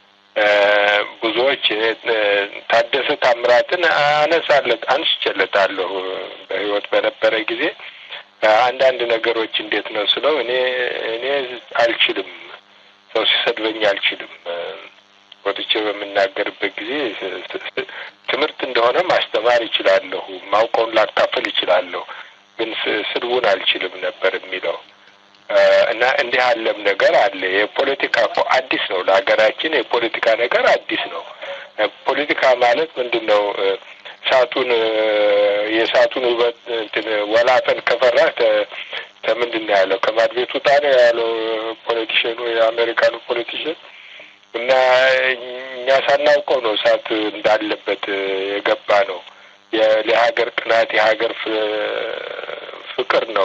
ብዙዎች ታደሰ ታምራትን አነሳለት አንስቸለታለሁ በህይወት በነበረ ጊዜ አንዳንድ ነገሮች እንዴት ነው ስለው እኔ እኔ አልችልም፣ ሰው ሲሰድበኝ አልችልም። ወጥቼ በምናገርበት ጊዜ ትምህርት እንደሆነ ማስተማር ይችላለሁ፣ ማውቀውን ላካፈል ይችላለሁ፣ ግን ስድቡን አልችልም ነበር የሚለው እና እንዲህ ያለም ነገር አለ። የፖለቲካ እኮ አዲስ ነው ለሀገራችን፣ የፖለቲካ ነገር አዲስ ነው። ፖለቲካ ማለት ምንድነው? እሳቱን የእሳቱን ውበት እንትን ወላፈን ከፈራህ ከምንድን ነው ያለው? ከማድ ቤት ውጣ ነው ያለው ፖለቲሽኑ፣ የአሜሪካኑ ፖለቲሽን። እና እኛ ሳናውቀው ነው እሳት እንዳለበት የገባ ነው። የሀገር ቅናት የሀገር ፍቅር ነው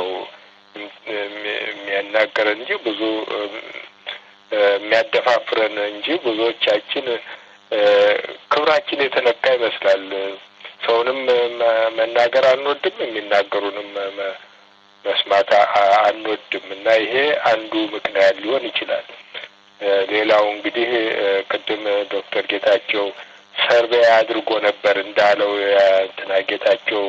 የሚያናገረን እንጂ ብዙ የሚያደፋፍረን እንጂ ብዙዎቻችን ክብራችን የተነካ ይመስላል። ሰውንም መናገር አንወድም፣ የሚናገሩንም መስማት አንወድም እና ይሄ አንዱ ምክንያት ሊሆን ይችላል። ሌላው እንግዲህ ቅድም ዶክተር ጌታቸው ሰርቬይ አድርጎ ነበር እንዳለው እንትና ጌታቸው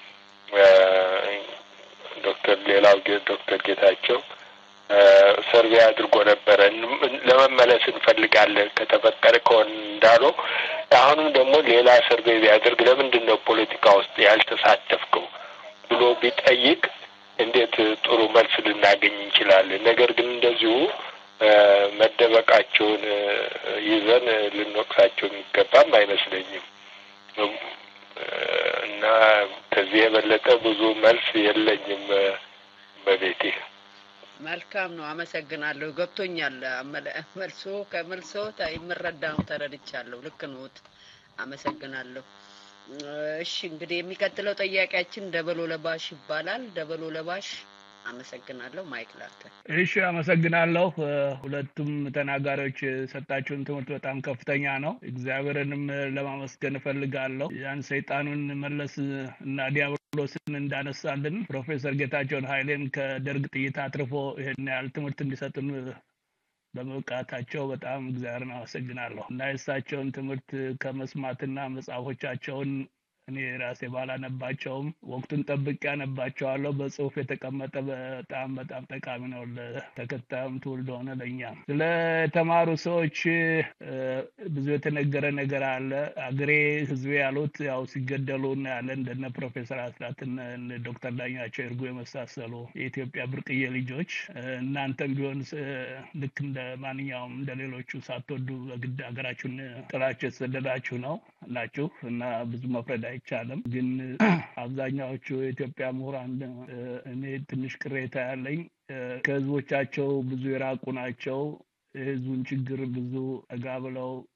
ዶክተር ሌላው ዶክተር ጌታቸው ሰርቬይ አድርጎ ነበር ለመመለስ እንፈልጋለን ከተፈቀደ ከሆነ እንዳለው። አሁንም ደግሞ ሌላ ሰርቬይ ቢያደርግ ለምንድን ነው ፖለቲካ ውስጥ ያልተሳተፍከው ብሎ ቢጠይቅ እንዴት ጥሩ መልስ ልናገኝ እንችላለን። ነገር ግን እንደዚሁ መደበቃቸውን ይዘን ልንወቅሳቸው የሚገባም አይመስለኝም እና ከዚህ የበለጠ ብዙ መልስ የለኝም በቤቴ። መልካም ነው፣ አመሰግናለሁ። ገብቶኛል መልሶ ከመልሶ የምረዳው ተረድቻለሁ። ልክ ነዎት፣ አመሰግናለሁ። እሺ እንግዲህ የሚቀጥለው ጥያቄያችን ደበሎ ለባሽ ይባላል። ደበሎ ለባሽ አመሰግናለሁ። ማይክ ላንተ። እሺ አመሰግናለሁ። ሁለቱም ተናጋሪዎች ሰጣችሁን ትምህርት በጣም ከፍተኛ ነው። እግዚአብሔርንም ለማመስገን እፈልጋለሁ። ያን ሰይጣኑን መለስ እና ዲያብሎስን እንዳነሳልን ፕሮፌሰር ጌታቸው ኃይሌን ከደርግ ጥይት አትርፎ ይሄን ያህል ትምህርት እንዲሰጡን በመብቃታቸው በጣም እግዚአብሔርን አመሰግናለሁ እና የእሳቸውን ትምህርት ከመስማትና መጽሐፎቻቸውን እኔ ራሴ ባላነባቸውም ወቅቱን ጠብቄ አነባቸዋለሁ። በጽሁፍ የተቀመጠ በጣም በጣም ጠቃሚ ነው ለተከታዩም ትውልድ ሆነ ለኛ። ስለ ተማሩ ሰዎች ብዙ የተነገረ ነገር አለ። አገሬ ህዝቤ ያሉት ያው ሲገደሉ እናያለን። እንደነ ፕሮፌሰር አስራትና ዶክተር ዳኛቸው ይርጉ የመሳሰሉ የኢትዮጵያ ብርቅዬ ልጆች እናንተም ቢሆን ልክ እንደ ማንኛውም እንደሌሎቹ ሳትወዱ በግድ ሀገራችሁን ጥላችሁ የተሰደዳችሁ ነው ናችሁ እና ብዙ መፍረድ አይቻልም። ግን አብዛኛዎቹ የኢትዮጵያ ምሁራን እኔ ትንሽ ቅሬታ ያለኝ ከህዝቦቻቸው ብዙ የራቁ ናቸው። የህዝቡን ችግር ብዙ ጠጋ ብለው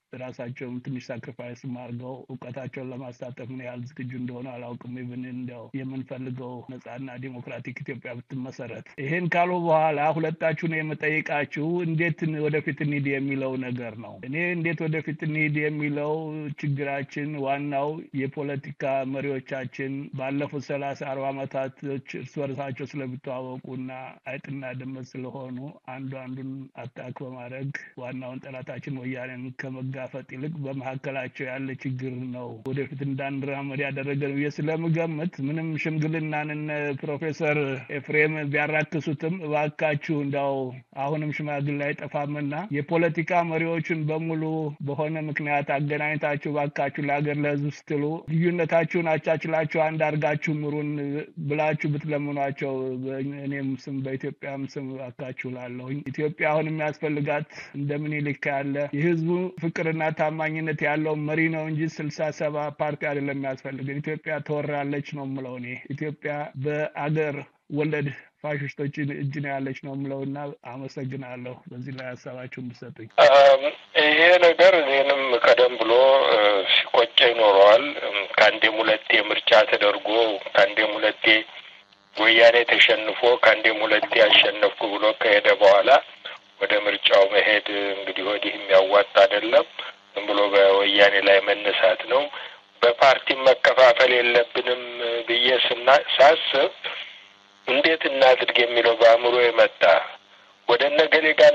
ራሳቸውን ትንሽ ሳክሪፋይስ ማርገው ዕውቀታቸውን ለማሳተፍ ምን ያህል ዝግጁ እንደሆነ አላውቅም። ኢቭን እንደው የምንፈልገው ነጻና ዲሞክራቲክ ኢትዮጵያ ብትመሰረት። ይሄን ካሉ በኋላ ሁለታችሁን የምጠይቃችሁ እንዴት ወደፊት እንሂድ የሚለው ነገር ነው። እኔ እንዴት ወደፊት እንሂድ የሚለው ችግራችን ዋናው የፖለቲካ መሪዎቻችን ባለፉት ሰላሳ አርባ ዓመታት እርስ በርሳቸው ስለሚተዋወቁና አይጥና ድመት ስለሆኑ አንዱ አንዱን አታክ በማድረግ ዋናውን ጠላታችን ወያኔን ከመጋፈጥ ይልቅ በመካከላቸው ያለ ችግር ነው ወደፊት እንዳንራመድ ያደረገው። ስለምገምት ምንም ሽምግልናን ፕሮፌሰር ኤፍሬም ቢያራክሱትም እባካችሁ እንዳው አሁንም ሽማግሌ አይጠፋምና የፖለቲካ መሪዎችን በሙሉ በሆነ ምክንያት አገናኝታችሁ እባካችሁ ለሀገር ለሕዝብ ስትሉ ልዩነታችሁን አቻችላችሁ አንድ አድርጋችሁ ምሩን ብላችሁ ብትለምኗቸው እኔም ስም በኢትዮጵያም ስም እባካችሁ ላለሁኝ። ኢትዮጵያ አሁን የሚያስፈልጋት እንደምን ይልክ ያለ የሕዝቡ ፍቅርና ታማኝነት ያለው መሪ ነው እንጂ ስልሳ ሰባ ፓርቲ አይደለም የሚያስፈልገን። ኢትዮጵያ ተወራለች ነው የምለው እኔ። ኢትዮጵያ በአገር ወለድ ፋሽስቶች እጅ ነው ያለች ነው የምለውና አመሰግናለሁ። በዚህ ላይ ሀሳባችሁን ብትሰጡኝ። ይሄ ነገር እኔንም ቀደም ብሎ ሲቆጨኝ ኖረዋል። ከአንዴም ሁለቴ ምርጫ ተደርጎ ከአንዴም ሁለቴ ወያኔ ተሸንፎ ከአንዴም ሁለቴ አሸነፍኩ ብሎ ከሄደ በኋላ ወደ ምርጫው መሄድ እንግዲህ ወዲህ የሚያዋጣ አይደለም። ዝም ብሎ በወያኔ ላይ መነሳት ነው። በፓርቲ መከፋፈል የለብንም ብዬ ሳስብ እንዴት እናድርግ የሚለው በአእምሮ የመጣ ወደ ነገሌ ጋር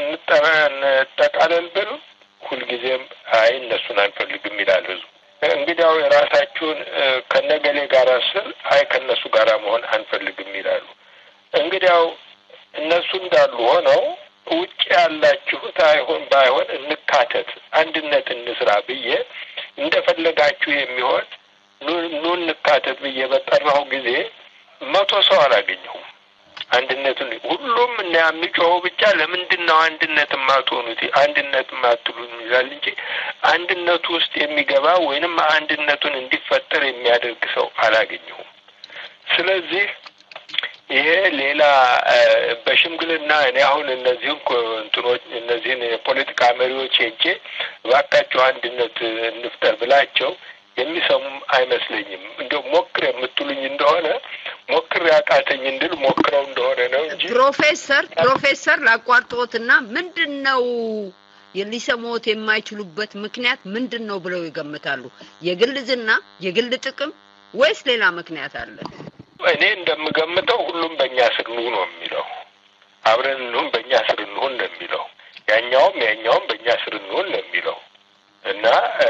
እንጠቃለል ብል ሁልጊዜም አይ እነሱን አንፈልግም ይላል ህዝቡ። እንግዲያው የራሳችሁን ከነገሌ ጋር ስል አይ ከነሱ ጋር መሆን አንፈልግም ይላሉ። እንግዲያው እነሱ እንዳሉ ሆነው ውጭ ያላችሁት አይሆን ባይሆን እንካተት አንድነት እንስራ ብዬ እንደፈለጋችሁ የሚሆን ኑ እንካተት ብዬ በጠራሁ ጊዜ መቶ ሰው አላገኘሁም። አንድነቱን ሁሉም እና የሚጮኸው ብቻ ለምንድን ነው አንድነት የማትሆኑት አንድነት የማትሉት ይላል እንጂ አንድነቱ ውስጥ የሚገባ ወይንም አንድነቱን እንዲፈጠር የሚያደርግ ሰው አላገኘሁም። ስለዚህ ይሄ ሌላ በሽምግልና እኔ አሁን እነዚህን እንትኖች እነዚህን የፖለቲካ መሪዎች ሄጄ እባካችሁ አንድነት እንፍጠር ብላቸው የሚሰሙም አይመስለኝም። እንደው ሞክር የምትሉኝ እንደሆነ ሞክር ያቃተኝ እንድል ሞክረው እንደሆነ ነው እንጂ ፕሮፌሰር ፕሮፌሰር ላቋርጦትና ምንድነው ሊሰሙት የማይችሉበት ምክንያት ምንድነው ብለው ይገምታሉ? የግል ዝና፣ የግል ጥቅም ወይስ ሌላ ምክንያት አለ? እኔ እንደምገምተው ሁሉም በእኛ ስር ነው ነው የሚለው አብረን ነው በእኛ ስር ነው ነው የሚለው ያኛውም ያኛውም በእኛ ስር ነው ነው የሚለው እና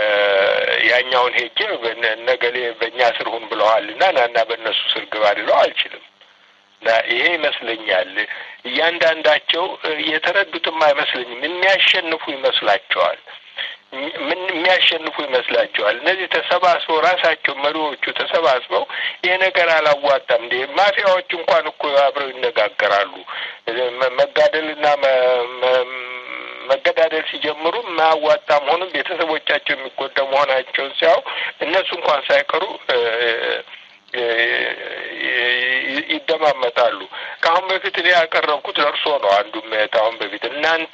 ያኛውን ሄጄ በነገሌ በእኛ ስር ሁን ብለዋልና ናና በእነሱ ስር ግባ ሊለው አልችልም። እና ይሄ ይመስለኛል እያንዳንዳቸው የተረዱትም አይመስለኝም። የሚያሸንፉ ይመስላቸዋል ምን የሚያሸንፉ ይመስላቸዋል። እነዚህ ተሰባስበው ራሳቸው መሪዎቹ ተሰባስበው ይሄ ነገር አላዋጣም እንዴ ማፊያዎች እንኳን እኮ አብረው ይነጋገራሉ። መጋደልና መገዳደል ሲጀምሩ ማዋጣ መሆኑን ቤተሰቦቻቸው የሚጎዳ መሆናቸውን ሲያው እነሱ እንኳን ሳይቀሩ ይደማመጣሉ። ካሁን በፊት እኔ ያቀረብኩት ለርሶ ነው። አንዱም ታውን በፊት እናንተ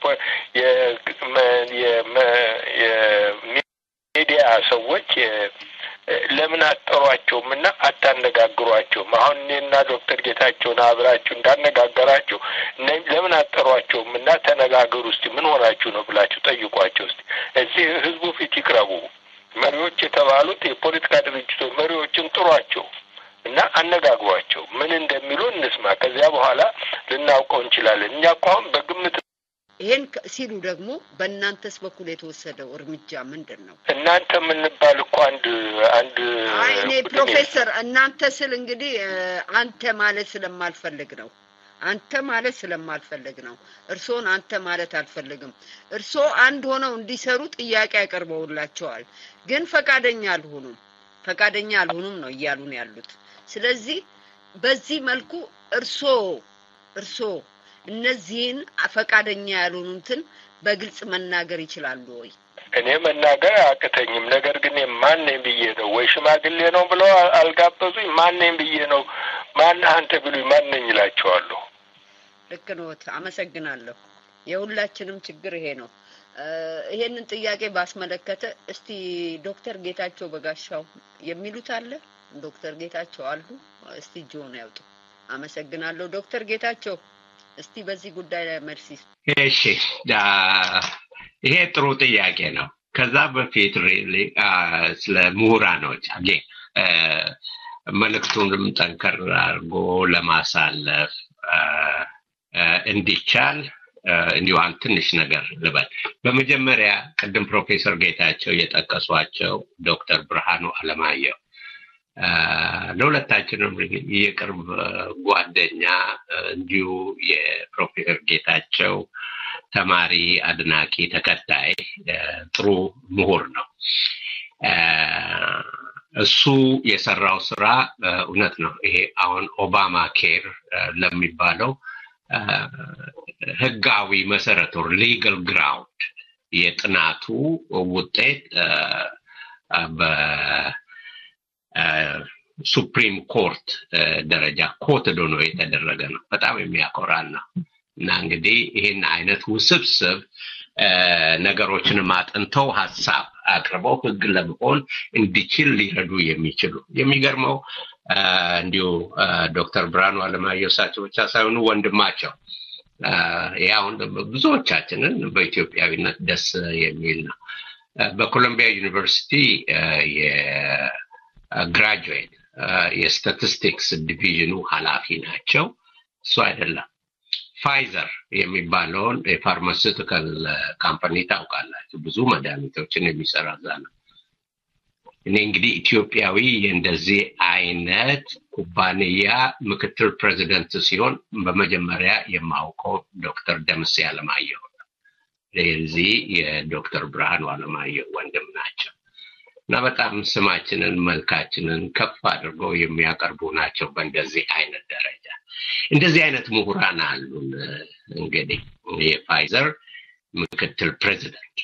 የሚዲያ ሰዎች ለምን አጠሯቸውም እና አታነጋግሯቸውም? አሁን እኔና ዶክተር ጌታቸውን አብራችሁ እንዳነጋገራችሁ ለምን አጠሯቸውም እና ተነጋገሩ እስቲ ምን ሆናችሁ ነው ብላችሁ ጠይቋቸው እስቲ። እዚህ ህዝቡ ፊት ይቅረቡ። መሪዎች የተባሉት የፖለቲካ ድርጅቶች መሪዎችን ጥሯቸው እና አነጋግሯቸው ምን እንደሚሉ እንስማ። ከዚያ በኋላ ልናውቀው እንችላለን። እኛ እኮ አሁን በግምት ይሄን ሲሉ ደግሞ በእናንተስ በኩል የተወሰደው እርምጃ ምንድነው? እናንተ ምን ባል እኮ አንድ አንድ አይ እኔ ፕሮፌሰር እናንተ ስል እንግዲህ አንተ ማለት ስለማልፈልግ ነው። አንተ ማለት ስለማልፈልግ ነው። እርሶን አንተ ማለት አልፈልግም። እርሶ አንድ ሆነው እንዲሰሩ ጥያቄ ያቀርበውላቸዋል፣ ግን ፈቃደኛ አልሆኑም። ፈቃደኛ አልሆኑም ነው እያሉን ያሉት። ስለዚህ በዚህ መልኩ እርሶ እርሶ እነዚህን ፈቃደኛ ያልሆኑትን በግልጽ መናገር ይችላሉ ወይ? እኔ መናገር አያቅተኝም። ነገር ግን ማን ነኝ ብዬ ነው ወይ ሽማግሌ ነው ብለው አልጋበዙኝ። ማን ነኝ ብዬ ነው ማን አንተ ብሉኝ ማን ነኝ እላቸዋለሁ። ልክ ነው። አመሰግናለሁ። የሁላችንም ችግር ይሄ ነው። ይሄንን ጥያቄ ባስመለከተ እስቲ ዶክተር ጌታቸው በጋሻው የሚሉት አለ? ዶክተር ጌታቸው አሉ? እስቲ ጆን ያውጡ። አመሰግናለሁ። ዶክተር ጌታቸው እስቲ በዚህ ጉዳይ ላይ መልስ ይስጡ። እሺ፣ ይሄ ጥሩ ጥያቄ ነው። ከዛ በፊት ሪሊ ስለ ምሁራኖች አጌ መልእክቱንም ጠንከር አድርጎ ለማሳለፍ እንዲቻል እንዲሁ አንድ ትንሽ ነገር ልበል። በመጀመሪያ ቅድም ፕሮፌሰር ጌታቸው የጠቀሷቸው ዶክተር ብርሃኑ አለማየሁ ለሁለታችንም የቅርብ ጓደኛ እንዲሁ የፕሮፌሰር ጌታቸው ተማሪ፣ አድናቂ፣ ተከታይ ጥሩ ምሁር ነው። እሱ የሰራው ስራ እውነት ነው። ይሄ አሁን ኦባማ ኬር ለሚባለው ህጋዊ መሰረት or legal ground የጥናቱ ውጤት በሱፕሪም ኮርት ደረጃ ኮት ዶኖ የተደረገ ነው። በጣም የሚያኮራና እና እንግዲህ ይሄን አይነት ውስብስብ ነገሮችን ማጥንተው ሐሳብ አቅርበው ህግ ለመሆን እንዲችል ሊረዱ የሚችሉ የሚገርመው እንዲሁ ዶክተር ብርሃኑ አለማየሁ ሳቸው ብቻ ሳይሆኑ ወንድማቸው ያው ብዙዎቻችንን በኢትዮጵያዊነት ደስ የሚል ነው። በኮሎምቢያ ዩኒቨርሲቲ የግራጁዌት የስታቲስቲክስ ዲቪዥኑ ኃላፊ ናቸው። እሱ አይደለም ፋይዘር የሚባለውን የፋርማሲውቲካል ካምፓኒ ታውቃላችሁ፣ ብዙ መድኃኒቶችን የሚሰራ ነው። እኔ እንግዲህ ኢትዮጵያዊ እንደዚህ አይነት ኩባንያ ምክትል ፕሬዚደንት ሲሆን በመጀመሪያ የማውቀው ዶክተር ደምሴ አለማየሁ ነው። ለዚህ የዶክተር ብርሃኑ አለማየሁ ወንድም ናቸው እና በጣም ስማችንን መልካችንን ከፍ አድርገው የሚያቀርቡ ናቸው። በእንደዚህ አይነት ደረጃ እንደዚህ አይነት ምሁራን አሉን። እንግዲህ የፋይዘር ምክትል ፕሬዚደንት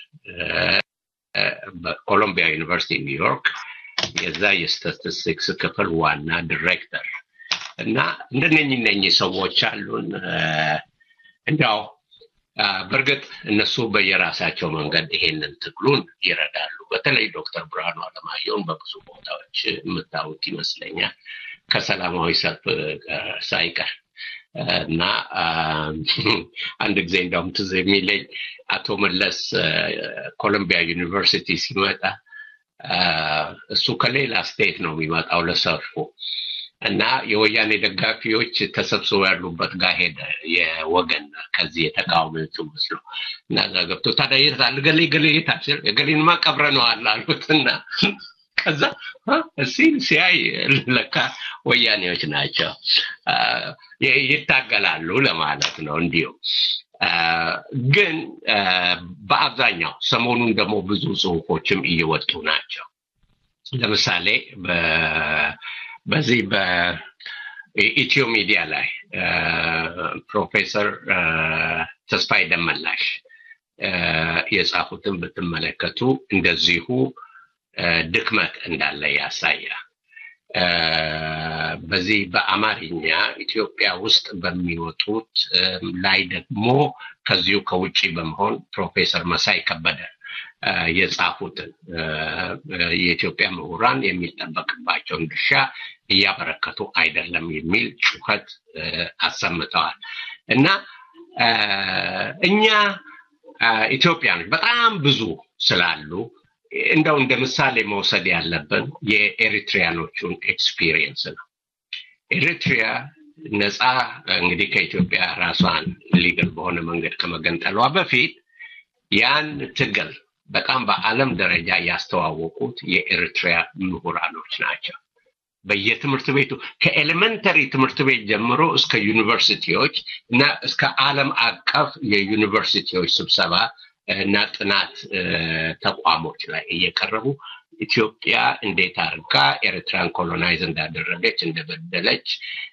በኮሎምቢያ ዩኒቨርሲቲ ኒውዮርክ የዛ የስታቲስቲክስ ክፍል ዋና ዳይሬክተር እና እንደነኚህ ሰዎች አሉን። እንዲያው በርግጥ እነሱ በየራሳቸው መንገድ ይሄንን ትግሉን ይረዳሉ። በተለይ ዶክተር ብርሃኑ አለማየሁን በብዙ ቦታዎች የምታውቁት ይመስለኛል ከሰላማዊ ሰልፍ ሳይቀር እና አንድ ጊዜ እንደውም ትዝ የሚለኝ አቶ መለስ ኮሎምቢያ ዩኒቨርሲቲ ሲመጣ እሱ ከሌላ ስቴት ነው የሚመጣው ለሰልፉ እና የወያኔ ደጋፊዎች ተሰብስበው ያሉበት ጋር ሄደ። የወገን ከዚህ የተቃዋሚዎቹ መስሎ እና ገብቶ ታዲያ የታል ገሌ ገሌ የታል ገሌንማ ቀብረነዋል አሉትና ከዛ እሺ ሲያይ ለካ ወያኔዎች ናቸው ይታገላሉ ለማለት ነው። እንዲሁ ግን በአብዛኛው ሰሞኑን ደግሞ ብዙ ጽሁፎችም እየወጡ ናቸው። ለምሳሌ በዚህ በኢትዮ ሚዲያ ላይ ፕሮፌሰር ተስፋዬ ደመላሽ የጻፉትን ብትመለከቱ እንደዚሁ ድክመት እንዳለ ያሳያል። በዚህ በአማርኛ ኢትዮጵያ ውስጥ በሚወጡት ላይ ደግሞ ከዚሁ ከውጪ በመሆን ፕሮፌሰር መሳይ ከበደ የጻፉትን የኢትዮጵያ ምሁራን የሚጠበቅባቸውን ድርሻ እያበረከቱ አይደለም የሚል ጩኸት አሰምተዋል እና እኛ ኢትዮጵያኖች በጣም ብዙ ስላሉ እንደው እንደ ምሳሌ መውሰድ ያለብን የኤሪትሪያኖቹን ኤክስፒሪየንስ ነው። ኤሪትሪያ ነፃ እንግዲህ ከኢትዮጵያ ራሷን ሊገል በሆነ መንገድ ከመገንጠሏ በፊት ያን ትግል በጣም በዓለም ደረጃ ያስተዋወቁት የኤሪትሪያ ምሁራኖች ናቸው። በየትምህርት ቤቱ ከኤሌመንተሪ ትምህርት ቤት ጀምሮ እስከ ዩኒቨርሲቲዎች እና እስከ ዓለም አቀፍ የዩኒቨርሲቲዎች ስብሰባ እና ጥናት ተቋሞች ላይ እየቀረቡ ኢትዮጵያ እንዴት አርጋ ኤርትራን ኮሎናይዝ እንዳደረገች እንደበደለች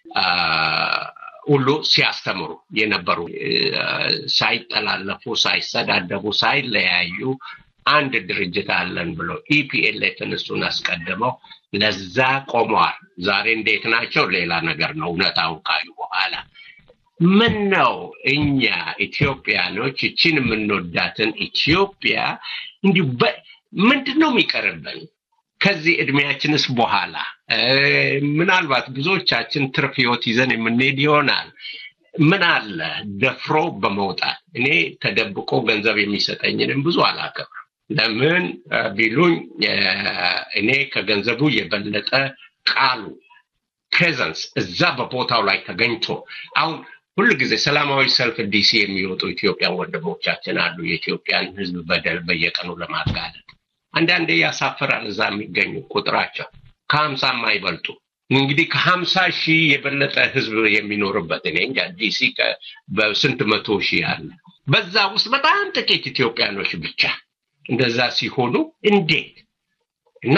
ሁሉ ሲያስተምሩ የነበሩ ሳይጠላለፉ ሳይሰዳደቡ ሳይለያዩ አንድ ድርጅት አለን ብሎ ኢፒኤልኤፍን እሱን አስቀድመው ለዛ ቆመዋል። ዛሬ እንዴት ናቸው ሌላ ነገር ነው እውነታውን ካዩ በኋላ ምን ነው እኛ ኢትዮጵያኖች እቺን የምንወዳትን ኢትዮጵያ እንዲሁ ምንድነው የሚቀርብን ከዚህ እድሜያችንስ በኋላ ምናልባት ብዙዎቻችን ትርፍ ህይወት ይዘን የምንሄድ ይሆናል ምን አለ ደፍሮ በመውጣት እኔ ተደብቆ ገንዘብ የሚሰጠኝንም ብዙ አላከብር ለምን ቢሉኝ እኔ ከገንዘቡ የበለጠ ቃሉ ፕሬዘንስ እዛ በቦታው ላይ ተገኝቶ አሁን ሁሉ ጊዜ ሰላማዊ ሰልፍ ዲሲ የሚወጡ ኢትዮጵያን ወንድሞቻችን አሉ የኢትዮጵያን ህዝብ በደል በየቀኑ ለማጋለጥ አንዳንዴ ያሳፈራል እዛ የሚገኙ ቁጥራቸው ከሀምሳ ማይበልጡ እንግዲህ ከሀምሳ ሺህ የበለጠ ህዝብ የሚኖርበት እኔ እንጃ ዲሲ በስንት መቶ ሺህ አለ በዛ ውስጥ በጣም ጥቂት ኢትዮጵያኖች ብቻ እንደዛ ሲሆኑ እንዴት እና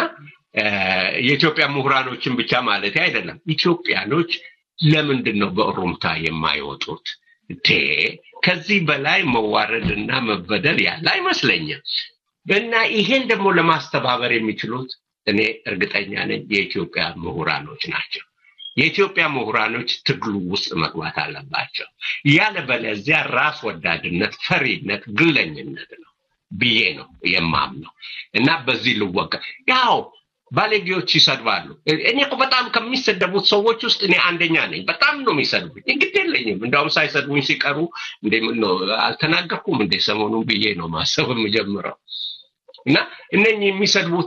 የኢትዮጵያ ምሁራኖችን ብቻ ማለት አይደለም ኢትዮጵያኖች ለምንድነው በሩምታ የማይወጡት ቴ ከዚህ በላይ መዋረድና መበደል ያለ አይመስለኝም እና ይሄን ደግሞ ለማስተባበር የሚችሉት እኔ እርግጠኛ ነኝ የኢትዮጵያ ምሁራኖች ናቸው የኢትዮጵያ ምሁራኖች ትግሉ ውስጥ መግባት አለባቸው ያለ በለዚያ ራስ ወዳድነት ፈሪነት ግለኝነት ነው ብዬ ነው የማምነው እና በዚህ ልወቀ ያው ባለጌዎች ይሰድባሉ እኔ እኮ በጣም ከሚሰደቡት ሰዎች ውስጥ እኔ አንደኛ ነኝ በጣም ነው የሚሰድቡኝ እንግዲህ የለኝም እንደውም ሳይሰድቡኝ ሲቀሩ እንደምን ነው አልተናገርኩም እንደ ሰሞኑን ብዬ ነው ማሰብ የምጀምረው እና እነኚህ የሚሰድቡት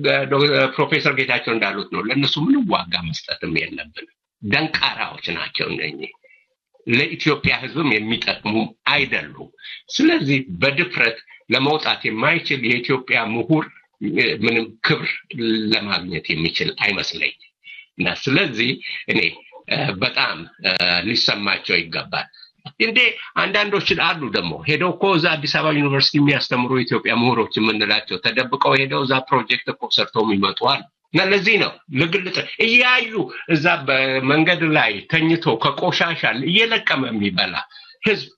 ፕሮፌሰር ጌታቸው እንዳሉት ነው ለነሱ ምንም ዋጋ መስጠትም የለብን ደንቃራዎች ናቸው እነኚህ ለኢትዮጵያ ህዝብም የሚጠቅሙ አይደሉም ስለዚህ በድፍረት ለመውጣት የማይችል የኢትዮጵያ ምሁር ምንም ክብር ለማግኘት የሚችል አይመስለኝ እና ስለዚህ እኔ በጣም ሊሰማቸው ይገባል እንዴ አንዳንዶች አሉ ደግሞ ሄደው እኮ እዛ አዲስ አበባ ዩኒቨርሲቲ የሚያስተምሩ ኢትዮጵያ ምሁሮች የምንላቸው ተደብቀው ሄደው እዛ ፕሮጀክት እኮ ሰርተው የሚመጡዋል እና ለዚህ ነው ለግልጥ እያዩ እዛ በመንገድ ላይ ተኝቶ ከቆሻሻ እየለቀመ የሚበላ ህዝብ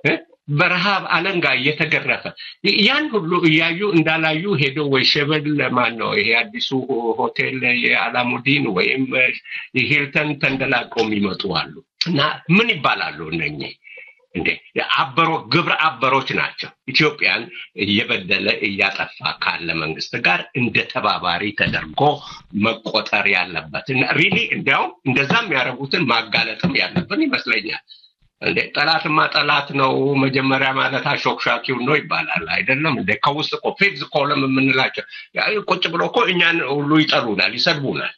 በረሃብ አለንጋ እየተገረፈ ያን ሁሉ እያዩ እንዳላዩ ሄደው ወይ ሸበል ማን ነው ይሄ አዲሱ ሆቴል የአላሙዲን ወይም የሂልተን ተንደላቀው የሚመጡ አሉ እና ምን ይባላሉ እነኚህ እንዴ አበሮ ግብረ አበሮች ናቸው ኢትዮጵያን እየበደለ እያጠፋ ካለ መንግስት ጋር እንደ ተባባሪ ተደርጎ መቆጠር ያለበት እና ሪሊ እንደው እንደዛም ያረጉትን ማጋለጥም ያለብን ይመስለኛል እንዴ ጠላትማ ጠላት ነው መጀመሪያ ማለት አሾክሻኪው ነው ይባላል አይደለም እንደ ከውስጥ እኮ ፊክስ ኮለም የምንላቸው ቁጭ ብሎ እኮ እኛን ሁሉ ይጠሩናል ይሰድቡናል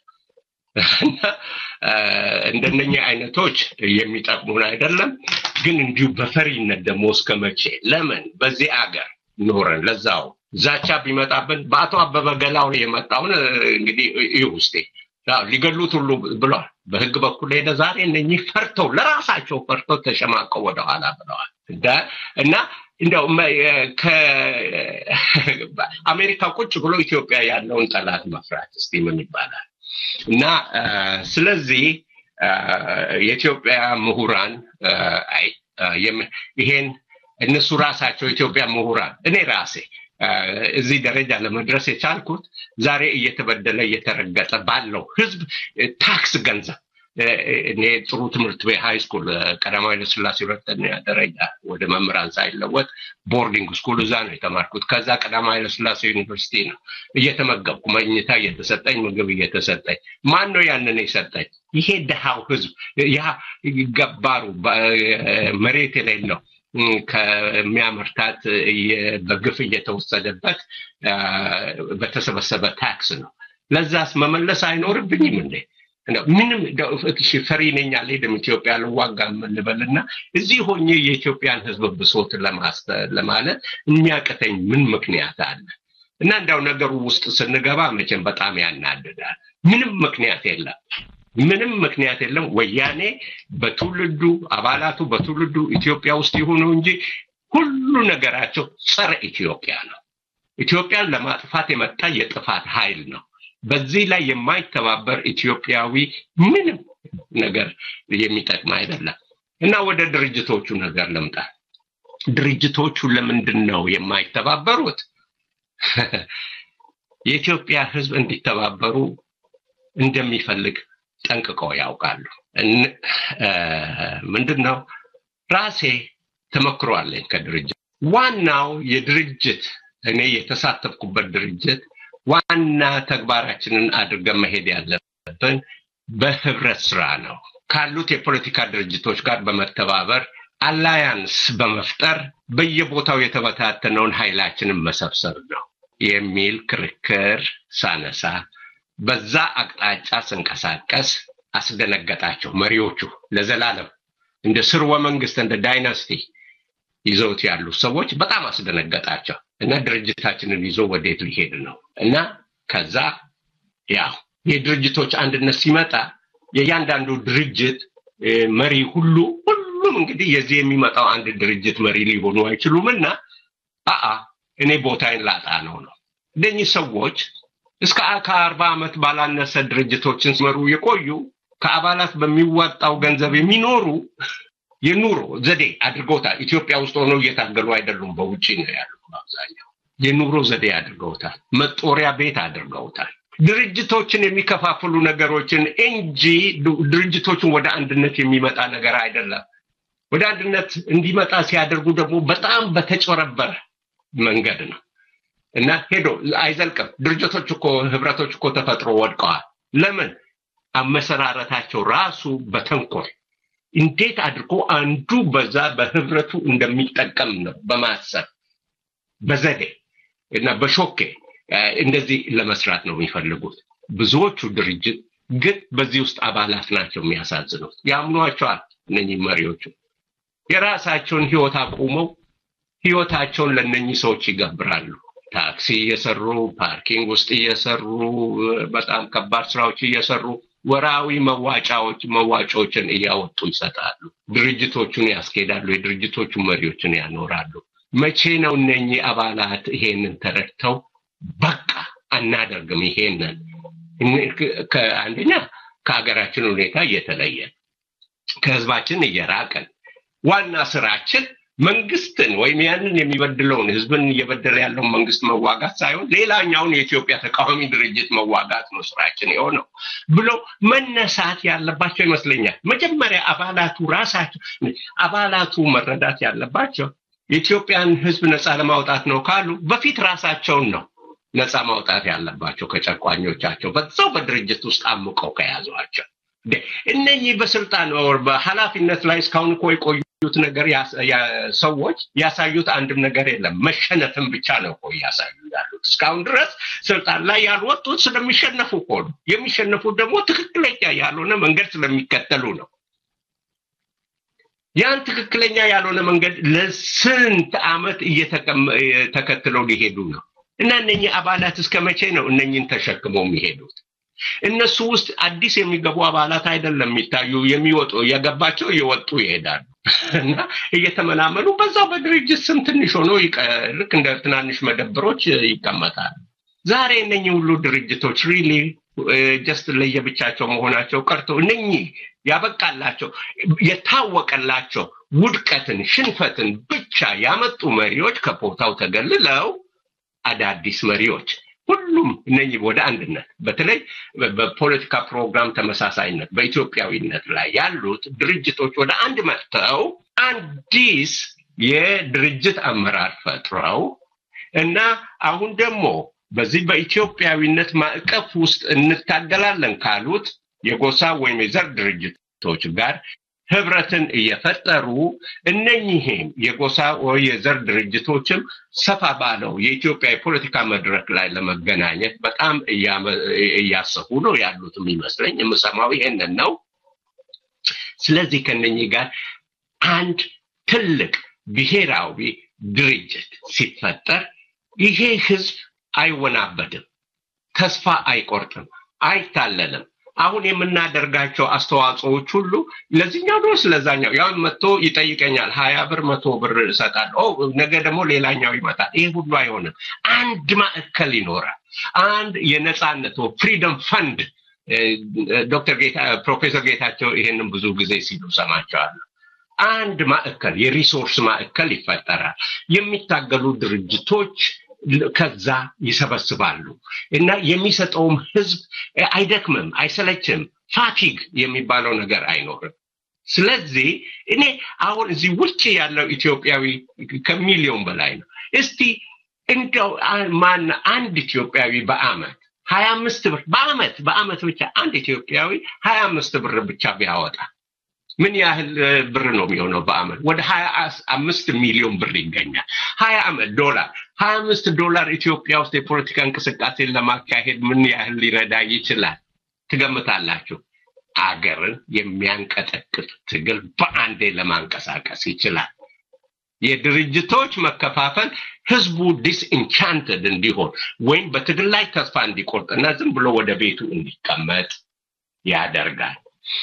እንደነኛ አይነቶች የሚጠቅሙን አይደለም ግን እንዲሁ በፈሪነት ደግሞ እስከመቼ ለምን በዚህ አገር ኖረን ለዛው ዛቻ ቢመጣብን በአቶ አበበ ገላው የመጣውን እንግዲህ ይውስቴ ሊገሉት ሁሉ ብሏል በህግ በኩል ሄደ ዛሬ እነኚህ ፈርተው ለራሳቸው ፈርተው ተሸማቀው ወደ ኋላ ብለዋል እና እንደው ከአሜሪካ ቁጭ ብሎ ኢትዮጵያ ያለውን ጠላት መፍራት እስቲ ምን ይባላል እና ስለዚህ የኢትዮጵያ ምሁራን አይ ይሄን እነሱ ራሳቸው ኢትዮጵያ ምሁራን እኔ ራሴ እዚህ ደረጃ ለመድረስ የቻልኩት ዛሬ እየተበደለ እየተረገጠ ባለው ህዝብ ታክስ ገንዘብ እኔ ጥሩ ትምህርት ቤት ሃይ ስኩል ቀዳማዊ ኃይለ ሥላሴ ሁለተኛ ደረጃ ወደ መምህራን ሳይለወጥ ቦርዲንግ ስኩል እዛ ነው የተማርኩት ከዛ ቀዳማዊ ኃይለ ሥላሴ ዩኒቨርሲቲ ነው እየተመገብኩ መኝታ እየተሰጠኝ ምግብ እየተሰጠኝ ማን ነው ያንን የሰጠኝ ይሄ ደሃው ህዝብ ያ ገባሩ መሬት የሌለው ከሚያመርታት በግፍ እየተወሰደበት በተሰበሰበ ታክስ ነው ለዛስ መመለስ አይኖርብኝም እንዴ ምንም ፈሪ ነኝ አልሄድም ኢትዮጵያ ለዋጋ ልበልና እዚህ ሆኜ የኢትዮጵያን ህዝብ ብሶት ለማለት የሚያቀተኝ ምን ምክንያት አለ እና እንዳው ነገሩ ውስጥ ስንገባ መቼም በጣም ያናድዳል ምንም ምክንያት የለም ምንም ምክንያት የለም ወያኔ በትውልዱ አባላቱ በትውልዱ ኢትዮጵያ ውስጥ ይሁኑ እንጂ ሁሉ ነገራቸው ጸረ ኢትዮጵያ ነው ኢትዮጵያን ለማጥፋት የመጣ የጥፋት ኃይል ነው በዚህ ላይ የማይተባበር ኢትዮጵያዊ ምንም ነገር የሚጠቅም አይደለም እና ወደ ድርጅቶቹ ነገር ለምጣ ድርጅቶቹ ለምንድነው የማይተባበሩት የኢትዮጵያ ህዝብ እንዲተባበሩ እንደሚፈልግ ጠንቅቀው ያውቃሉ ምንድነው ራሴ ተመክሯለኝ ከድርጅት ዋናው የድርጅት እኔ የተሳተፍኩበት ድርጅት ዋና ተግባራችንን አድርገን መሄድ ያለብን በህብረት ስራ ነው ካሉት የፖለቲካ ድርጅቶች ጋር በመተባበር አላያንስ በመፍጠር በየቦታው የተበታተነውን ኃይላችንን መሰብሰብ ነው የሚል ክርክር ሳነሳ በዛ አቅጣጫ ስንቀሳቀስ አስደነገጣቸው መሪዎቹ ለዘላለም እንደ ስርወ መንግስት እንደ ዳይናስቲ ይዘውት ያሉ ሰዎች በጣም አስደነገጣቸው እና ድርጅታችንን ይዞ ወዴት ሊሄድ ነው እና ከዛ ያው የድርጅቶች አንድነት ሲመጣ የያንዳንዱ ድርጅት መሪ ሁሉ ሁሉም እንግዲህ የዚህ የሚመጣው አንድ ድርጅት መሪ ሊሆኑ አይችሉምና አአ እኔ ቦታዬን ላጣ ነው ነው እነኚህ ሰዎች እስከ አርባ ዓመት ባላነሰ ድርጅቶችን ሲመሩ የቆዩ ከአባላት በሚዋጣው ገንዘብ የሚኖሩ የኑሮ ዘዴ አድርገውታል ኢትዮጵያ ውስጥ ሆነው እየታገሉ አይደሉም በውጪ ነው ያሉት አብዛኛው የኑሮ ዘዴ አድርገውታል መጦሪያ ቤት አድርገውታል ድርጅቶችን የሚከፋፍሉ ነገሮችን እንጂ ድርጅቶችን ወደ አንድነት የሚመጣ ነገር አይደለም ወደ አንድነት እንዲመጣ ሲያደርጉ ደግሞ በጣም በተጨረበረ መንገድ ነው እና ሄዶ አይዘልቅም ድርጅቶች እኮ ህብረቶች እኮ ተፈጥሮ ወድቀዋል ለምን አመሰራረታቸው ራሱ በተንኮል እንዴት አድርጎ አንዱ በዛ በህብረቱ እንደሚጠቀም ነው በማሰብ በዘዴ እና በሾኬ እንደዚህ ለመስራት ነው የሚፈልጉት ብዙዎቹ ድርጅት ግን በዚህ ውስጥ አባላት ናቸው የሚያሳዝኑት ያምኗቸዋል እነኚህ መሪዎቹ የራሳቸውን ህይወት አቁመው ህይወታቸውን ለነኚህ ሰዎች ይገብራሉ ታክሲ እየሰሩ ፓርኪንግ ውስጥ እየሰሩ በጣም ከባድ ስራዎች እየሰሩ ወራዊ መዋጫዎች መዋጮችን እያወጡ ይሰጣሉ ድርጅቶቹን ያስኬዳሉ የድርጅቶቹ መሪዎችን ያኖራሉ መቼ ነው እነኚህ አባላት ይሄንን ተረድተው በቃ አናደርግም ይሄንን ከአንደኛ ከሀገራችን ሁኔታ እየተለየ ከህዝባችን እየራቀን ዋና ስራችን መንግስትን ወይም ያንን የሚበድለውን ህዝብን እየበደለ ያለው መንግስት መዋጋት ሳይሆን ሌላኛውን የኢትዮጵያ ተቃዋሚ ድርጅት መዋጋት ነው ስራችን የሆነው ብሎ መነሳት ያለባቸው ይመስለኛል መጀመሪያ አባላቱ ራሳቸው አባላቱ መረዳት ያለባቸው የኢትዮጵያን ህዝብ ነፃ ለማውጣት ነው ካሉ በፊት ራሳቸውን ነው ነፃ ማውጣት ያለባቸው ከጨቋኞቻቸው በዛው በድርጅት ውስጥ አምቀው ከያዟቸው እነኚህ በስልጣን ወር በኃላፊነት ላይ እስካሁን እኮ የቆዩት ነገር ሰዎች ያሳዩት አንድም ነገር የለም መሸነፍን ብቻ ነው እኮ ያሳዩ ያሉት እስካሁን ድረስ ስልጣን ላይ ያልወጡት ስለሚሸነፉ እኮ ነው የሚሸነፉት ደግሞ ትክክለኛ ያልሆነ መንገድ ስለሚከተሉ ነው ያን ትክክለኛ ያልሆነ መንገድ ለስንት አመት እየተከተለው ሊሄዱ ነው እና እነኚህ አባላት እስከመቼ ነው እነኚህን ተሸክመው የሚሄዱት እነሱ ውስጥ አዲስ የሚገቡ አባላት አይደለም የሚታዩ የሚወጡ የገባቸው እየወጡ ይሄዳሉ እና እየተመናመኑ በዛው በድርጅት ስም ትንሽ ሆኖ ልክ እንደ ትናንሽ መደብሮች ይቀመጣሉ ዛሬ እነኚህ ሁሉ ድርጅቶች ሪሊ ጀስት ለየብቻቸው መሆናቸው ቀርቶ እነኚህ ያበቃላቸው የታወቀላቸው ውድቀትን ሽንፈትን ብቻ ያመጡ መሪዎች ከቦታው ተገልለው አዳዲስ መሪዎች ሁሉም እነኚህ ወደ አንድነት በተለይ በፖለቲካ ፕሮግራም ተመሳሳይነት በኢትዮጵያዊነት ላይ ያሉት ድርጅቶች ወደ አንድ መጥተው አዲስ የድርጅት አመራር ፈጥረው እና አሁን ደግሞ በዚህ በኢትዮጵያዊነት ማዕቀፍ ውስጥ እንታገላለን ካሉት የጎሳ ወይም የዘር ድርጅቶች ጋር ህብረትን እየፈጠሩ እነኚህም የጎሳ ወይ የዘር ድርጅቶችም ሰፋ ባለው የኢትዮጵያ የፖለቲካ መድረክ ላይ ለመገናኘት በጣም እያሰፉ ነው ያሉት የሚመስለኝ የምሰማው ይሄንን ነው ስለዚህ ከነኚህ ጋር አንድ ትልቅ ብሔራዊ ድርጅት ሲፈጠር ይሄ ህዝብ አይወናበድም ተስፋ አይቆርጥም አይታለልም አሁን የምናደርጋቸው አስተዋጽኦዎች ሁሉ ለዚህኛው ነው ስለዛኛው ያው መጥቶ ይጠይቀኛል ሀያ ብር መቶ ብር እሰጣለሁ ነገ ደግሞ ሌላኛው ይመጣል ይሄ ሁሉ አይሆንም አንድ ማዕከል ይኖራል አንድ የነጻነት ፍሪደም ፈንድ ዶክተር ጌታ ፕሮፌሰር ጌታቸው ይሄንን ብዙ ጊዜ ሲሉ ሰማቸዋለሁ አንድ ማዕከል የሪሶርስ ማዕከል ይፈጠራል የሚታገሉ ድርጅቶች ከዛ ይሰበስባሉ እና የሚሰጠውም ህዝብ አይደክምም አይሰለችም ፋቲግ የሚባለው ነገር አይኖርም ስለዚህ እኔ አሁን እዚህ ውጪ ያለው ኢትዮጵያዊ ከሚሊዮን በላይ ነው እስቲ እንደው ማን አንድ ኢትዮጵያዊ በአመት ሃያ አምስት ብር በአመት በአመት ብቻ አንድ ኢትዮጵያዊ ሃያ አምስት ብር ብቻ ቢያወጣ ምን ያህል ብር ነው የሚሆነው በአመት ወደ ሃያ አምስት ሚሊዮን ብር ይገኛል ሃያ ዶላር ሃያ አምስት ዶላር ኢትዮጵያ ውስጥ የፖለቲካ እንቅስቃሴ ለማካሄድ ምን ያህል ሊረዳ ይችላል ትገምታላችሁ አገርን የሚያንቀጠቅጥ ትግል በአንዴ ለማንቀሳቀስ ይችላል የድርጅቶች መከፋፈል ህዝቡ ዲስኢንቻንትድ እንዲሆን ወይም በትግል ላይ ተስፋ እንዲቆርጥና ዝም ብሎ ወደ ቤቱ እንዲቀመጥ ያደርጋል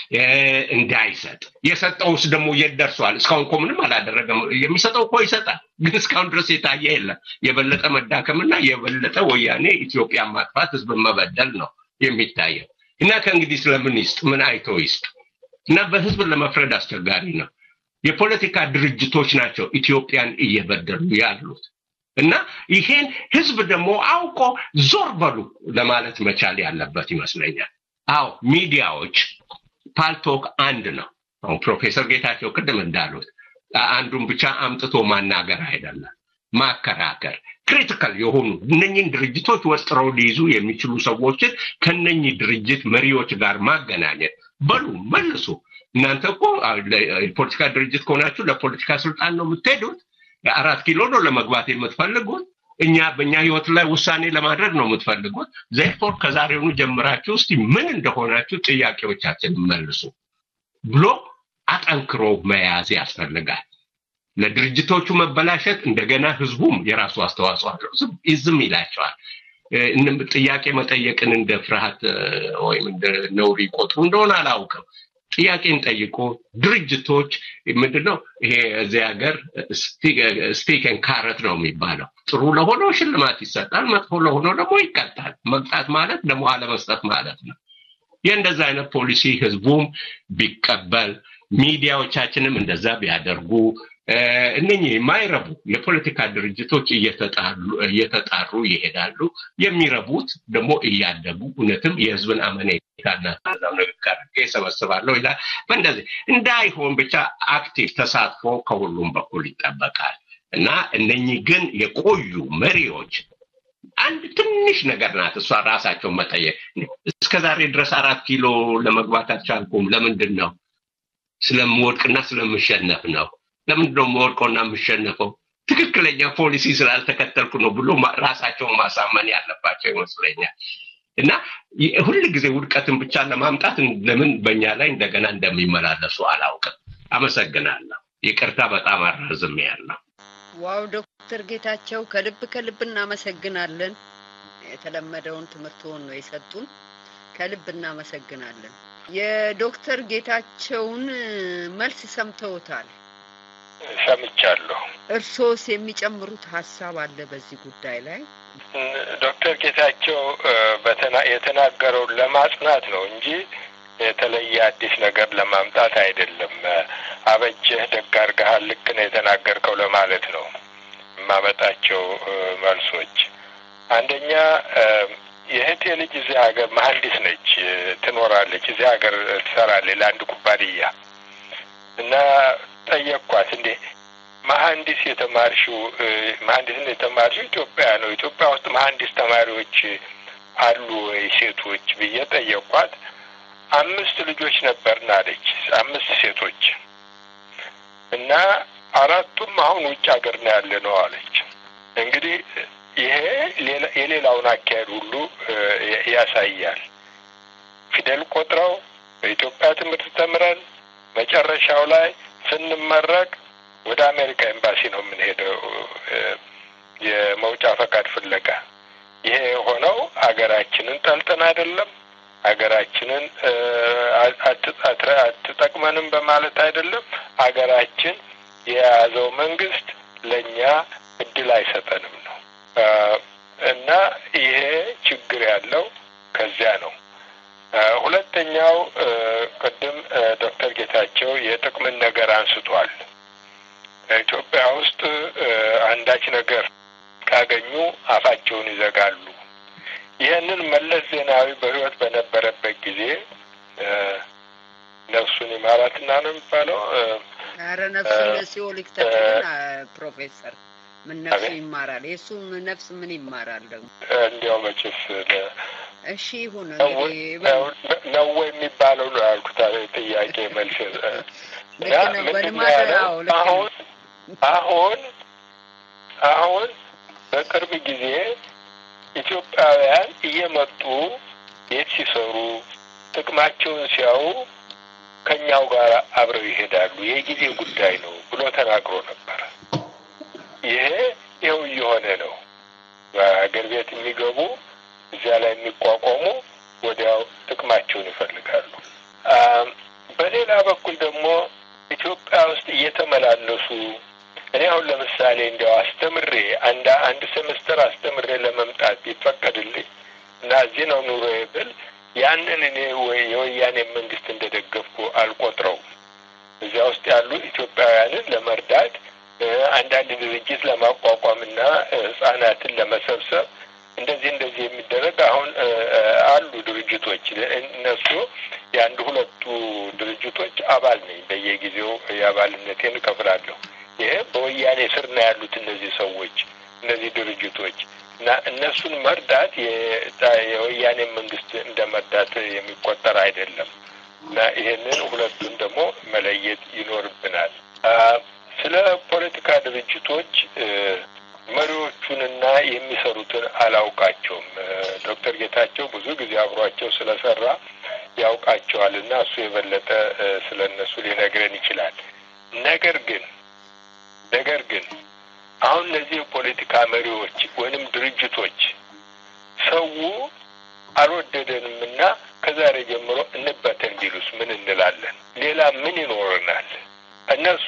እንዳይሰጥ የሰጠውስ ደግሞ ይደርሷል እስካሁን ምንም አላደረገም የሚሰጠው እኮ ይሰጣል ግን እስካሁን ድረስ የታየ የለም የበለጠ መዳከምና የበለጠ ወያኔ ኢትዮጵያ ማጥፋት ህዝብ መበደል ነው የሚታየው እና ከእንግዲህ ስለምን ይስጥ ምን አይቶ ይስጥ እና በህዝብ ለመፍረድ አስቸጋሪ ነው የፖለቲካ ድርጅቶች ናቸው ኢትዮጵያን እየበደሉ ያሉት እና ይሄን ህዝብ ደግሞ አውቆ ዞር በሉ ለማለት መቻል ያለበት ይመስለኛል አው ሚዲያዎች ፓልቶክ አንድ ነው አው ፕሮፌሰር ጌታቸው ቅድም እንዳሉት አንዱን ብቻ አምጥቶ ማናገር አይደለም ማከራከር ክሪቲካል የሆኑ እነኚህን ድርጅቶች ወጥረው ሊይዙ የሚችሉ ሰዎችን ከነኚህ ድርጅት መሪዎች ጋር ማገናኘት በሉ መልሱ እናንተ እኮ ፖለቲካ ድርጅት ከሆናችሁ ለፖለቲካ ስልጣን ነው የምትሄዱት አራት ኪሎ ነው ለመግባት የምትፈልጉት እኛ በእኛ ህይወት ላይ ውሳኔ ለማድረግ ነው የምትፈልጉት ዘፎር ከዛሬውኑ ጀምራችሁ እስቲ ምን እንደሆናችሁ ጥያቄዎቻችን መልሱ ብሎ አጠንክሮ መያዝ ያስፈልጋል ለድርጅቶቹ መበላሸት እንደገና ህዝቡም የራሱ አስተዋጽኦ አለው ዝም ይላቸዋል እንም ጥያቄ መጠየቅን እንደ ፍርሃት ወይም እንደ ነውር ይቆጥሩ እንደሆነ አላውቅም ጥያቄን ጠይቆ ድርጅቶች ምንድነው ይሄ እዚህ ሀገር ስቲክ ኤንድ ካረት ነው የሚባለው ጥሩ ለሆነው ሽልማት ይሰጣል መጥፎ ለሆነው ደግሞ ይቀጣል መቅጣት ማለት ደግሞ አለመስጠት ማለት ነው የእንደዛ አይነት ፖሊሲ ህዝቡም ቢቀበል ሚዲያዎቻችንም እንደዛ ቢያደርጉ እነኚህ ማይረቡ የፖለቲካ ድርጅቶች እየተጣሩ እየተጣሩ ይሄዳሉ የሚረቡት ደግሞ እያደጉ እነተም የህዝብን አመኔታና ታዛው ነገር ከሰበሰባለው ይላል በእንደዚህ እንዳይሆን ብቻ አክቲቭ ተሳትፎ ከሁሉም በኩል ይጠበቃል እና እነኚህ ግን የቆዩ መሪዎች አንድ ትንሽ ነገር ናት እሷ ራሳቸው መጠየቅ እስከዛሬ ድረስ አራት ኪሎ ለመግባት አልቻልኩም ለምንድን ነው ስለምወድቅና ስለምሸነፍ ነው ለምንድነው ወርቆና ምሸነፈው ትክክለኛ ፖሊሲ ስላልተከተልኩ ነው ብሎ ራሳቸው ማሳመን ያለባቸው ይመስለኛል እና ሁሉ ጊዜ ውድቀትን ብቻ ለማምጣት ለምን በእኛ ላይ እንደገና እንደሚመላለሱ አላውቅም አመሰግናለሁ ይቅርታ በጣም አራዝም ያለው ዋው ዶክተር ጌታቸው ከልብ ከልብ እናመሰግናለን የተለመደውን ትምህርቱን ነው የሰጡን ከልብ እናመሰግናለን የዶክተር ጌታቸውን መልስ ሰምተውታል ሰምቻለሁ እርሶስ የሚጨምሩት ሐሳብ አለ በዚህ ጉዳይ ላይ ዶክተር ጌታቸው በተና የተናገረው ለማጽናት ነው እንጂ የተለየ አዲስ ነገር ለማምጣት አይደለም አበጀህ ደጋርጋሃል ልክ ነው የተናገርከው ለማለት ነው ማመጣቸው መልሶች አንደኛ የህቴ ልጅ እዚህ ሀገር መሐንዲስ ነች ትኖራለች እዚህ ሀገር ትሰራለች ለአንድ ኩባንያ እና ጠየቅኳት እንዴ መሐንዲስ የተማርሽው መሐንዲስን የተማርሽው ኢትዮጵያ ነው ኢትዮጵያ ውስጥ መሐንዲስ ተማሪዎች አሉ ወይ ሴቶች ብዬ ጠየቅኳት አምስት ልጆች ነበርና አለች አምስት ሴቶች እና አራቱም አሁን ውጭ ሀገር ነው ያለ ነው አለች እንግዲህ ይሄ የሌላውን አካሄድ ሁሉ ያሳያል ፊደል ቆጥረው በኢትዮጵያ ትምህርት ተምረን መጨረሻው ላይ ስንመረቅ ወደ አሜሪካ ኤምባሲ ነው የምንሄደው የመውጫ ፈቃድ ፍለጋ ይሄ ሆነው አገራችንን ጠልተን አይደለም አገራችንን አትጠቅመንም በማለት አይደለም አገራችን የያዘው መንግስት ለኛ እድል አይሰጠንም ነው እና ይሄ ችግር ያለው ከዚያ ነው ሁለተኛው ቀደም ዶክተር ጌታቸው የጥቅምን ነገር አንስቷል ኢትዮጵያ ውስጥ አንዳች ነገር ካገኙ አፋቸውን ይዘጋሉ ይሄንን መለስ ዜናዊ በህይወት በነበረበት ጊዜ ነፍሱን ይማራትና ነው የሚባለው። ኧረ ነፍሱን ሲኦል ይክተትና ፕሮፌሰር ምን ነፍሱ ይማራል? የሱ ነፍስ ምን ይማራል ደግሞ? እንዲያው መቼስ እሺ ይሁን ነው ወይ የሚባለው ነው ያልኩት። ጥያቄ መልስ አሁን አሁን አሁን በቅርብ ጊዜ ኢትዮጵያውያን እየመጡ ቤት ሲሰሩ ጥቅማቸውን ሲያዩ ከኛው ጋር አብረው ይሄዳሉ፣ የጊዜ ጉዳይ ነው ብሎ ተናግሮ ነበር። ይሄ ይኸው እየሆነ ነው። በአገር ቤት የሚገቡ እዚያ ላይ የሚቋቋሙ ወዲያው ጥቅማቸውን ይፈልጋሉ። በሌላ በኩል ደግሞ ኢትዮጵያ ውስጥ እየተመላለሱ እኔ አሁን ለምሳሌ እንዲያው አስተምሬ አንድ አንድ ሴሜስተር አስተምሬ ለመምጣት ቢፈቀድልኝ እና እዚህ ነው ኑሮዬ ብል ያንን እኔ ወይ የወያኔ መንግስት እንደደገፍኩ አልቆጥረውም። እዚያ ውስጥ ያሉ ኢትዮጵያውያንን ለመርዳት አንዳንድ ድርጅት ለማቋቋምና ህጻናትን ለመሰብሰብ እንደዚህ እንደዚህ የሚደረግ አሁን አሉ ድርጅቶች። እነሱ የአንድ ሁለቱ ድርጅቶች አባል ነኝ። በየጊዜው የአባልነቴን እከፍላለሁ። ይሄ በወያኔ ስር ነው ያሉት እነዚህ ሰዎች እነዚህ ድርጅቶች እና እነሱን መርዳት የወያኔ መንግስት እንደመርዳት የሚቆጠር አይደለም እና ይሄንን ሁለቱን ደግሞ መለየት ይኖርብናል። ስለ ፖለቲካ ድርጅቶች መሪዎቹንና የሚሰሩትን አላውቃቸውም። ዶክተር ጌታቸው ብዙ ጊዜ አብሯቸው ስለሰራ ያውቃቸዋልና እሱ የበለጠ ስለነሱ ሊነግረን ይችላል። ነገር ግን ነገር ግን አሁን እነዚህ የፖለቲካ መሪዎች ወይንም ድርጅቶች ሰው አልወደደንምና ከዛሬ ጀምሮ እንበተን ቢሉስ ምን እንላለን? ሌላ ምን ይኖርናል? እነሱ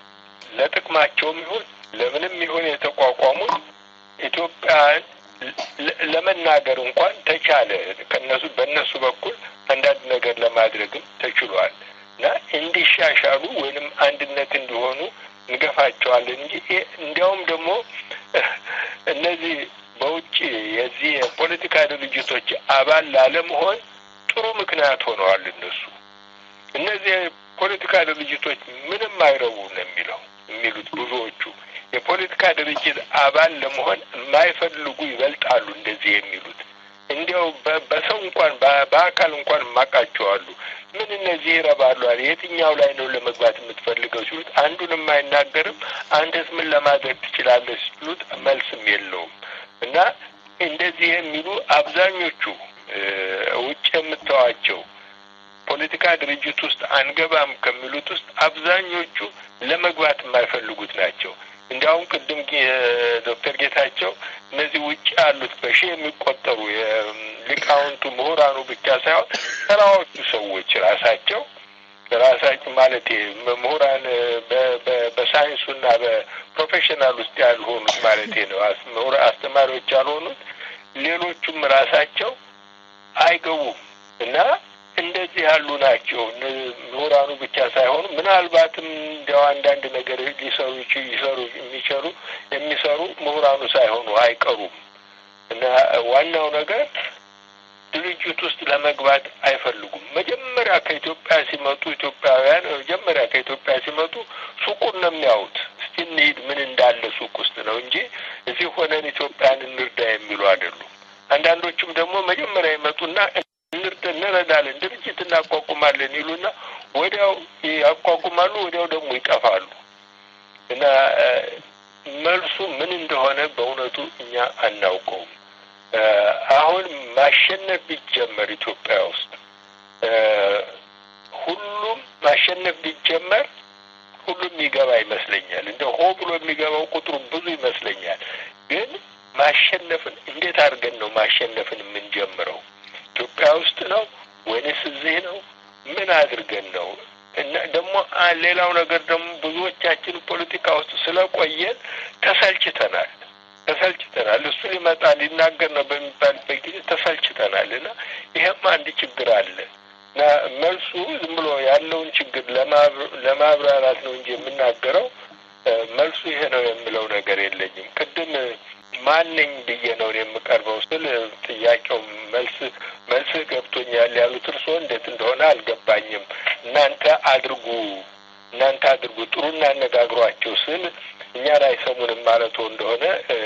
ለጥቅማቸውም ይሁን ለምንም ይሁን የተቋቋሙት ኢትዮጵያን ለመናገር እንኳን ተቻለ ከነሱ በእነሱ በኩል አንዳንድ ነገር ለማድረግም ተችሏል እና እንዲሻሻሉ ወይንም አንድነት እንዲሆኑ እንገፋቸዋለን እንጂ እንዲያውም ደግሞ እነዚህ በውጭ የዚህ የፖለቲካ ድርጅቶች አባል ላለመሆን ጥሩ ምክንያት ሆነዋል። እነሱ እነዚህ የፖለቲካ ድርጅቶች ምንም አይረቡ ነው የሚለው የሚሉት ብዙዎቹ የፖለቲካ ድርጅት አባል ለመሆን የማይፈልጉ ይበልጣሉ እንደዚህ የሚሉት። እንዲያው በሰው እንኳን በአካል እንኳን ማቃቸዋሉ ምን እነዚህ ይረባሉ አለ። የትኛው ላይ ነው ለመግባት የምትፈልገው ሲሉት አንዱንም አይናገርም። አንተስ ምን ለማድረግ ትችላለህ ሲሉት መልስም የለውም። እና እንደዚህ የሚሉ አብዛኞቹ ውጭ የምታዋቸው ፖለቲካ ድርጅት ውስጥ አንገባም ከሚሉት ውስጥ አብዛኞቹ ለመግባት የማይፈልጉት ናቸው። እንዲያውም ቅድም ዶክተር ጌታቸው እነዚህ ውጭ ያሉት በሺህ የሚቆጠሩ የሊቃውንቱ ምሁራኑ ብቻ ሳይሆን ተራዎቹ ሰዎች ራሳቸው ራሳቸው ማለት ምሁራን በሳይንሱና በፕሮፌሽናል ውስጥ ያልሆኑት ማለት ነው አስተማሪዎች ያልሆኑት ሌሎቹም ራሳቸው አይገቡም እና እንደዚህ ያሉ ናቸው። ምሁራኑ ብቻ ሳይሆኑ ምናልባትም እንዲያው አንዳንድ ነገር ሊሰሩ ይሰሩ የሚችሉ የሚሰሩ ምሁራኑ ሳይሆኑ አይቀሩም እና ዋናው ነገር ድርጅት ውስጥ ለመግባት አይፈልጉም። መጀመሪያ ከኢትዮጵያ ሲመጡ ኢትዮጵያውያን መጀመሪያ ከኢትዮጵያ ሲመጡ ሱቁን ነው የሚያዩት። እስቲ እንሂድ ምን እንዳለ ሱቅ ውስጥ ነው እንጂ እዚህ ሆነን ኢትዮጵያን እንርዳ የሚሉ አይደሉም። አንዳንዶቹም ደግሞ መጀመሪያ ይመጡና እንርዳ እንረዳለን ድርጅት እናቋቁማለን ይሉና ወዲያው ያቋቁማሉ፣ ወዲያው ደግሞ ይጠፋሉ እና መልሱ ምን እንደሆነ በእውነቱ እኛ አናውቀውም። አሁን ማሸነፍ ቢጀመር ኢትዮጵያ ውስጥ ሁሉም ማሸነፍ ቢጀመር ሁሉም ይገባ ይመስለኛል። እንደ ሆ ብሎ የሚገባው ቁጥሩ ብዙ ይመስለኛል። ግን ማሸነፍን እንዴት አድርገን ነው ማሸነፍን የምንጀምረው? ኢትዮጵያ ውስጥ ነው ወይስ እዚህ ነው? ምን አድርገን ነው? እና ደግሞ ሌላው ነገር ደግሞ ብዙዎቻችን ፖለቲካ ውስጥ ስለቆየን ተሰልችተናል ተሰልችተናል እሱ ሊመጣ ሊናገር ነው በሚባልበት ጊዜ ተሰልችተናል እና ይሄም አንድ ችግር አለ እና መልሱ ዝም ብሎ ያለውን ችግር ለማብራራት ነው እንጂ የምናገረው መልሱ ይሄ ነው የሚለው ነገር የለኝም። ቅድም ማንኝ ብዬ ነው የምቀርበው ስል ጥያቄው መልስ መልስ ገብቶኛል ያሉት እርስዎ እንዴት እንደሆነ አልገባኝም። እናንተ አድርጉ እናንተ አድርጉ ጥሩና አነጋግሯቸው ስል እኛ ላይ ሰሙንም ማለት እንደሆነ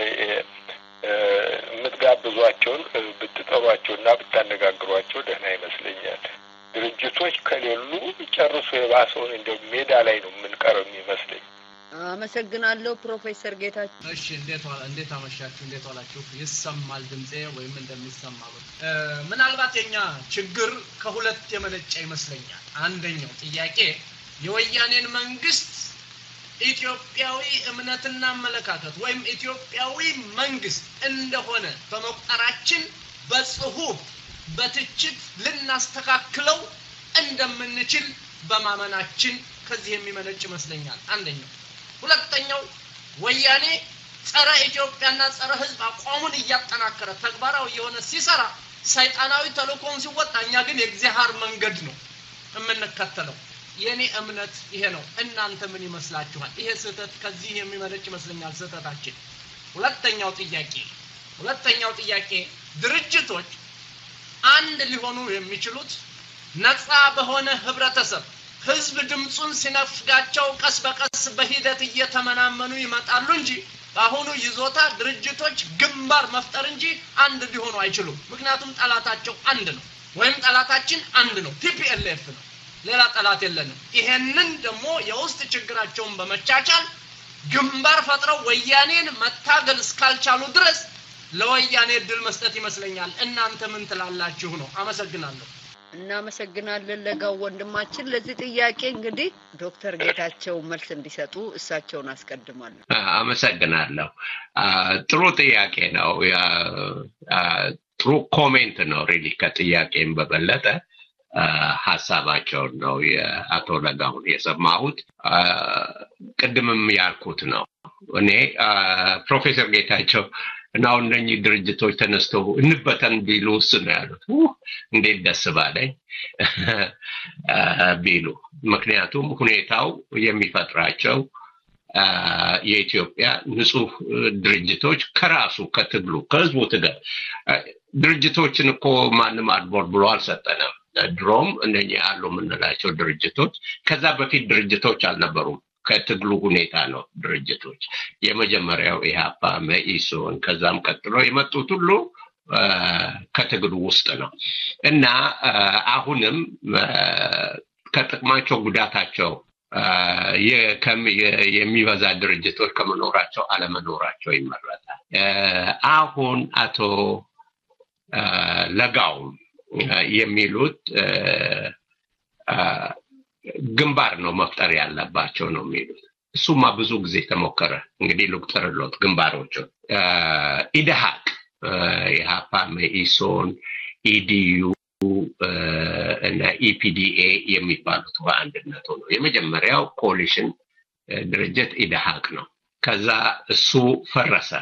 የምትጋብዟቸውን ብትጠሯቸውና ብታነጋግሯቸው ደህና ይመስለኛል። ድርጅቶች ከሌሉ ጨርሶ የባሰውን እንደ ሜዳ ላይ ነው የምንቀረው የሚመስለኝ። አመሰግናለሁ ፕሮፌሰር ጌታቸው። እሺ እንዴት ዋላ እንዴት አመሻችሁ እንዴት ዋላችሁ? ይሰማል ድምጼ ወይም እንደሚሰማው? ምናልባት የኛ ችግር ከሁለት የመነጨ ይመስለኛል። አንደኛው ጥያቄ የወያኔን መንግስት ኢትዮጵያዊ እምነትና አመለካከት ወይም ኢትዮጵያዊ መንግስት እንደሆነ በመቁጠራችን በጽሁፍ በትችት ልናስተካክለው እንደምንችል በማመናችን ከዚህ የሚመነጭ ይመስለኛል አንደኛው። ሁለተኛው ወያኔ ጸረ ኢትዮጵያና ጸረ ህዝብ አቋሙን እያጠናከረ ተግባራዊ የሆነ ሲሰራ ሰይጣናዊ ተልእኮውን ሲወጣ እኛ ግን የእግዚአብሔር መንገድ ነው የምንከተለው። የኔ እምነት ይሄ ነው። እናንተ ምን ይመስላችኋል? ይሄ ስህተት ከዚህ የሚመነጭ ይመስለኛል ስህተታችን። ሁለተኛው ጥያቄ ሁለተኛው ጥያቄ ድርጅቶች አንድ ሊሆኑ የሚችሉት ነፃ በሆነ ህብረተሰብ ህዝብ ድምጹን ሲነፍጋቸው ቀስ በቀስ በሂደት እየተመናመኑ ይመጣሉ እንጂ በአሁኑ ይዞታ ድርጅቶች ግንባር መፍጠር እንጂ አንድ ሊሆኑ አይችሉም። ምክንያቱም ጠላታቸው አንድ ነው ወይም ጠላታችን አንድ ነው፣ ቲፒኤልኤፍ ነው። ሌላ ጠላት የለንም። ይሄንን ደግሞ የውስጥ ችግራቸውን በመቻቻል ግንባር ፈጥረው ወያኔን መታገል እስካልቻሉ ድረስ ለወያኔ ድል መስጠት ይመስለኛል። እናንተ ምን ትላላችሁ ነው? አመሰግናለሁ። እናመሰግናለን ለጋው ወንድማችን። ለዚህ ጥያቄ እንግዲህ ዶክተር ጌታቸው መልስ እንዲሰጡ እሳቸውን አስቀድማለሁ። አመሰግናለሁ። ጥሩ ጥያቄ ነው። ጥሩ ኮሜንት ነው። ሪሊ ከጥያቄም በበለጠ ሐሳባቸውን ነው የአቶ ለጋውን የሰማሁት። ቅድምም ያልኩት ነው። እኔ ፕሮፌሰር ጌታቸው እና እነኚህ ድርጅቶች ተነስተው እንበተን ቢሉስ ነው ያሉት። እንዴት ደስ ባለኝ ቢሉ። ምክንያቱም ሁኔታው የሚፈጥራቸው የኢትዮጵያ ንጹህ ድርጅቶች ከራሱ ከትግሉ ከህዝቡ ትግል ድርጅቶችን እኮ ማንም አድቦር ብሎ አልሰጠንም። ድሮም እነኚህ ያሉ የምንላቸው ድርጅቶች ከዛ በፊት ድርጅቶች አልነበሩም። ከትግሉ ሁኔታ ነው ድርጅቶች። የመጀመሪያው ኢህአፓ፣ መኢሶን ከዛም ቀጥሎ የመጡት ሁሉ ከትግሉ ውስጥ ነው እና አሁንም ከጥቅማቸው ጉዳታቸው የሚበዛ ድርጅቶች ከመኖራቸው አለመኖራቸው ይመረጣል። አሁን አቶ ለጋው የሚሉት ግንባር ነው መፍጠር ያለባቸው ነው የሚሉት። እሱማ ብዙ ጊዜ ተሞከረ። እንግዲህ ልቁጠርሎት ግንባሮቹ ኢደሃቅ፣ ኢሃፓ፣ መኢሶን፣ ኢዲዩ እና ኢፒዲኤ የሚባሉት በአንድነቱ ነው። የመጀመሪያው ኮሊሽን ድርጅት ኢደሃቅ ነው። ከዛ እሱ ፈረሰ።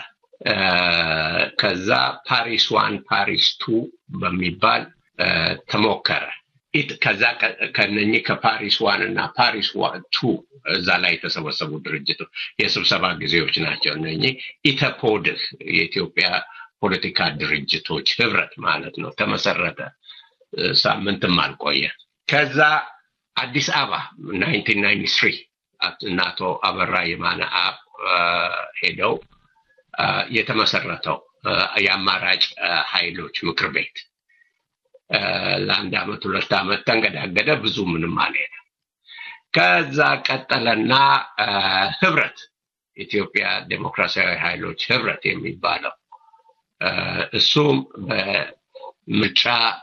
ከዛ ፓሪስ ዋን ፓሪስ ቱ በሚባል ተሞከረ። ኢት ከዛ ከነኚህ ከፓሪስ ዋን እና ፓሪስ ቱ እዛ ላይ የተሰበሰቡ ድርጅቶች የስብሰባ ጊዜዎች ናቸው። እነኚህ ኢተፖድህ የኢትዮጵያ ፖለቲካ ድርጅቶች ህብረት ማለት ነው ተመሰረተ። ሳምንትም አልቆየ። ከዛ አዲስ አበባ ናይንቲን ናይንቲ ስሪ አቶ አበራ የማነ አብ ሄደው የተመሰረተው የአማራጭ ኃይሎች ምክር ቤት ለአንድ አመት ሁለት አመት ተንገዳገደ። ብዙ ምንም አልሄደም። ከዛ ቀጠለና ህብረት ኢትዮጵያ ዴሞክራሲያዊ ኃይሎች ህብረት የሚባለው እሱም በምርጫ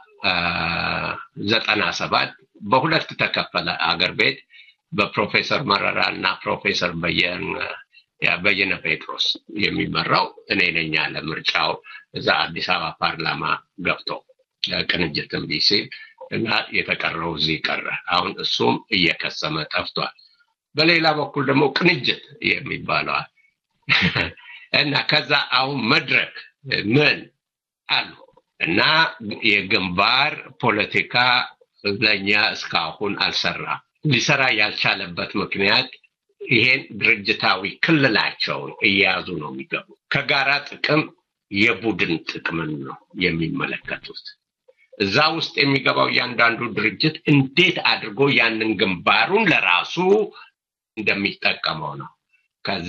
ዘጠና ሰባት በሁለት ተከፈለ አገር ቤት በፕሮፌሰር መረራ እና ፕሮፌሰር በየነ በየነ ጴጥሮስ የሚመራው እኔ ነኝ ያለ ምርጫው እዛ አዲስ አበባ ፓርላማ ገብቶ ቅንጅትም ቢሲል እና የተቀረው እዚህ ቀረ። አሁን እሱም እየከሰመ ጠፍቷል። በሌላ በኩል ደግሞ ቅንጅት የሚባለው እና ከዛ አሁን መድረክ ምን አሉ እና የግንባር ፖለቲካ ለኛ እስካሁን አልሰራ። ሊሰራ ያልቻለበት ምክንያት ይሄን ድርጅታዊ ክልላቸውን እያያዙ ነው የሚገቡ። ከጋራ ጥቅም የቡድን ጥቅምን ነው የሚመለከቱት። እዛ ውስጥ የሚገባው ያንዳንዱ ድርጅት እንዴት አድርጎ ያንን ግንባሩን ለራሱ እንደሚጠቀመው ነው። ከዛ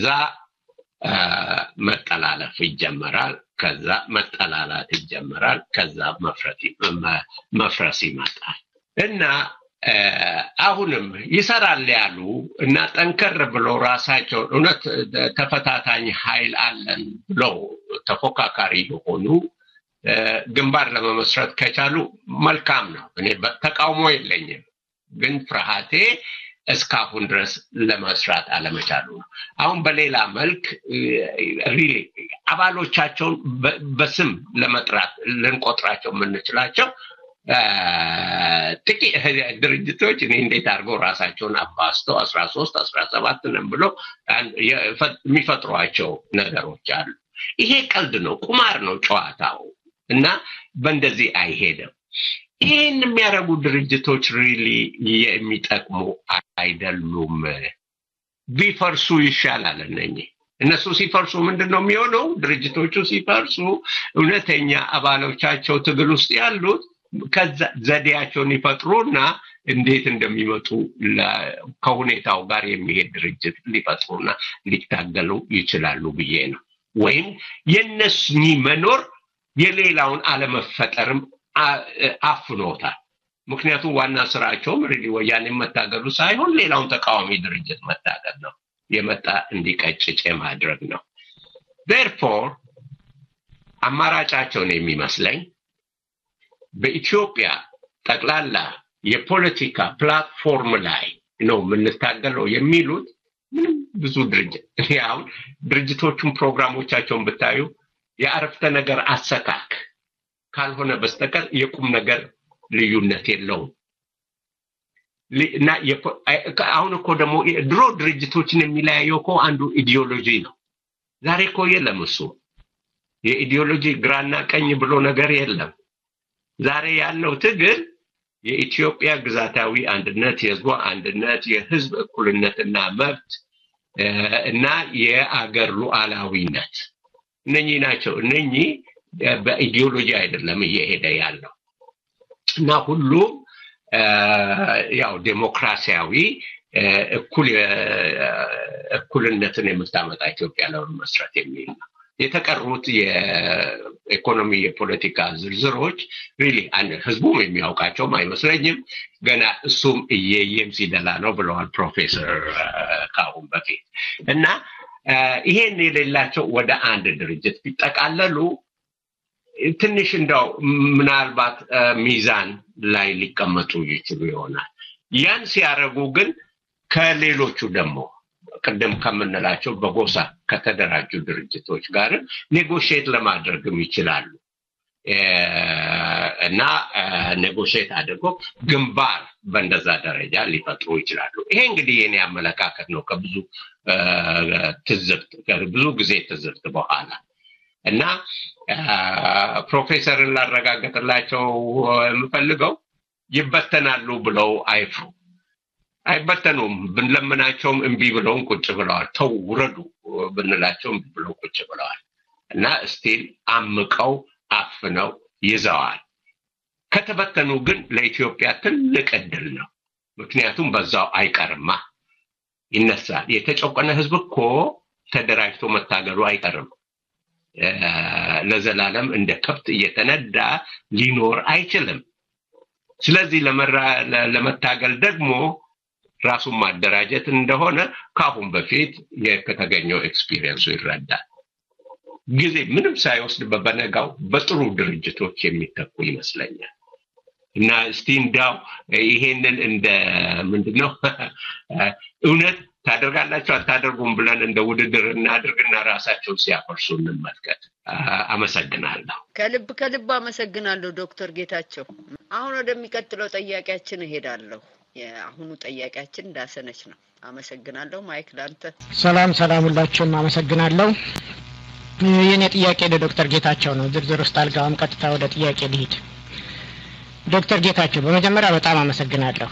መጠላለፍ ይጀመራል፣ ከዛ መጠላላት ይጀመራል፣ ከዛ መፍረስ መፍረስ ይመጣል እና አሁንም ይሰራል ያሉ እና ጠንከር ብለው ራሳቸው እውነት ተፈታታኝ ኃይል አለን ብለው ተፎካካሪ የሆኑ ግንባር ለመመስረት ከቻሉ መልካም ነው። እኔ ተቃውሞ የለኝም፣ ግን ፍርሃቴ እስካሁን ድረስ ለመስራት አለመቻሉ ነው። አሁን በሌላ መልክ ሪሊ አባሎቻቸውን በስም ለመጥራት ልንቆጥራቸው የምንችላቸው ጥቂት ድርጅቶች እኔ እንዴት አድርገው ራሳቸውን አባስተው አስራ ሶስት አስራ ሰባት ነን ብለው የሚፈጥሯቸው ነገሮች አሉ። ይሄ ቀልድ ነው፣ ቁማር ነው ጨዋታው እና በእንደዚህ አይሄድም። ይህን የሚያደርጉ ድርጅቶች ሪሊ የሚጠቅሙ አይደሉም። ቢፈርሱ ይሻላል። እነኚህ እነሱ ሲፈርሱ ምንድነው የሚሆነው? ድርጅቶቹ ሲፈርሱ እውነተኛ አባሎቻቸው ትግል ውስጥ ያሉት ከዛ ዘዴያቸውን ይፈጥሩና እንዴት እንደሚመጡ ከሁኔታው ጋር የሚሄድ ድርጅት ሊፈጥሩና ሊታገሉ ይችላሉ ብዬ ነው። ወይም የነሱ መኖር የሌላውን አለመፈጠርም አፍኖታል። ምክንያቱም ዋና ስራቸውም ሪሊ ወያኔ መታገሉ ሳይሆን ሌላውን ተቃዋሚ ድርጅት መታገል ነው፣ የመጣ እንዲቀጭጭ ማድረግ ነው። therefore አማራጫቸውን የሚመስለኝ በኢትዮጵያ ጠቅላላ የፖለቲካ ፕላትፎርም ላይ ነው የምንታገለው የሚሉት ምንም ብዙ ድርጅት ያው ድርጅቶቹን ፕሮግራሞቻቸውን ብታዩ የአረፍተ ነገር አሰካክ ካልሆነ በስተቀር የቁም ነገር ልዩነት የለውም። እና አሁን እኮ ደግሞ ድሮ ድርጅቶችን የሚለያየው እኮ አንዱ ኢዲዮሎጂ ነው። ዛሬ እኮ የለም እሱ የኢዲዮሎጂ ግራና ቀኝ ብሎ ነገር የለም። ዛሬ ያለው ትግል የኢትዮጵያ ግዛታዊ አንድነት፣ የህዝብ አንድነት፣ የህዝብ እኩልነትና መብት እና የአገር ሉዓላዊነት እነኚህ ናቸው። እነኚህ በኢዲዮሎጂ አይደለም እየሄደ ያለው እና ሁሉም ያው ዴሞክራሲያዊ እኩል እኩልነትን የምታመጣ ኢትዮጵያ ለመመስረት የሚል ነው። የተቀሩት የኢኮኖሚ የፖለቲካ ዝርዝሮች ሪሊ አንድ ህዝቡም የሚያውቃቸው አይመስለኝም። ገና እሱም እየየም ሲደላ ነው ብለዋል ፕሮፌሰር ካሁን በፊት እና ይሄን የሌላቸው ወደ አንድ ድርጅት ቢጠቃለሉ ትንሽ እንደው ምናልባት ሚዛን ላይ ሊቀመጡ ይችሉ ይሆናል። ያን ሲያረጉ ግን ከሌሎቹ ደግሞ ቀደም ከመነላቸው በጎሳ ከተደራጁ ድርጅቶች ጋር ኔጎሺዬት ለማድረግም ይችላሉ እና ኔጎሺዬት አድርጎ ግንባር በእንደዛ ደረጃ ሊፈጥሩ ይችላሉ። ይሄ እንግዲህ የኔ አመለካከት ነው ከብዙ ትዝብት ብዙ ጊዜ ትዝብት በኋላ እና ፕሮፌሰርን ላረጋግጥላቸው የምፈልገው ይበተናሉ ብለው አይፍሩ። አይበተኑም። ብንለምናቸውም እንቢ ብለውን ቁጭ ብለዋል። ተው ውረዱ ብንላቸውም እንቢ ብለው ቁጭ ብለዋል እና ስቲል አምቀው አፍነው ይዘዋል። ከተበተኑ ግን ለኢትዮጵያ ትልቅ እድል ነው። ምክንያቱም በዛው አይቀርማ ይነሳል። የተጨቆነ ህዝብ እኮ ተደራጅቶ መታገሉ አይቀርም። ለዘላለም እንደ ከብት እየተነዳ ሊኖር አይችልም። ስለዚህ ለመታገል ደግሞ ራሱን ማደራጀት እንደሆነ ካሁን በፊት የተገኘው ኤክስፒሪየንሱ ይረዳል። ጊዜ ምንም ሳይወስድ በበነጋው በጥሩ ድርጅቶች የሚተኩ ይመስለኛል እና እስቲ እንዳው ይሄንን እንደ ምንድነው እውነት ታደርጋላችሁ አታደርጉም ብለን እንደ ውድድር እናድርግና ራሳቸው ሲያፈርሱ እንመልከት። አመሰግናለሁ። ከልብ ከልብ አመሰግናለሁ ዶክተር ጌታቸው። አሁን ወደሚቀጥለው ጥያቄያችን እሄዳለሁ። የአሁኑ ጥያቄያችን ዳሰነች ነው። አመሰግናለሁ። ማይክ ላንተ። ሰላም ሰላም ሁላችሁም አመሰግናለሁ። የኔ ጥያቄ ለዶክተር ጌታቸው ነው። ዝርዝር ውስጥ አልገባም፣ ቀጥታ ወደ ጥያቄ ልሂድ። ዶክተር ጌታቸው በመጀመሪያ በጣም አመሰግናለሁ።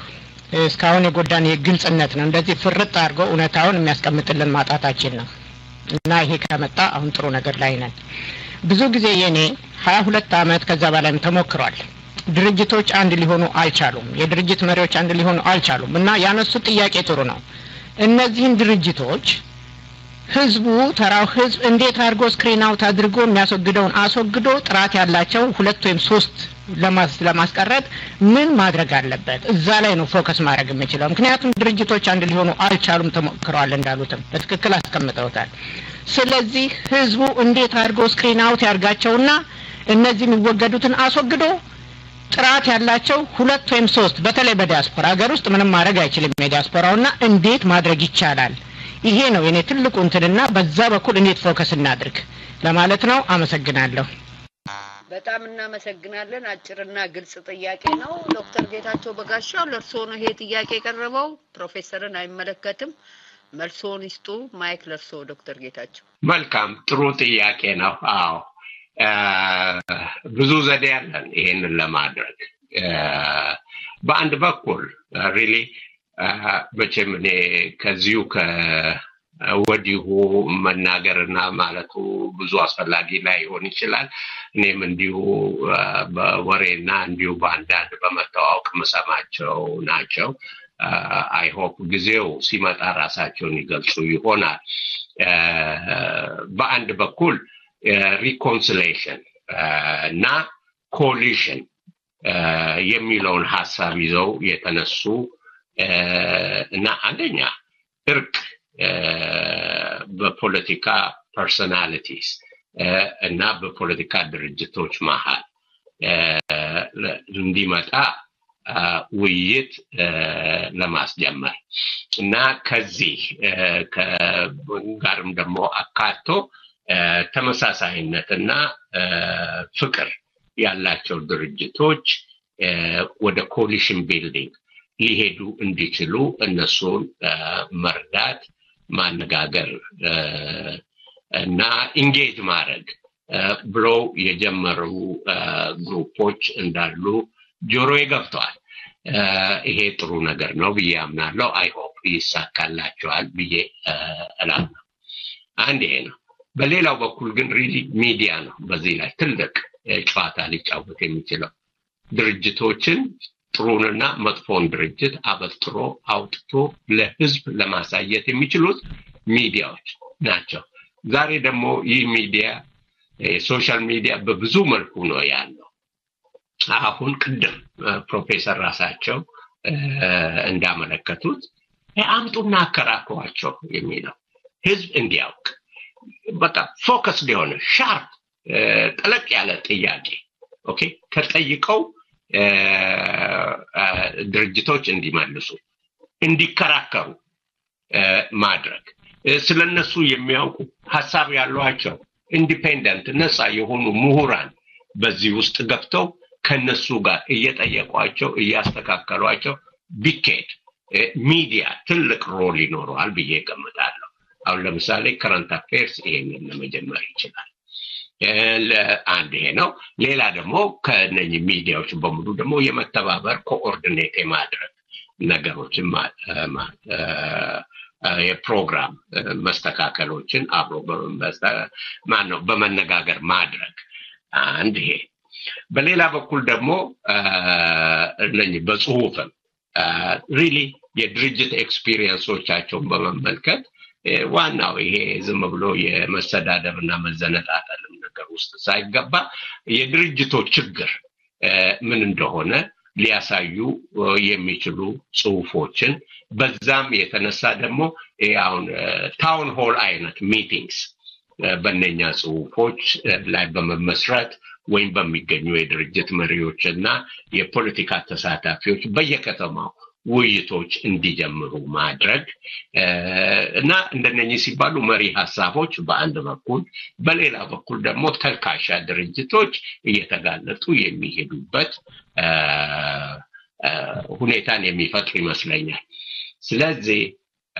እስካሁን የጎዳን የግልጽነት ነው። እንደዚህ ፍርጥ አድርጎ እውነታውን የሚያስቀምጥልን ማጣታችን ነው እና ይሄ ከመጣ አሁን ጥሩ ነገር ላይ ነን። ብዙ ጊዜ የኔ ሀያ ሁለት አመት ከዛ በላይም ተሞክሯል። ድርጅቶች አንድ ሊሆኑ አልቻሉም። የድርጅት መሪዎች አንድ ሊሆኑ አልቻሉም እና ያነሱት ጥያቄ ጥሩ ነው። እነዚህን ድርጅቶች ህዝቡ ተራው ህዝብ እንዴት አድርጎ ስክሪን አውት አድርጎ የሚያስወግደውን አስወግዶ ጥራት ያላቸው ሁለት ወይም ሶስት ለማስ ለማስቀረት ምን ማድረግ አለበት? እዛ ላይ ነው ፎከስ ማድረግ የምንችለው። ምክንያቱም ድርጅቶች አንድ ሊሆኑ አልቻሉም ተሞክረዋል እንዳሉትም በትክክል አስቀምጠውታል። ስለዚህ ህዝቡ እንዴት አድርጎ ስክሪን አውት ያርጋቸውና እነዚህ የሚወገዱትን አስወግዶ ጥራት ያላቸው ሁለት ወይም ሶስት በተለይ በዲያስፖራ ሀገር ውስጥ ምንም ማድረግ አይችልም የዲያስፖራውና እንዴት ማድረግ ይቻላል? ይሄ ነው የኔ ትልቁ እንትንና በዛ በኩል እንዴት ፎከስ እናድርግ ለማለት ነው። አመሰግናለሁ። በጣም እናመሰግናለን። አጭርና ግልጽ ጥያቄ ነው። ዶክተር ጌታቸው በጋሻው ለእርስዎ ነው ይሄ ጥያቄ የቀረበው፣ ፕሮፌሰርን አይመለከትም። መልሶን ይስጡ። ማይክ ለእርስዎ ዶክተር ጌታቸው። መልካም፣ ጥሩ ጥያቄ ነው። አዎ ብዙ ዘዴ አለን ይሄንን ለማድረግ። በአንድ በኩል ሪሊ በቸም እኔ ከዚሁ ከወዲሁ መናገርና ማለቱ ብዙ አስፈላጊ ላይ ሆን ይችላል። እኔም እንዲሁ በወሬና እንዲሁ በአንዳንድ በመተዋወቅ መሰማቸው ናቸው። አይ ሆፕ ጊዜው ሲመጣ ራሳቸውን ይገልጹ ይሆናል። በአንድ በኩል ሪኮንሲሌሽን እና ኮሊሽን የሚለውን ሐሳብ ይዘው የተነሱ እና አንደኛ እርቅ በፖለቲካ ፐርሶናሊቲስ እና በፖለቲካ ድርጅቶች መሃል እንዲመጣ ውይይት ለማስጀመር እና ከዚህ ከጋርም ደግሞ አካቶ ተመሳሳይነትና ፍቅር ያላቸው ድርጅቶች ወደ ኮሊሽን ቢልዲንግ ሊሄዱ እንዲችሉ እነሱን መርዳት ማነጋገር እና ኢንጌጅ ማድረግ ብሎ የጀመሩ ግሩፖች እንዳሉ ጆሮዬ ገብቷል። ይሄ ጥሩ ነገር ነው ብዬ አምናለሁ። አይ ሆፕ ይሳካላቸዋል ብዬ እላለሁ። አንድ ይሄ ነው። በሌላው በኩል ግን ሪሊ ሚዲያ ነው በዚህ ላይ ትልቅ ጨዋታ ሊጫወት የሚችለው። ድርጅቶችን ጥሩንና መጥፎን ድርጅት አበጥሮ አውጥቶ ለህዝብ ለማሳየት የሚችሉት ሚዲያዎች ናቸው። ዛሬ ደግሞ ይህ ሚዲያ ሶሻል ሚዲያ በብዙ መልኩ ነው ያለው። አሁን ቅድም ፕሮፌሰር ራሳቸው እንዳመለከቱት አምጡና አከራክሯቸው የሚለው ህዝብ እንዲያውቅ በቃ ፎከስ ሊሆን ሻርፕ ጠለቅ ያለ ጥያቄ ኦኬ ከጠይቀው ድርጅቶች እንዲመልሱ እንዲከራከሩ ማድረግ ስለነሱ የሚያውቁ ሐሳብ ያሏቸው ኢንዲፔንደንት ነፃ የሆኑ ምሁራን በዚህ ውስጥ ገብተው ከነሱ ጋር እየጠየቋቸው እያስተካከሏቸው ቢኬድ ሚዲያ ትልቅ ሮል ይኖረዋል ብዬ ገምታለሁ። አሁን ለምሳሌ ከረንት አፌርስ ይሄንን ለመጀመር ይችላል። አንድ ይሄ ነው። ሌላ ደግሞ ከነኚህ ሚዲያዎች በሙሉ ደግሞ የመተባበር ኮኦርዲኔት የማድረግ ነገሮችን የፕሮግራም መስተካከሎችን አብሮ በማነው በመነጋገር ማድረግ አንድ ይሄ። በሌላ በኩል ደግሞ እነኚህ በጽሁፍም ሪሊ የድርጅት ኤክስፒሪየንሶቻቸውን በመመልከት ዋናው ይሄ ዝም ብሎ የመሰዳደብና መዘነጣጠል ነገር ውስጥ ሳይገባ የድርጅቶች ችግር ምን እንደሆነ ሊያሳዩ የሚችሉ ጽሁፎችን በዛም የተነሳ ደግሞ አሁን ታውን ሆል አይነት ሚቲንግስ በእነኛ ጽሁፎች ላይ በመመስረት ወይም በሚገኙ የድርጅት መሪዎችና የፖለቲካ ተሳታፊዎች በየከተማው ውይይቶች እንዲጀምሩ ማድረግ እና እንደነኚህ ሲባሉ መሪ ሐሳቦች በአንድ በኩል በሌላ በኩል ደግሞ ተልካሻ ድርጅቶች እየተጋለጡ የሚሄዱበት ሁኔታን የሚፈጥር ይመስለኛል። ስለዚህ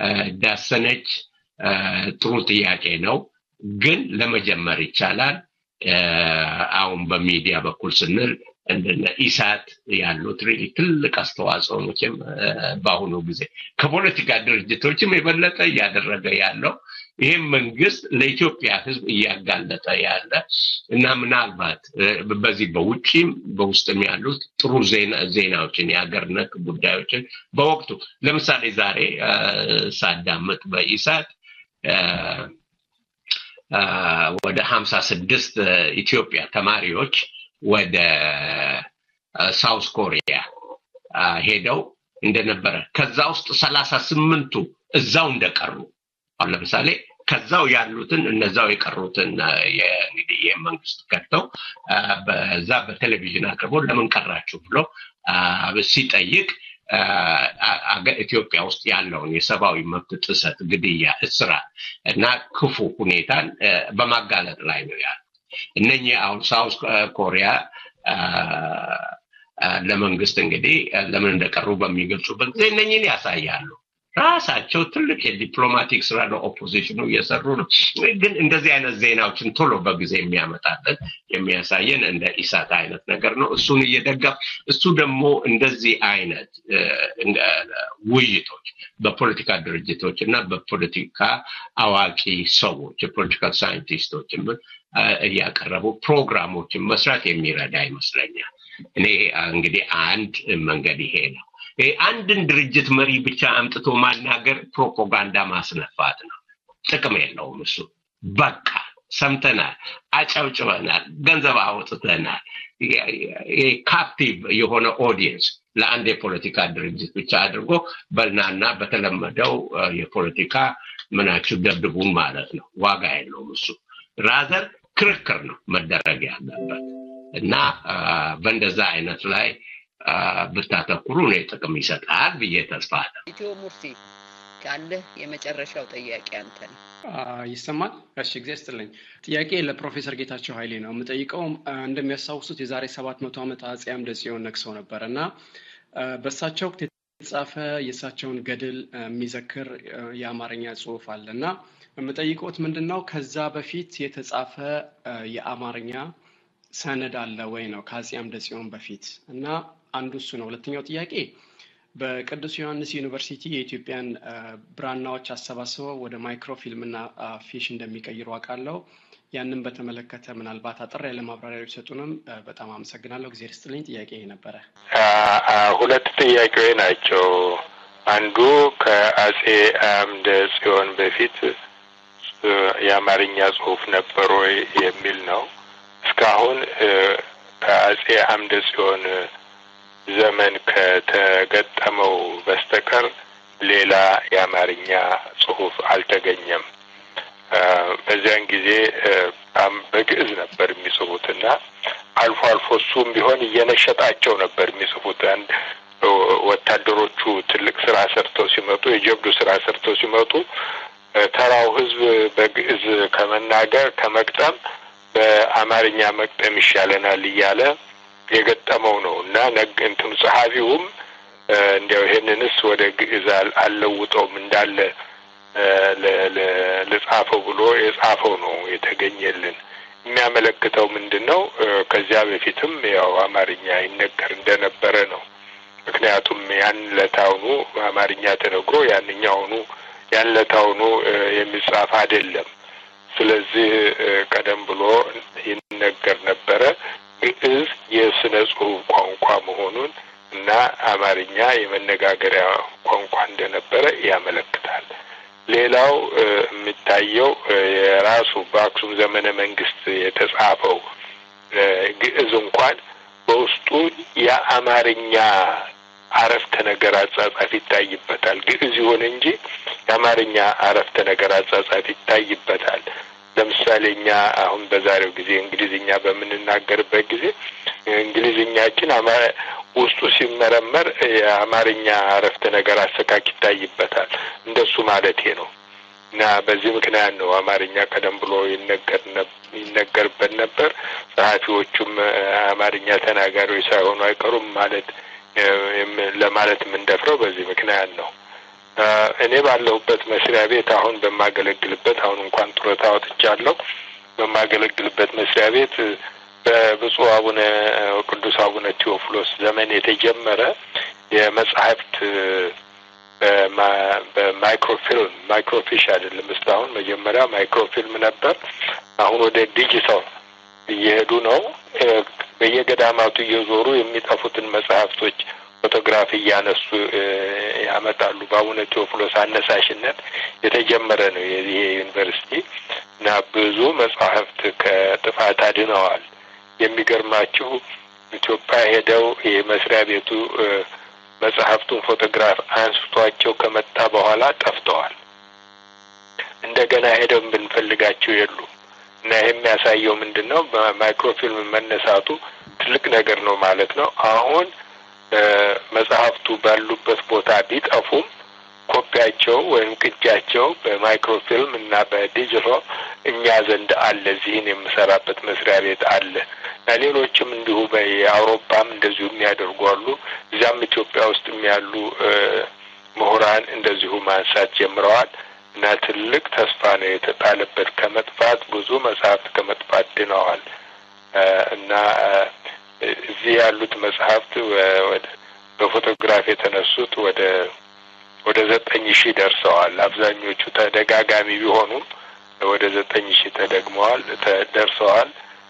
ዳሰነች ጥሩ ጥያቄ ነው፣ ግን ለመጀመር ይቻላል። አሁን በሚዲያ በኩል ስንል እንደነ ኢሳት ያሉት ሪሊ ትልቅ አስተዋጽኦ ነው በአሁኑ ጊዜ ከፖለቲካ ድርጅቶችም የበለጠ ያደረገ ያለው ይሄም መንግስት ለኢትዮጵያ ህዝብ እያጋለጠ ያለ እና ምናልባት በዚህ በውጪም በውስጥም ያሉት ጥሩ ዜና ዜናዎችን ያገርነክ ጉዳዮችን በወቅቱ ለምሳሌ ዛሬ ሳዳምጥ በኢሳት ወደ ሃምሳ ስድስት ኢትዮጵያ ተማሪዎች ወደ ሳውዝ ኮሪያ ሄደው እንደነበረ ከዛ ውስጥ ሰላሳ ስምንቱ እዛው እንደቀሩ ለምሳሌ ከዛው ያሉትን እነዛው የቀሩትን የእንግዲህ የመንግስት ከተው በዛ በቴሌቪዥን አቅርቦ ለምን ቀራችሁ ብሎ ሲጠይቅ ኢትዮጵያ ውስጥ ያለውን የሰብአዊ መብት ጥሰት ግድያ እስራት እና ክፉ ሁኔታን በማጋለጥ ላይ ነው ያለው እነኚህ አሁን ሳውዝ ኮሪያ ለመንግስት እንግዲህ ለምን እንደቀሩ በሚገልጹበት ጊዜ እነኚህን ያሳያሉ ራሳቸው ትልቅ የዲፕሎማቲክ ስራ ነው ኦፖዚሽኑ እየሰሩ ነው ግን እንደዚህ አይነት ዜናዎችን ቶሎ በጊዜ የሚያመጣልን የሚያሳየን እንደ ኢሳት አይነት ነገር ነው እሱን እየደገፍ እሱ ደግሞ እንደዚህ አይነት ውይይቶች በፖለቲካ ድርጅቶች እና በፖለቲካ አዋቂ ሰዎች የፖለቲካል ሳይንቲስቶች እያቀረቡ ፕሮግራሞችን መስራት የሚረዳ ይመስለኛል እኔ እንግዲህ አንድ መንገድ ይሄ ነው አንድን ድርጅት መሪ ብቻ አምጥቶ ማናገር ፕሮፓጋንዳ ማስነፋት ነው ጥቅም የለውም እሱ በቃ ሰምተናል አጫውጭበናል ገንዘብ አውጥተናል የካፕቲቭ የሆነ ኦዲየንስ ለአንድ የፖለቲካ ድርጅት ብቻ አድርጎ በልናና በተለመደው የፖለቲካ ምናችሁ ደብዱን ማለት ነው ዋጋ የለውም እሱ ራዘር ክርክር ነው መደረግ ያለበት እና በእንደዛ አይነት ላይ በታተኩሩ ነው ጥቅም ይሰጣል ብዬ ተስፋ አለ ኢትዮ ሙርሲ ካለ የመጨረሻው ጥያቄ አንተ ነው ይሰማል እሺ እግዚአብሔር ጥያቄ ለፕሮፌሰር ጌታቸው ኃይሌ ነው የምጠይቀው እንደሚያሳውሱት የዛሬ ሰባት መቶ ዓመት አጼ አምደ ጽዮን ነክሰው ነበርና በሳቸው ወቅት የተጻፈ የሳቸውን ገድል የሚዘክር የአማርኛ ጽሑፍ አለና የምጠይቀውት ምንድነው ከዛ በፊት የተጻፈ የአማርኛ ሰነድ አለ ወይ ነው ከአጼ አምደ ጽዮን በፊት እና አንዱ እሱ ነው ሁለተኛው ጥያቄ በቅዱስ ዮሐንስ ዩኒቨርሲቲ የኢትዮጵያን ብራናዎች አሰባስበው ወደ ማይክሮፊልምና ፊሽ እንደሚቀይሩ አቃለው ያንን በተመለከተ ምናልባት አጥራ ያለ ማብራሪያዎች ሰጡንም በጣም አመሰግናለሁ እግዚአብሔር ይስጥልኝ ጥያቄ ነበር ሁለት ጥያቄዎች ናቸው አንዱ ከአጼ አምደ ጽዮን በፊት የአማርኛ ጽሑፍ ነበር ወይ የሚል ነው እስካሁን ከአጼ አምደ ጽዮን ዘመን ከተገጠመው በስተቀር ሌላ የአማርኛ ጽሑፍ አልተገኘም በዚያን ጊዜ በግዕዝ ነበር የሚጽፉትና አልፎ አልፎ እሱም ቢሆን እየነሸጣቸው ነበር የሚጽፉት አንድ ወታደሮቹ ትልቅ ስራ ሰርተው ሲመጡ የጀብዱ ስራ ሰርተው ሲመጡ ተራው ህዝብ በግዕዝ ከመናገር ከመቅጠም በአማርኛ መቅጠም ይሻለናል ይያለ የገጠመው ነውና ነገንቱም ጸሐፊውም እንዲያው ይሄንንስ ወደ ግዕዝ አልለውጠውም እንዳለ ለጻፈው ብሎ የጻፈው ነው የተገኘልን የሚያመለክተው ምንድነው ከዚያ በፊትም ያው አማርኛ ይነገር እንደነበረ ነው ምክንያቱም ያን ለታውኑ አማርኛ ተነግሮ ያንኛውኑ ያን ለታውኑ የሚጻፍ አይደለም ስለዚህ ቀደም ብሎ ይነገር ነበረ ግዕዝ የስነ ጽሑፍ ቋንቋ መሆኑን እና አማርኛ የመነጋገሪያ ቋንቋ እንደነበረ ያመለክታል ሌላው የሚታየው የራሱ በአክሱም ዘመነ መንግስት የተጻፈው ግዕዝ እንኳን በውስጡ የአማርኛ አረፍተ ነገር አጻጻፍ ይታይበታል ግዕዝ ይሆን እንጂ የአማርኛ አረፍተ ነገር አጻጻፍ ይታይበታል ለምሳሌኛ አሁን በዛሬው ጊዜ እንግሊዝኛ በመንናገርበት ጊዜ እንግሊዝኛችን ውስጡ ሲመረመር የአማርኛ አረፍተ ነገር አሰካክ ይታይበታል እንደሱ ማለቴ ነው እና በዚህ ምክንያት ነው አማርኛ ቀደም ብሎ ይነገር ይነገርበት ነበር ጸሐፊዎቹም አማርኛ ተናጋሪዎች ሳይሆኑ አይቀሩም ማለት ለማለት ምንደፍረው በዚህ ምክንያት ነው እኔ ባለሁበት መስሪያ ቤት አሁን በማገለግልበት አሁን እንኳን ጡረታ ወጥቻለሁ በማገለግልበት መስሪያ ቤት በብፁዕ አቡነ ቅዱስ አቡነ ቴዎፍሎስ ዘመን የተጀመረ የመጽሐፍት በማይክሮፊልም ማይክሮፊሽ አይደለም እስካሁን መጀመሪያ ማይክሮፊልም ነበር አሁን ወደ ዲጂታል እየሄዱ ነው በየገዳማቱ እየዞሩ የሚጠፉትን መጽሐፍቶች ፎቶግራፊ ያነሱ ያመጣሉ በአቡነ ቴዎፍሎስ አነሳሽነት የተጀመረ ነው ይሄ ዩኒቨርሲቲ እና ብዙ መጽሐፍት ከጥፋት አድነዋል የሚገርማችሁ ኢትዮጵያ ሄደው የመስሪያ ቤቱ መጽሐፍቱን ፎቶግራፍ አንስቷቸው ከመጣ በኋላ ጠፍተዋል እንደገና ሄደው ብንፈልጋቸው የሉ እና የሚያሳየው ምንድነው በማይክሮፊልም መነሳቱ ትልቅ ነገር ነው ማለት ነው አሁን መጽሐፍቱ ባሉበት ቦታ ቢጠፉም ኮፒያቸው ወይም ቅጃቸው በማይክሮፊልም እና በዲጂታል እኛ ዘንድ አለ እዚህን የምሰራበት መስሪያ ቤት አለ ሌሎችም እንዲሁ በአውሮፓም እንደዚሁ የሚያደርጉ አሉ እዛም ኢትዮጵያ ውስጥ ያሉ ምሁራን እንደዚሁ ማንሳት ጀምረዋል እና ትልቅ ተስፋ ነው የተጣለበት ከመጥፋት ብዙ መጽሐፍት ከመጥፋት ድነዋል እና እዚህ ያሉት መጽሐፍት በፎቶግራፍ የተነሱት ወደ ወደ ዘጠኝ ሺህ ደርሰዋል አብዛኞቹ ተደጋጋሚ ቢሆኑም ወደ ዘጠኝ ሺህ ተደግመዋል ተደርሰዋል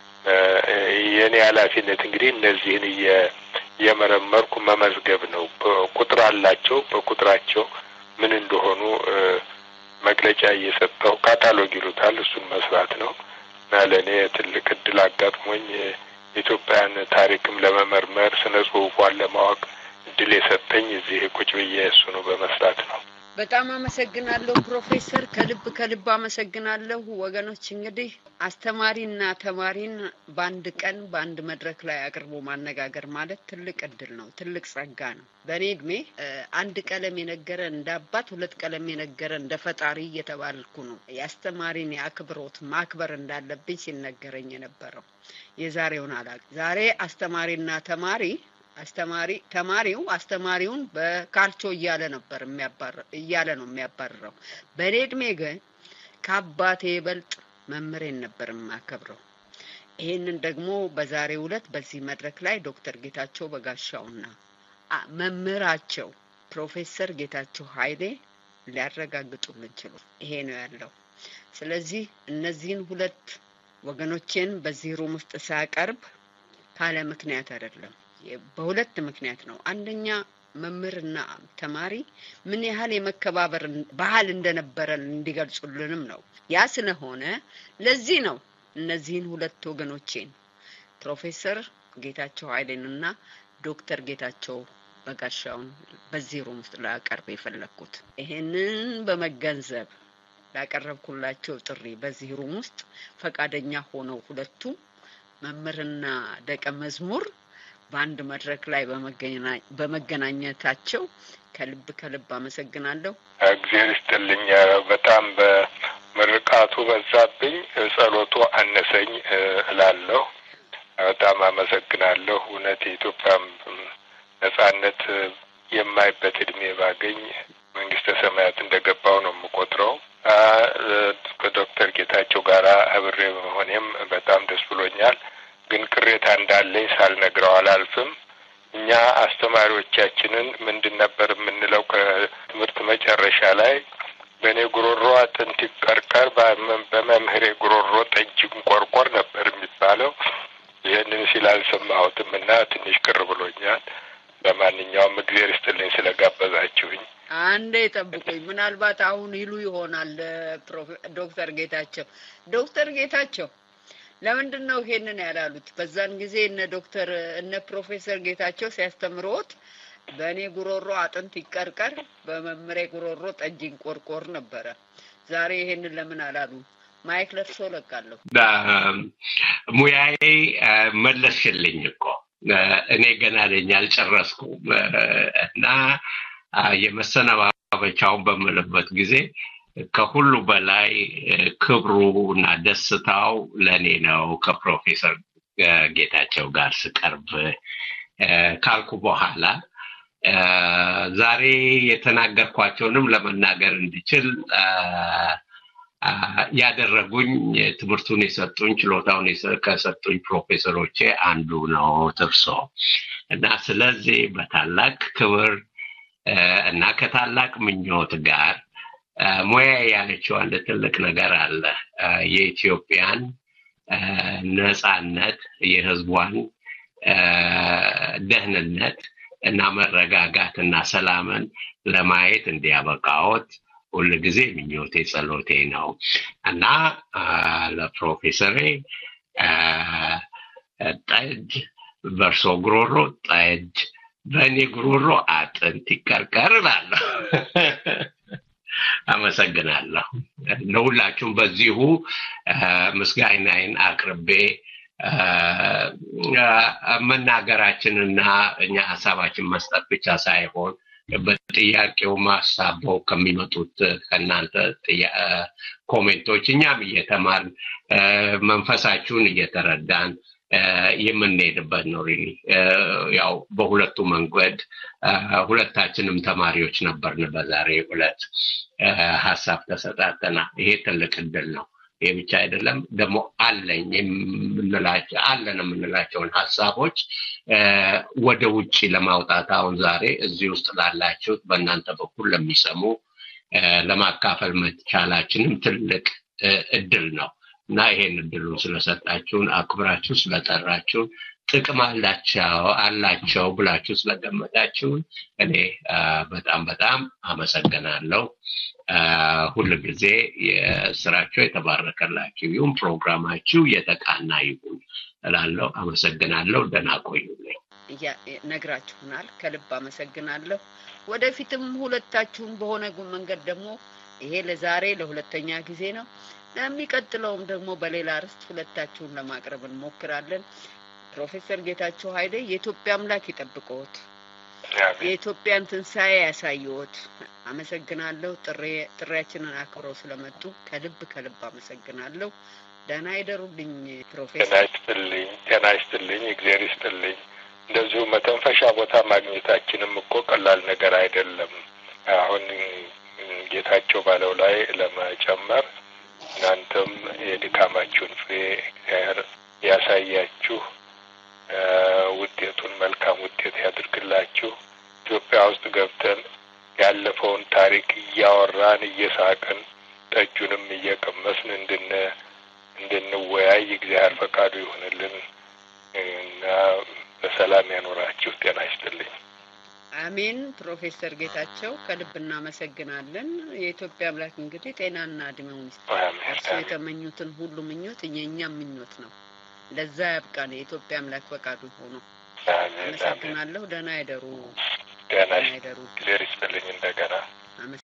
የኔ ኃላፊነት እንግዲህ እነዚህን የመረመርኩ መመዝገብ ነው ቁጥር አላቸው በቁጥራቸው ምን እንደሆኑ መግለጫ እየሰጠው ካታሎግ ይሉታል እሱን መስራት ነው እና ለኔ ትልቅ እድል አጋጥሞኝ ኢትዮጵያን ታሪክም ለመመርመር ስነ ጽሁፏን ለማወቅ እድል የሰጠኝ እዚህ ቁጭ ብዬ እሱ ነው በመስራት ነው በጣም አመሰግናለሁ ፕሮፌሰር ከልብ ከልብ አመሰግናለሁ ወገኖች እንግዲህ አስተማሪና ተማሪን በአንድ ቀን በአንድ መድረክ ላይ አቅርቦ ማነጋገር ማለት ትልቅ እድል ነው ትልቅ ጸጋ ነው በኔ እድሜ አንድ ቀለም የነገረ እንዳባት ሁለት ቀለም የነገረ እንደፈጣሪ እየተባልኩ ነው ያስተማሪን ያክብሮት ማክበር እንዳለብኝ ሲነገረኝ የነበረው የዛሬውን አላቅ ዛሬ አስተማሪና ተማሪ አስተማሪ ተማሪው አስተማሪውን በካልቾ እያለ ነበር የሚያባር እያለ ነው የሚያባርረው በኔ እድሜ ግን ከአባቴ ይበልጥ መምሬን ነበር ማከብረው ይሄንን ደግሞ በዛሬው ዕለት በዚህ መድረክ ላይ ዶክተር ጌታቸው በጋሻውና መምራቸው ፕሮፌሰር ጌታቸው ኃይሌ ሊያረጋግጡልን ችሉ ይሄ ነው ያለው ስለዚህ እነዚህን ሁለት ወገኖችን በዚህ ሩም ውስጥ ሳቀርብ ካለ ምክንያት አይደለም በሁለት ምክንያት ነው አንደኛ መምህርና ተማሪ ምን ያህል የመከባበር ባህል እንደነበረን እንዲገልጹልንም ነው ያ ስለሆነ ለዚህ ነው እነዚህን ሁለት ወገኖችን ፕሮፌሰር ጌታቸው ኃይሌንና ዶክተር ጌታቸው በጋሻውን በዚህ ሩም ውስጥ ላቀርብ የፈለኩት ይሄንን በመገንዘብ ላቀረብኩላቸው ጥሪ በዚህ ሩም ውስጥ ፈቃደኛ ሆነው ሁለቱ መምህርና ደቀ መዝሙር በአንድ መድረክ ላይ በመገናኘታቸው ከልብ ከልብ አመሰግናለሁ እግዚአብሔር ይስጥልኝ በጣም በመርቃቱ በዛብኝ ጸሎቱ አነሰኝ እላለሁ በጣም አመሰግናለሁ እውነት ኢትዮጵያም ነጻነት የማይበት እድሜ ባገኝ መንግስተ ሰማያት እንደገባው ነው የምቆጥረው ከዶክተር ጌታቸው ጋር አብሬ በመሆኔም በጣም ደስ ብሎኛል ግን ቅሬታ እንዳለኝ ሳልነግረው አላልፍም እኛ አስተማሪዎቻችንን ምንድን ነበር የምንለው ከትምህርት መጨረሻ ላይ በኔ ጉሮሮ አጥንት ይቀርቀር በመምህሬ ጉሮሮ ጠጅ እንቆርቆር ነበር የሚባለው ይሄንን ሲላልሰማሁትም እና ትንሽ ቅር ብሎኛል በማንኛውም እግዚአብሔር ይስጥልኝ ስለጋበዛችሁኝ አንዴ ጠብቁኝ ምናልባት አሁን ይሉ ይሆናል ዶክተር ጌታቸው ዶክተር ጌታቸው ለምንድነው ይሄንን ያላሉት በዛን ጊዜ እነ ዶክተር እነ ፕሮፌሰር ጌታቸው ሲያስተምሩት በእኔ ጉሮሮ አጥንት ይቀርቀር በመምሬ ጉሮሮ ጠጅ እንቆርቆር ነበር ዛሬ ይሄንን ለምን አላሉ ማይክ ለርሶ ለቃለሁ ሙያዬ መለስልኝ እኮ እኔ ገና ነኝ አልጨረስኩም እና የመሰናበቻውን በመለበት ጊዜ ከሁሉ በላይ ክብሩና ደስታው ለኔ ነው ከፕሮፌሰር ጌታቸው ጋር ስቀርብ ካልኩ በኋላ ዛሬ የተናገርኳቸውንም ለመናገር እንድችል ያደረጉኝ ትምህርቱን የሰጡኝ ችሎታውን ከሰጡኝ ፕሮፌሰሮቼ አንዱ ነው ትርሶ እና ስለዚህ በታላቅ ክብር እና ከታላቅ ምኞት ጋር ሙያ ያለችው አንድ ትልቅ ነገር አለ የኢትዮጵያን ነጻነት የህዝቧን ደህንነት እና መረጋጋት እና ሰላምን ለማየት እንዲያበቃዎት ሁሉ ጊዜ ምኞቴ ጸሎቴ ነው እና ለፕሮፌሰሬ ጠጅ በርሶ ጉሮሮ ጠጅ በእኔ ጉሮሮ አጥንት ይቀርቀራል አመሰግናለሁ ለሁላችሁም በዚሁ ምስጋናዬን አቅርቤ መናገራችንና እኛ ሐሳባችን መስጠት ብቻ ሳይሆን በጥያቄው ማሳበው ከሚመጡት ከናንተ ኮሜንቶች እኛም እየተማርን መንፈሳችሁን እየተረዳን የምንሄድበት ነው ሪሊ ያው በሁለቱ መንገድ ሁለታችንም ተማሪዎች ነበርን በዛሬ ዕለት ሐሳብ ተሰጣተና ይሄ ትልቅ ዕድል ነው ይሄ ብቻ አይደለም ደግሞ አለኝ የምንላቸው አለን የምንላቸውን ሐሳቦች ወደ ውጪ ለማውጣት አሁን ዛሬ እዚህ ውስጥ ላላችሁት በእናንተ በኩል ለሚሰሙ ለማካፈል መቻላችንም ትልቅ ዕድል ነው እና ይሄን ዕድሉን ስለሰጣችሁን አክብራችሁ ስለጠራችሁን ጥቅም አላቸው አላቸው ብላችሁ ስለገመታችሁን እኔ በጣም በጣም አመሰግናለሁ ሁሉ ጊዜ የስራችሁ የተባረከላችሁ ይሁን ፕሮግራማችሁ የተቃና ይሁን እላለሁ አመሰግናለሁ ደህና ቆዩልኝ ነግራችሁናል ከልብ አመሰግናለሁ ወደፊትም ሁለታችሁም በሆነ መንገድ ደግሞ ይሄ ለዛሬ ለሁለተኛ ጊዜ ነው ለሚቀጥለውም ደግሞ በሌላ ርዕስ ሁለታችሁን ለማቅረብ እንሞክራለን ፕሮፌሰር ጌታቸው ኃይሌ የኢትዮጵያ አምላክ ይጠብቅዎት የኢትዮጵያን ትንሳኤ ያሳዩት አመሰግናለሁ ጥሪ ጥሪያችንን አክብረው ስለመጡ ከልብ ከልብ አመሰግናለሁ ደህና ይደሩልኝ ፕሮፌሰር ደህና ይስጥልኝ ደህና ይስጥልኝ እግዚአብሔር ይስጥልኝ እንደዚሁ መተንፈሻ ቦታ ማግኘታችንም እኮ ቀላል ነገር አይደለም አሁን ጌታቸው ባለው ላይ ለመጨመር እናንተም የድካማችሁን ፍሬ እግዚአብሔር ያሳያችሁ ውጤቱን መልካም ውጤት ያድርግላችሁ ኢትዮጵያ ውስጥ ገብተን ያለፈውን ታሪክ እያወራን እየሳቅን ጠጁንም እየቀመስን እንድን እንድንወያይ እግዚአብሔር ፈቃዱ ይሁንልን እና በሰላም ያኖራችሁ ጤና ይስጥልኝ አሜን ፕሮፌሰር ጌታቸው ከልብ እናመሰግናለን የኢትዮጵያ አምላክ እንግዲህ ጤናና እድሜውን ይስጥ የተመኙትን ሁሉ ምኞት የኛም ምኞት ነው ለዛ ያብቃን የኢትዮጵያ አምላክ ፈቃዱ ሆኖ አመሰግናለሁ ደህና ይደሩ ደህና ይደሩ እግዚአብሔር ይስጥልኝ እንደገና